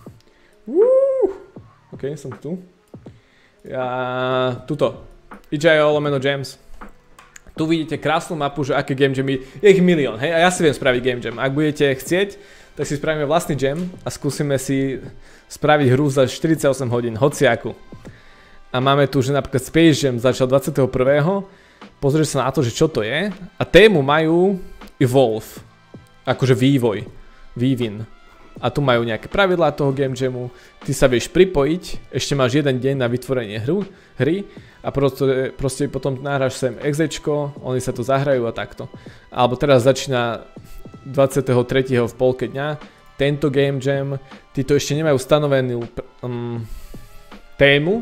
Woo! OK, som tu. Ja... Tuto. itch bodka io lomeno jams. Tu vidíte krásnu mapu, že aké game jamy, je ich milión, hej, a ja si viem spraviť game jam. Ak budete chcieť, tak si spravíme vlastný jam a skúsime si spraviť hru za štyridsaťosem hodín, hociaku. A máme tu, že napríklad Space Jam začal dvadsiateho prvého Pozrieš sa na to, že čo to je a tému majú Evolve, akože vývoj, vývin. A tu majú nejaké pravidlá toho game jamu, ty sa vieš pripojiť, ešte máš jeden deň na vytvorenie hru, hry a proste, proste potom nahráš sem exečko, oni sa tu zahrajú a takto. Alebo teraz začína dvadsiateho tretieho v polke dňa, tento game jam, tí to ešte nemajú stanovenú um, tému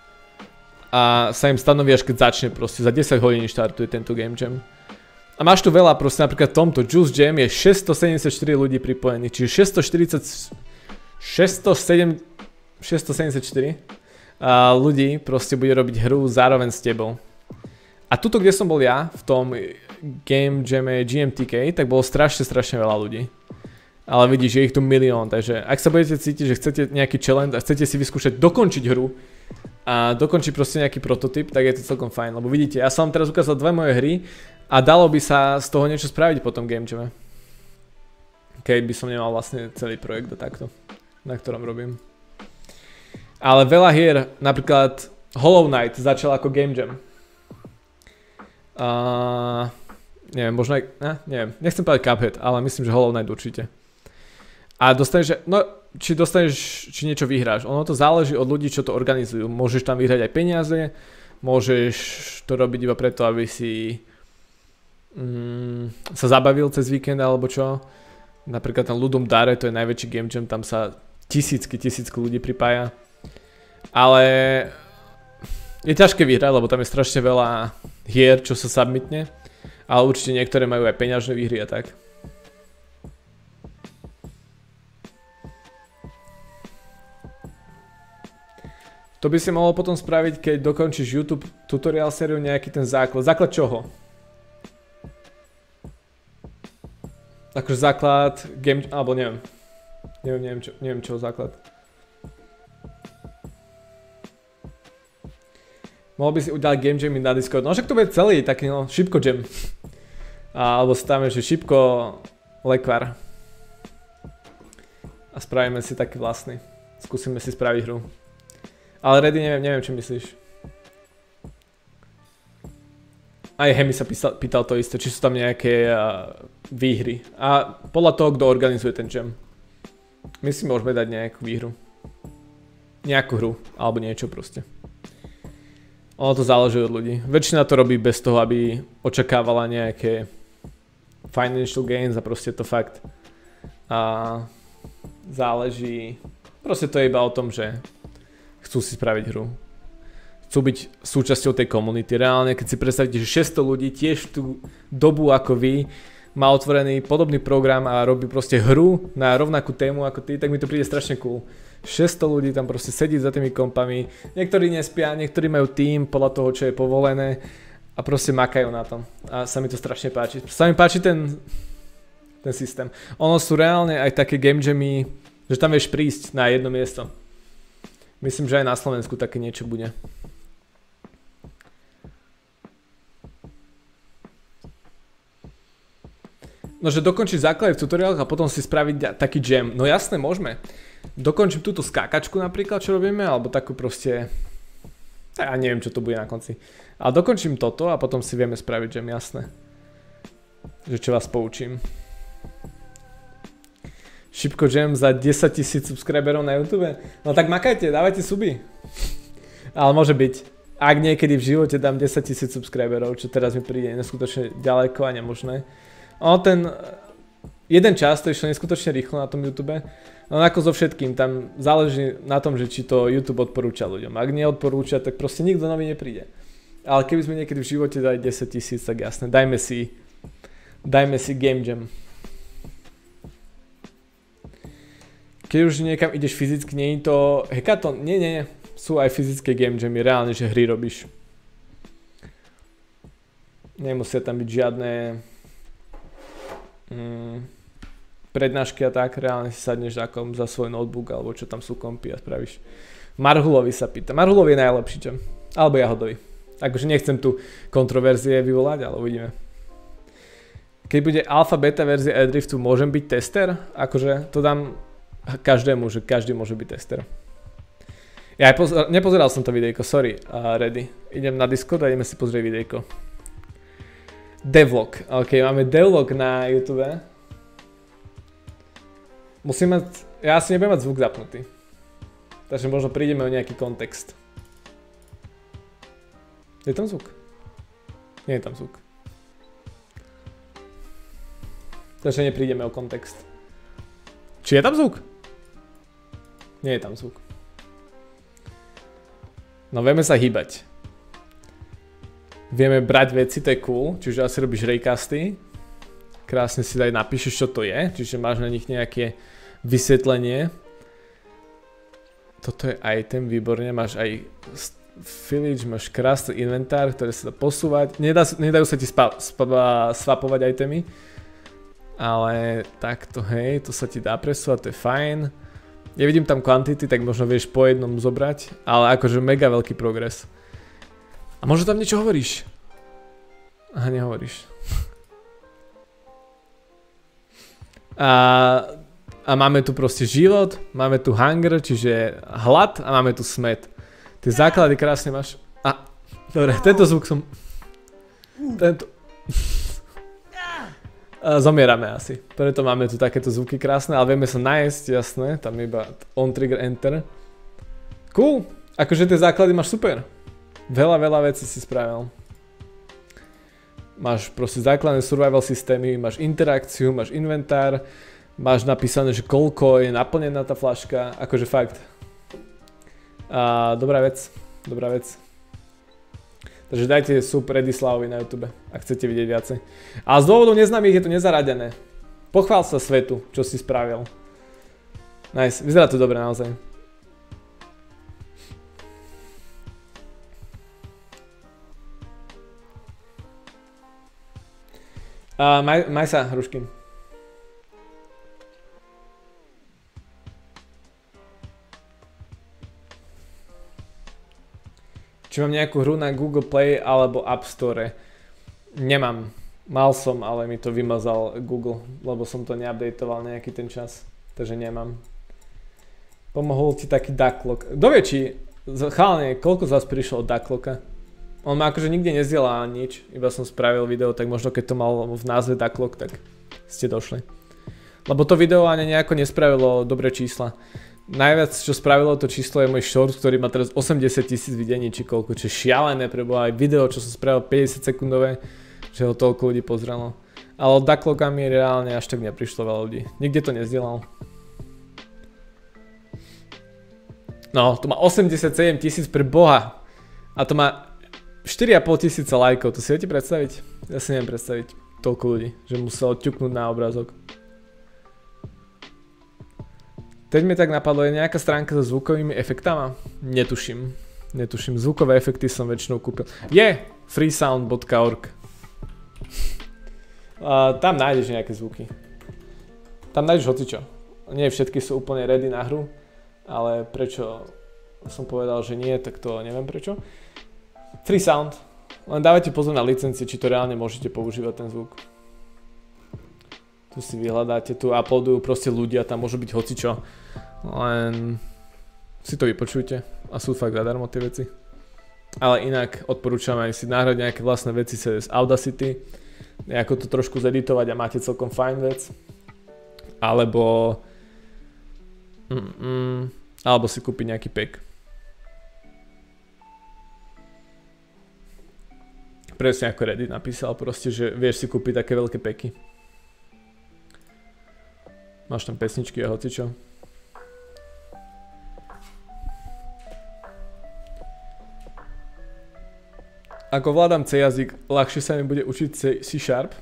a sa im stanoví až keď začne proste, za desať hodín štartuje tento game jam. A máš tu veľa, proste napríklad v tomto Juice Jam je šesťstosedemdesiatštyri ľudí pripojených, čiže šesťstoštyridsať, šesťstosedem, šesťstosedemdesiatštyri a ľudí proste bude robiť hru zároveň s tebou. A tuto, kde som bol ja, v tom Game Jame G M T K, tak bolo strašne, strašne veľa ľudí. Ale vidíš, je ich tu milión, takže ak sa budete cítiť, že chcete nejaký challenge a chcete si vyskúšať dokončiť hru a dokončiť proste nejaký prototyp, tak je to celkom fajn, lebo vidíte, ja som vám teraz ukázal dve moje hry a dalo by sa z toho niečo spraviť po tom Game Jame. Keď by som nemal vlastne celý projekt a takto, na ktorom robím. Ale veľa hier, napríklad Hollow Knight začal ako Game Jam. Uh, neviem, možno aj, ne, neviem, nechcem povedať Cuphead, ale myslím, že Hollow Knight určite. A dostaneš, no, či dostaneš, či niečo vyhráš, ono to záleží od ľudí, čo to organizujú. Môžeš tam vyhrať aj peniaze, môžeš to robiť iba preto, aby si mm, sa zabavil cez víkend alebo čo. Napríklad ten Ludum Dare, to je najväčší game jam, tam sa tisícky, tisícky ľudí pripája. Ale je ťažké vyhrať, lebo tam je strašne veľa hier, čo sa submitne. Ale určite niektoré majú aj peňažné výhry a tak. To by si mohol potom spraviť, keď dokončíš YouTube tutorial sériu, nejaký ten základ. Základ čoho? Akože základ game, alebo neviem. Neviem, neviem, čo, neviem čo základ. Mohol by si udiať game jamy na Discord. No však to bude celý taký no, šipko jam. A, alebo stáme, že šipko lekvar. A spravíme si taký vlastný. Skúsime si spraviť hru. Ale Reddy, neviem, neviem, čo myslíš. Aj Hemi sa písal, pýtal to isté, či sú tam nejaké uh, výhry. A podľa toho, kto organizuje ten jam. My si môžeme dať nejakú výhru. Nejakú hru, alebo niečo proste. Ono to záleží od ľudí. Väčšina to robí bez toho, aby očakávala nejaké financial gains a proste to fakt a záleží. Proste to je iba o tom, že chcú si spraviť hru. Chcú byť súčasťou tej komunity. Reálne, keď si predstavíte, že šesťsto ľudí tiež tú dobu ako vy má otvorený podobný program a robí proste hru na rovnakú tému ako ty, tak mi to príde strašne cool. šesťsto ľudí tam proste sedí za tými kompami. Niektorí nespia, niektorí majú tým podľa toho, čo je povolené a proste makajú na tom. A sa mi to strašne páči. Sa mi páči ten, ten systém. Ono sú reálne aj také game jammy, že tam vieš prísť na jedno miesto. Myslím, že aj na Slovensku také niečo bude. No, že dokončiť základy v tutoriáloch a potom si spraviť taký jam. No jasné, môžeme. Dokončím túto skákačku napríklad, čo robíme, alebo takú proste... Ja neviem, čo to bude na konci. Ale dokončím toto a potom si vieme spraviť jam, jasné. Že čo vás poučím. Šipko jam za desaťtisíc subscriberov na YouTube. No tak makajte, dávajte suby. Ale môže byť. Ak niekedy v živote dám desaťtisíc subscriberov, čo teraz mi príde neskutočne ďaleko a nemožné. Ono ten jeden čas to išlo neskutočne rýchlo na tom YouTube, no ako so všetkým, tam záleží na tom, že či to YouTube odporúča ľuďom. Ak neodporúča, tak proste nikto nový nepríde. Ale keby sme niekedy v živote dali desaťtisíc, tak jasné, dajme si, dajme si game jam. Keď už niekam ideš fyzicky, nie je to hackathon? Nie, nie, nie, sú aj fyzické game jammy, reálne, že hry robíš. Nemusia tam byť žiadne... Mm, prednášky a tak, reálne si sadneš zakom za svoj notebook alebo čo tam sú kompy a spravíš. Marhulovi sa pýta. Marhulov je najlepší čem. Alebo Jahodovi. Akože nechcem tu kontroverzie vyvolať, ale uvidíme. Keď bude alfa beta verzia Airdriftu, môžem byť tester? Akože to dám každému, že každý môže byť tester. Ja aj pozer- nepozeral som to videjko, sorry, uh, ready. Idem na Discord a ideme si pozrieť videjko. Devlog. Ok, máme devlog na YouTube. Musím mať... Ja asi nebudem mať zvuk zapnutý. Takže možno prídeme o nejaký kontext. Je tam zvuk? Nie je tam zvuk. Takže neprídeme o kontext. Či je tam zvuk? Nie je tam zvuk. No vieme sa hýbať. Vieme brať veci, to je cool, čiže asi robíš raycasty. Krásne si aj napíšeš, čo to je, čiže máš na nich nejaké vysvetlenie. Toto je item, výborne, máš aj village, máš krásny inventár, ktoré sa dá posúvať. Nedá, nedajú sa ti spa, spa, swapovať itemy, ale takto, hej, to sa ti dá presúvať, to je fajn. Ja vidím tam quantity, tak možno vieš po jednom zobrať, ale akože mega veľký progres. A možno tam niečo hovoríš. Aha, nehovoríš. A, a máme tu proste život, máme tu hunger, čiže hlad a máme tu smet. Tie základy krásne máš. A, dobre, tento zvuk som... Tento... A zomierame asi. Preto máme tu takéto zvuky krásne, ale vieme sa nájsť, jasné. Tam iba on trigger enter. Cool, akože tie základy máš super. Veľa, veľa vecí si spravil. Máš proste základné survival systémy, máš interakciu, máš inventár, máš napísané, že koľko je naplnená tá fľaška, akože fakt. A dobrá vec, dobrá vec. Takže dajte sub Redislavovi na YouTube, ak chcete vidieť viacej. A z dôvodov neznámych je to nezaradené. Pochvál sa svetu, čo si spravil. Nice, vyzerá to dobre naozaj. Uh, maj, maj sa, Hruškin. Či mám nejakú hru na Google Play alebo App Store? Nemám. Mal som, ale mi to vymazal Google, lebo som to neupdateoval nejaký ten čas. Takže nemám. Pomohol ti taký Ducklock. Kto vie, či... Chalane, koľko z vás prišlo od Ducklocka? On ma akože nikde nezdielal nič, iba som spravil video, tak možno keď to mal v názve Ducklock, tak ste došli. Lebo to video ani nejako nespravilo dobré čísla. Najviac, čo spravilo to číslo je môj short, ktorý má teraz osemdesiat tisíc videní, či koľko, čo je šialené, preboha aj video, čo som spravil päťdesiat sekundové, že ho toľko ľudí pozrelo. Ale od Ducklocka mi reálne až tak neprišlo veľa ľudí. Nikde to nezdielal. No, to má osemdesiatsedem tisíc pre boha. A to má štyri a pol tisíca lajkov, to si viete predstaviť? Ja si neviem predstaviť toľko ľudí, že musel ťuknúť na obrázok. Teď mi tak napadlo, je nejaká stránka so zvukovými efektami? Netuším. Netuším, zvukové efekty som väčšinou kúpil. Je! freesound bodka org. Uh, tam nájdeš nejaké zvuky. Tam nájdeš hocičo. Nie všetky sú úplne ready na hru, ale prečo som povedal, že nie, tak to neviem prečo. Freesound. Len dávajte pozor na licencie, či to reálne môžete používať ten zvuk. Tu si vyhľadáte, tu uploadujú proste ľudia, tam môžu byť hocičo. Len si to vypočujte a sú fakt zadarmo tie veci. Ale inak odporúčam aj si nahrať nejaké vlastné veci cez Audacity, ako to trošku zeditovať a máte celkom fajn vec. Alebo mm, mm, alebo si kúpiť nejaký pack. Presne ako Reddit napísal proste, že vieš si kúpiť také veľké packy. Máš tam pesničky a hocičo. Ako vládam C jazyk, ľahšie sa mi bude učiť C Sharp?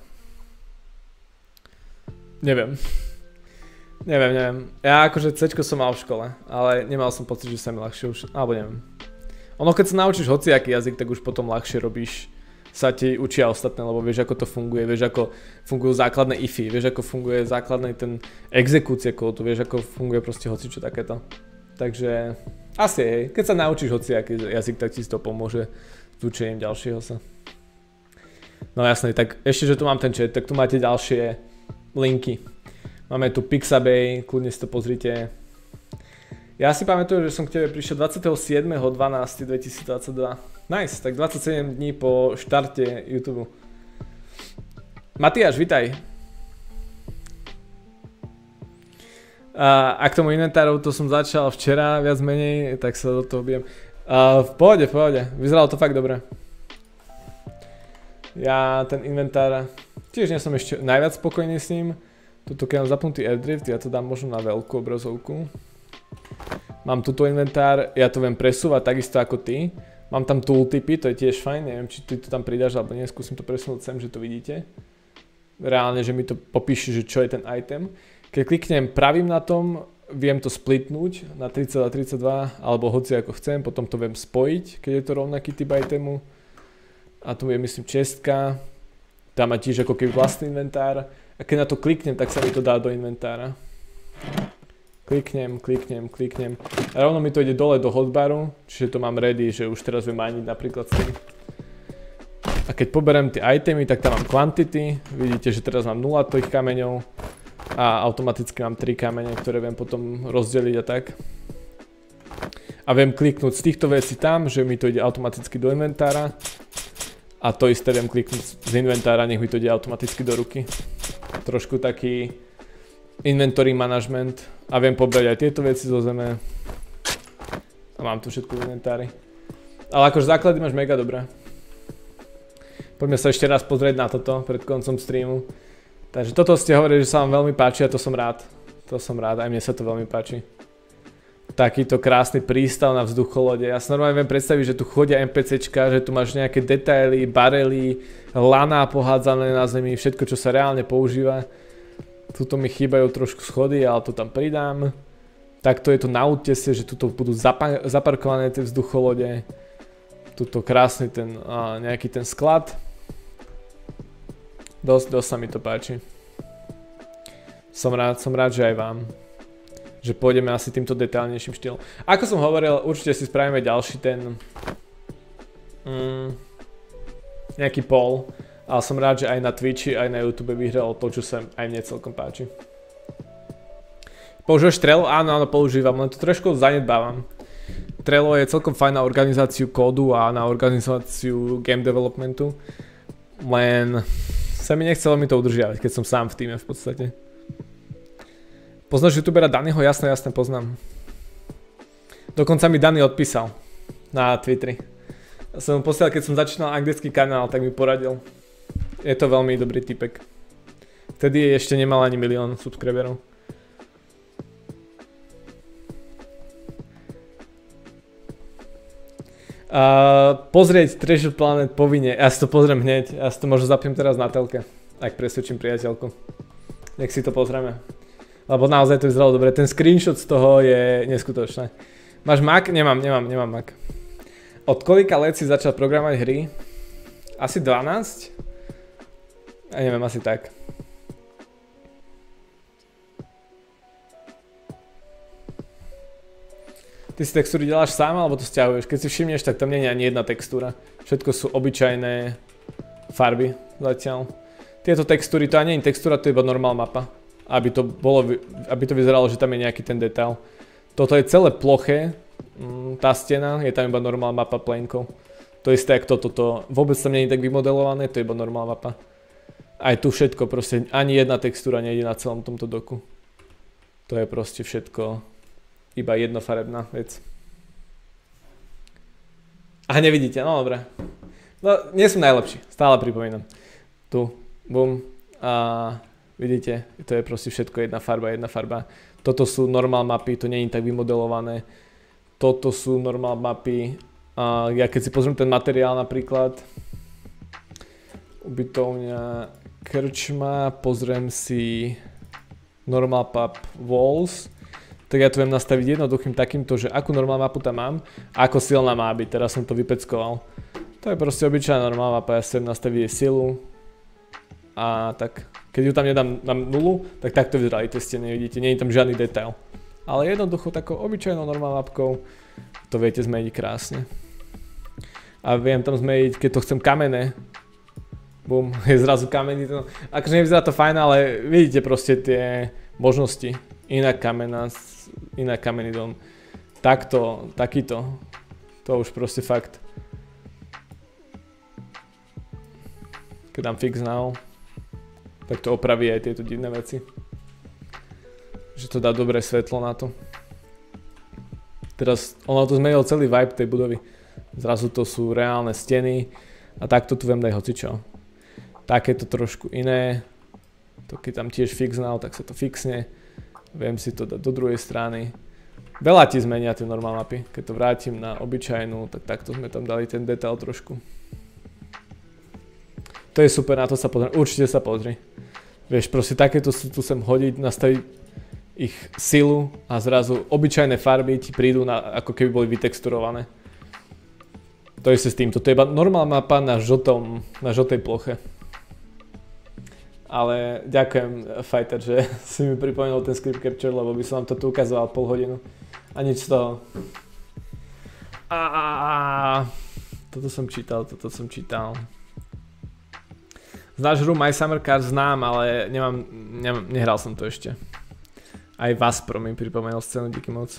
Neviem. Neviem, neviem. Ja akože C-čko som mal v škole, ale nemal som pocit, že sa mi ľahšie už, alebo neviem. Ono keď sa naučíš hociaký jazyk, tak už potom ľahšie robíš, sa ti učia ostatné, lebo vieš ako to funguje, vieš ako fungujú základné ify, vieš ako funguje základný ten exekúcia kódu, vieš ako funguje proste hocičo takéto. Takže asi hej, keď sa naučíš hociaký jazyk, tak ti to pomôže s učením ďalšieho sa. No jasné, tak ešte, že tu mám ten chat, tak tu máte ďalšie linky. Máme tu Pixabay, kľudne si to pozrite. Ja si pamätujem, že som k tebe prišiel dvadsiateho siedmeho decembra dvetisícdvadsaťdva. Nice, tak dvadsaťsedem dní po štarte YouTube. Matiáš, vitaj. A, a k tomu inventáru, to som začal včera viac menej, tak sa do toho bijem. A, v pohode, v pohode, vyzeralo to fakt dobre. Ja ten inventár, tiež nie som ešte najviac spokojný s ním. Tuto keď mám zapnutý airdrift, ja to dám možno na veľkú obrazovku. Mám tuto inventár, ja to viem presúvať takisto ako ty. Mám tam tooltipy, to je tiež fajn, neviem či ty to tam pridáš alebo nie, skúsim to presunúť sem, že to vidíte. Reálne, že mi to popíše, že čo je ten item. Keď kliknem pravým na tom, viem to splitnúť na tri celé tridsaťdva alebo hoci ako chcem, potom to viem spojiť, keď je to rovnaký typ itemu. A tu je myslím čestka, tam má tiež ako keby vlastný inventár. A keď na to kliknem, tak sa mi to dá do inventára. Kliknem, kliknem, kliknem. A rovno mi to ide dole do hotbaru, čiže to mám ready, že už teraz viem miniť napríklad s tým. A keď poberiem tie itemy, tak tam mám quantity. Vidíte, že teraz mám nula tých kameňov. A automaticky mám tri kamene, ktoré viem potom rozdeliť a tak. A viem kliknúť z týchto vecí tam, že mi to ide automaticky do inventára. A to isté viem kliknúť z inventára, nech mi to ide automaticky do ruky. Trošku taký inventory management. A viem pobrať aj tieto veci zo zeme. A mám tu všetko v inventári. Ale akože základy máš mega dobré. Poďme sa ešte raz pozrieť na toto pred koncom streamu. Takže toto ste hovorili, že sa vám veľmi páči a to som rád. To som rád, aj mne sa to veľmi páči. Takýto krásny prístav na vzducholode. Ja si normálne viem predstaviť, že tu chodia NPCčka, že tu máš nejaké detaily, barely, lana pohádzané na zemi, všetko čo sa reálne používa. Tuto mi chýbajú trošku schody, ale to tam pridám. Takto je to na útese, že tuto budú zapa zaparkované tie vzducholode. Tuto krásny ten a, nejaký ten sklad. Dosť, dosť sa mi to páči. Som rád, som rád, že aj vám. Že pôjdeme asi týmto detailnejším štýlom. Ako som hovoril, určite si spravíme ďalší ten mm, nejaký poll. Ale som rád, že aj na Twitchi, aj na YouTube vyhralo to, čo sa aj mne celkom páči. Používaš Trello? Áno, áno, používam, len to trošku zanedbávam. Trello je celkom fajn na organizáciu kódu a na organizáciu game developmentu. Len sa mi nechcelo mi to udržiavať, keď som sám v týme v podstate. Poznáš youtubera Danyho? Jasné, jasné, poznám. Dokonca mi Dany odpísal na Twitteri. Ja som mu posielal, keď som začínal anglický kanál, tak mi poradil. Je to veľmi dobrý typek. Vtedy ešte nemal ani milión subscriberov. Uh, pozrieť Treasure Planet povinne. Ja si to pozriem hneď. Ja si to možno zapnem teraz na telke. Ak presvedčím priateľku. Nech si to pozrieme. Lebo naozaj to vyzeralo dobre. Ten screenshot z toho je neskutočné. Máš Mac? Nemám, nemám, nemám Mac. Od kolika let si začal programovať hry? Asi dvanásť? Ja neviem, asi tak. Ty si textúry deláš sám, alebo to sťahuješ? Keď si všimneš, tak tam nie je ani jedna textúra. Všetko sú obyčajné farby zatiaľ. Tieto textúry, to ani nie je textúra, to je iba normál mapa. Aby to bolo, aby to vyzeralo, že tam je nejaký ten detail. Toto je celé ploché, tá stena, je tam iba normál mapa plainkou. To isté, jak toto, to vôbec tam nie je tak vymodelované, to je iba normál mapa. Aj tu všetko, proste ani jedna textúra nejde na celom tomto doku. To je proste všetko iba jednofarebná vec. A nevidíte, no dobre. No, nie som najlepší, stále pripomínam. Tu, bum, a vidíte, to je proste všetko jedna farba, jedna farba. Toto sú normál mapy, to nie je tak vymodelované. Toto sú normál mapy. A ja keď si pozriem ten materiál napríklad, ubytovňa krčma, pozriem si normal map walls, tak ja to viem nastaviť jednoduchým takýmto, že akú normálnu mapu tam mám a ako silná má byť. Teraz som to vypeckoval. To je proste obyčajná normálna mapa, ja si viem nastaviť jej silu a tak. Keď ju tam nedám na nulu, tak takto vyzerali tie steny, vidíte, nie je tam žiadny detail. Ale jednoducho takou obyčajnou normálnou mapkou to viete zmeniť krásne. A viem tam zmeniť, keď to chcem kamenné. Bum, je zrazu kamenný. No, akože nevyzerá to fajn, ale vidíte proste tie možnosti. Iná kamená, iná kamenný dom. Takto, takýto. To už proste fakt. Keď dám fix now, tak to opraví aj tieto divné veci. Že to dá dobré svetlo na to. Teraz ono to zmenilo celý vibe tej budovy. Zrazu to sú reálne steny a takto tu viem dať hocičo. Takéto trošku iné. To keď tam tiež fix now, tak sa to fixne. Viem si to dať do druhej strany. Veľa ti zmenia tie normálne mapy. Keď to vrátim na obyčajnú, tak takto sme tam dali ten detail trošku. To je super, na to sa pozri. Určite sa pozri. Vieš, proste takéto si tu sem hodiť, nastaviť ich silu a zrazu obyčajné farby ti prídu na, ako keby boli vytexturované. To je s týmto. To je iba normálna mapa na žltom, na žltej ploche. Ale ďakujem, Fighter, že si mi pripomenul ten script capture, lebo by som vám to tu ukazoval pol hodinu. A nič z toho. A toto som čítal, toto som čítal. Znáš hru My Summer Car? Znám, ale nemám, nemám, nehral som to ešte. Aj Vaspro mi pripomenul scénu, díky moc.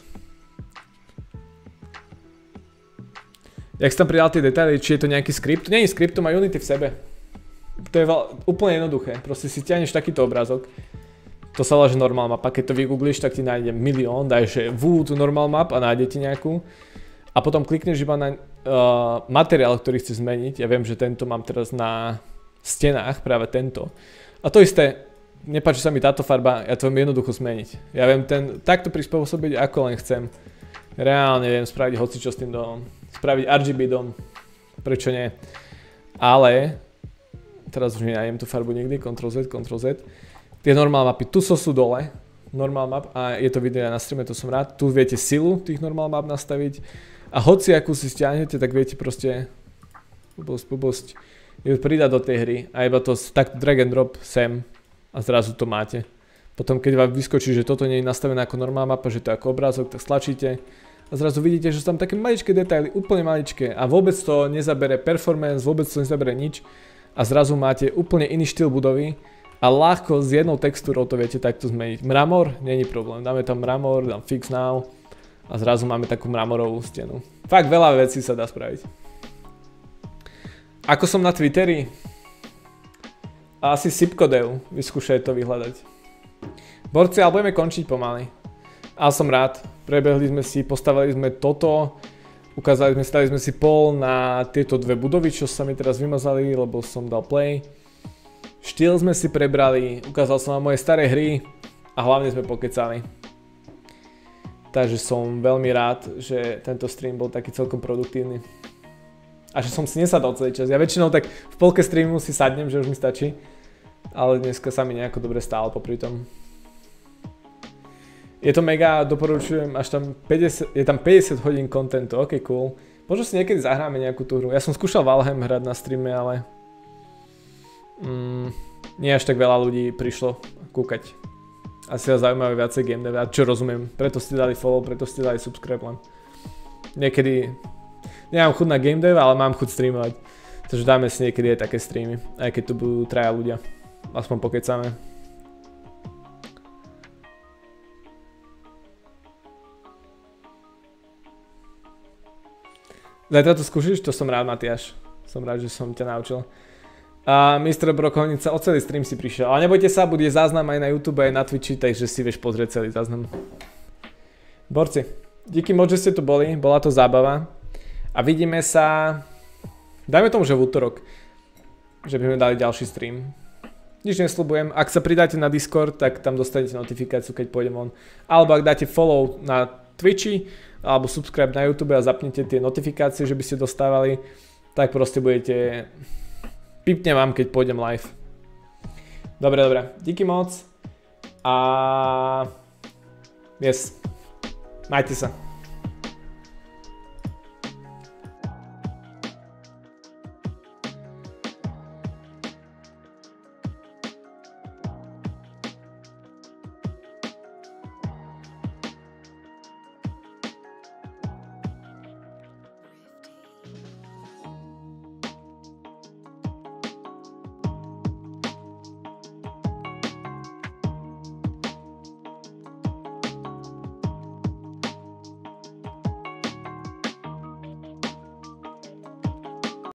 Jak si tam pridal tie detaily, či je to nejaký skript? To nie je skript, to má Unity v sebe. To je úplne jednoduché, proste si stiahneš takýto obrázok. To sa volá, že normal mapa, keď to vygoogliš, tak ti nájde milión, dajš že v to normal map a nájde ti nejakú. A potom klikneš iba na uh, materiál, ktorý chceš zmeniť. Ja viem, že tento mám teraz na stenách, práve tento. A to isté, nepáči sa mi táto farba, ja to viem jednoducho zmeniť. Ja viem ten takto prispôsobiť, ako len chcem. Reálne viem spraviť hocičo s tým domom. Spraviť er gé bé dom, prečo nie. Ale teraz už nenájdem tú farbu nikdy, kontrol zet, kontrol zet. Tie normál mapy, tu sú, sú dole, normál map a je to video na streame, to som rád. Tu viete silu tých normál map nastaviť a hoci akú si stiahnete, tak viete proste blbosť, blbosť, ju pridať do tej hry a iba to tak drag and drop sem a zrazu to máte. Potom keď vám vyskočí, že toto nie je nastavené ako normál mapa, že to je ako obrázok, tak stlačíte a zrazu vidíte, že sú tam také maličké detaily, úplne maličké a vôbec to nezabere performance, vôbec to nezabere nič. A zrazu máte úplne iný štýl budovy a ľahko s jednou textúrou to viete takto zmeniť. Mramor? Není problém. Dáme tam mramor, dám fix now a zrazu máme takú mramorovú stenu. Fakt veľa vecí sa dá spraviť. Ako som na Twitteri? Asi Sipkodev. Vyskúšaj to vyhľadať. Borci, ale budeme končiť pomaly. Ale som rád. Prebehli sme si, postavili sme toto. Ukázali sme, stali sme si pol na tieto dve budovy, čo sa mi teraz vymazali, lebo som dal play. Štýl sme si prebrali, ukázal som vám moje staré hry a hlavne sme pokecali. Takže som veľmi rád, že tento stream bol taký celkom produktívny. A že som si nesadol celý čas. Ja väčšinou tak v polke streamu si sadnem, že už mi stačí. Ale dneska sa mi nejako dobre stálo popri tom. Je to mega, doporučujem, až tam päťdesiat, je tam päťdesiat hodín kontentu, ok, cool. Možno si niekedy zahráme nejakú tú hru. Ja som skúšal Valheim hrať na streame, ale mm, nie až tak veľa ľudí prišlo kúkať. Asi vás zaujímavé viacej game dev, čo rozumiem. Preto ste dali follow, preto ste dali subscribe len. Niekedy nemám chuť na game dev, ale mám chuť streamovať. Takže dáme si niekedy aj také streamy, aj keď tu budú traja ľudia. Aspoň pokecáme. Zajtra to skúšiš? To som rád, Matiáš. Som rád, že som ťa naučil. A mister Brokovnica, o celý stream si prišiel. Ale nebojte sa, bude záznam aj na YouTube, aj na Twitchi, takže si vieš pozrieť celý záznam. Borci, díky moc, že ste tu boli, bola to zábava. A vidíme sa, dajme tomu, že v útorok, že by sme dali ďalší stream. Nič nesľubujem, ak sa pridáte na Discord, tak tam dostanete notifikáciu, keď pôjdem von. Alebo ak dáte follow na Twitchi, alebo subscribe na YouTube a zapnite tie notifikácie, že by ste dostávali, tak proste budete, pipne vám, keď pôjdem live. Dobre, dobre, díky moc a yes, majte sa.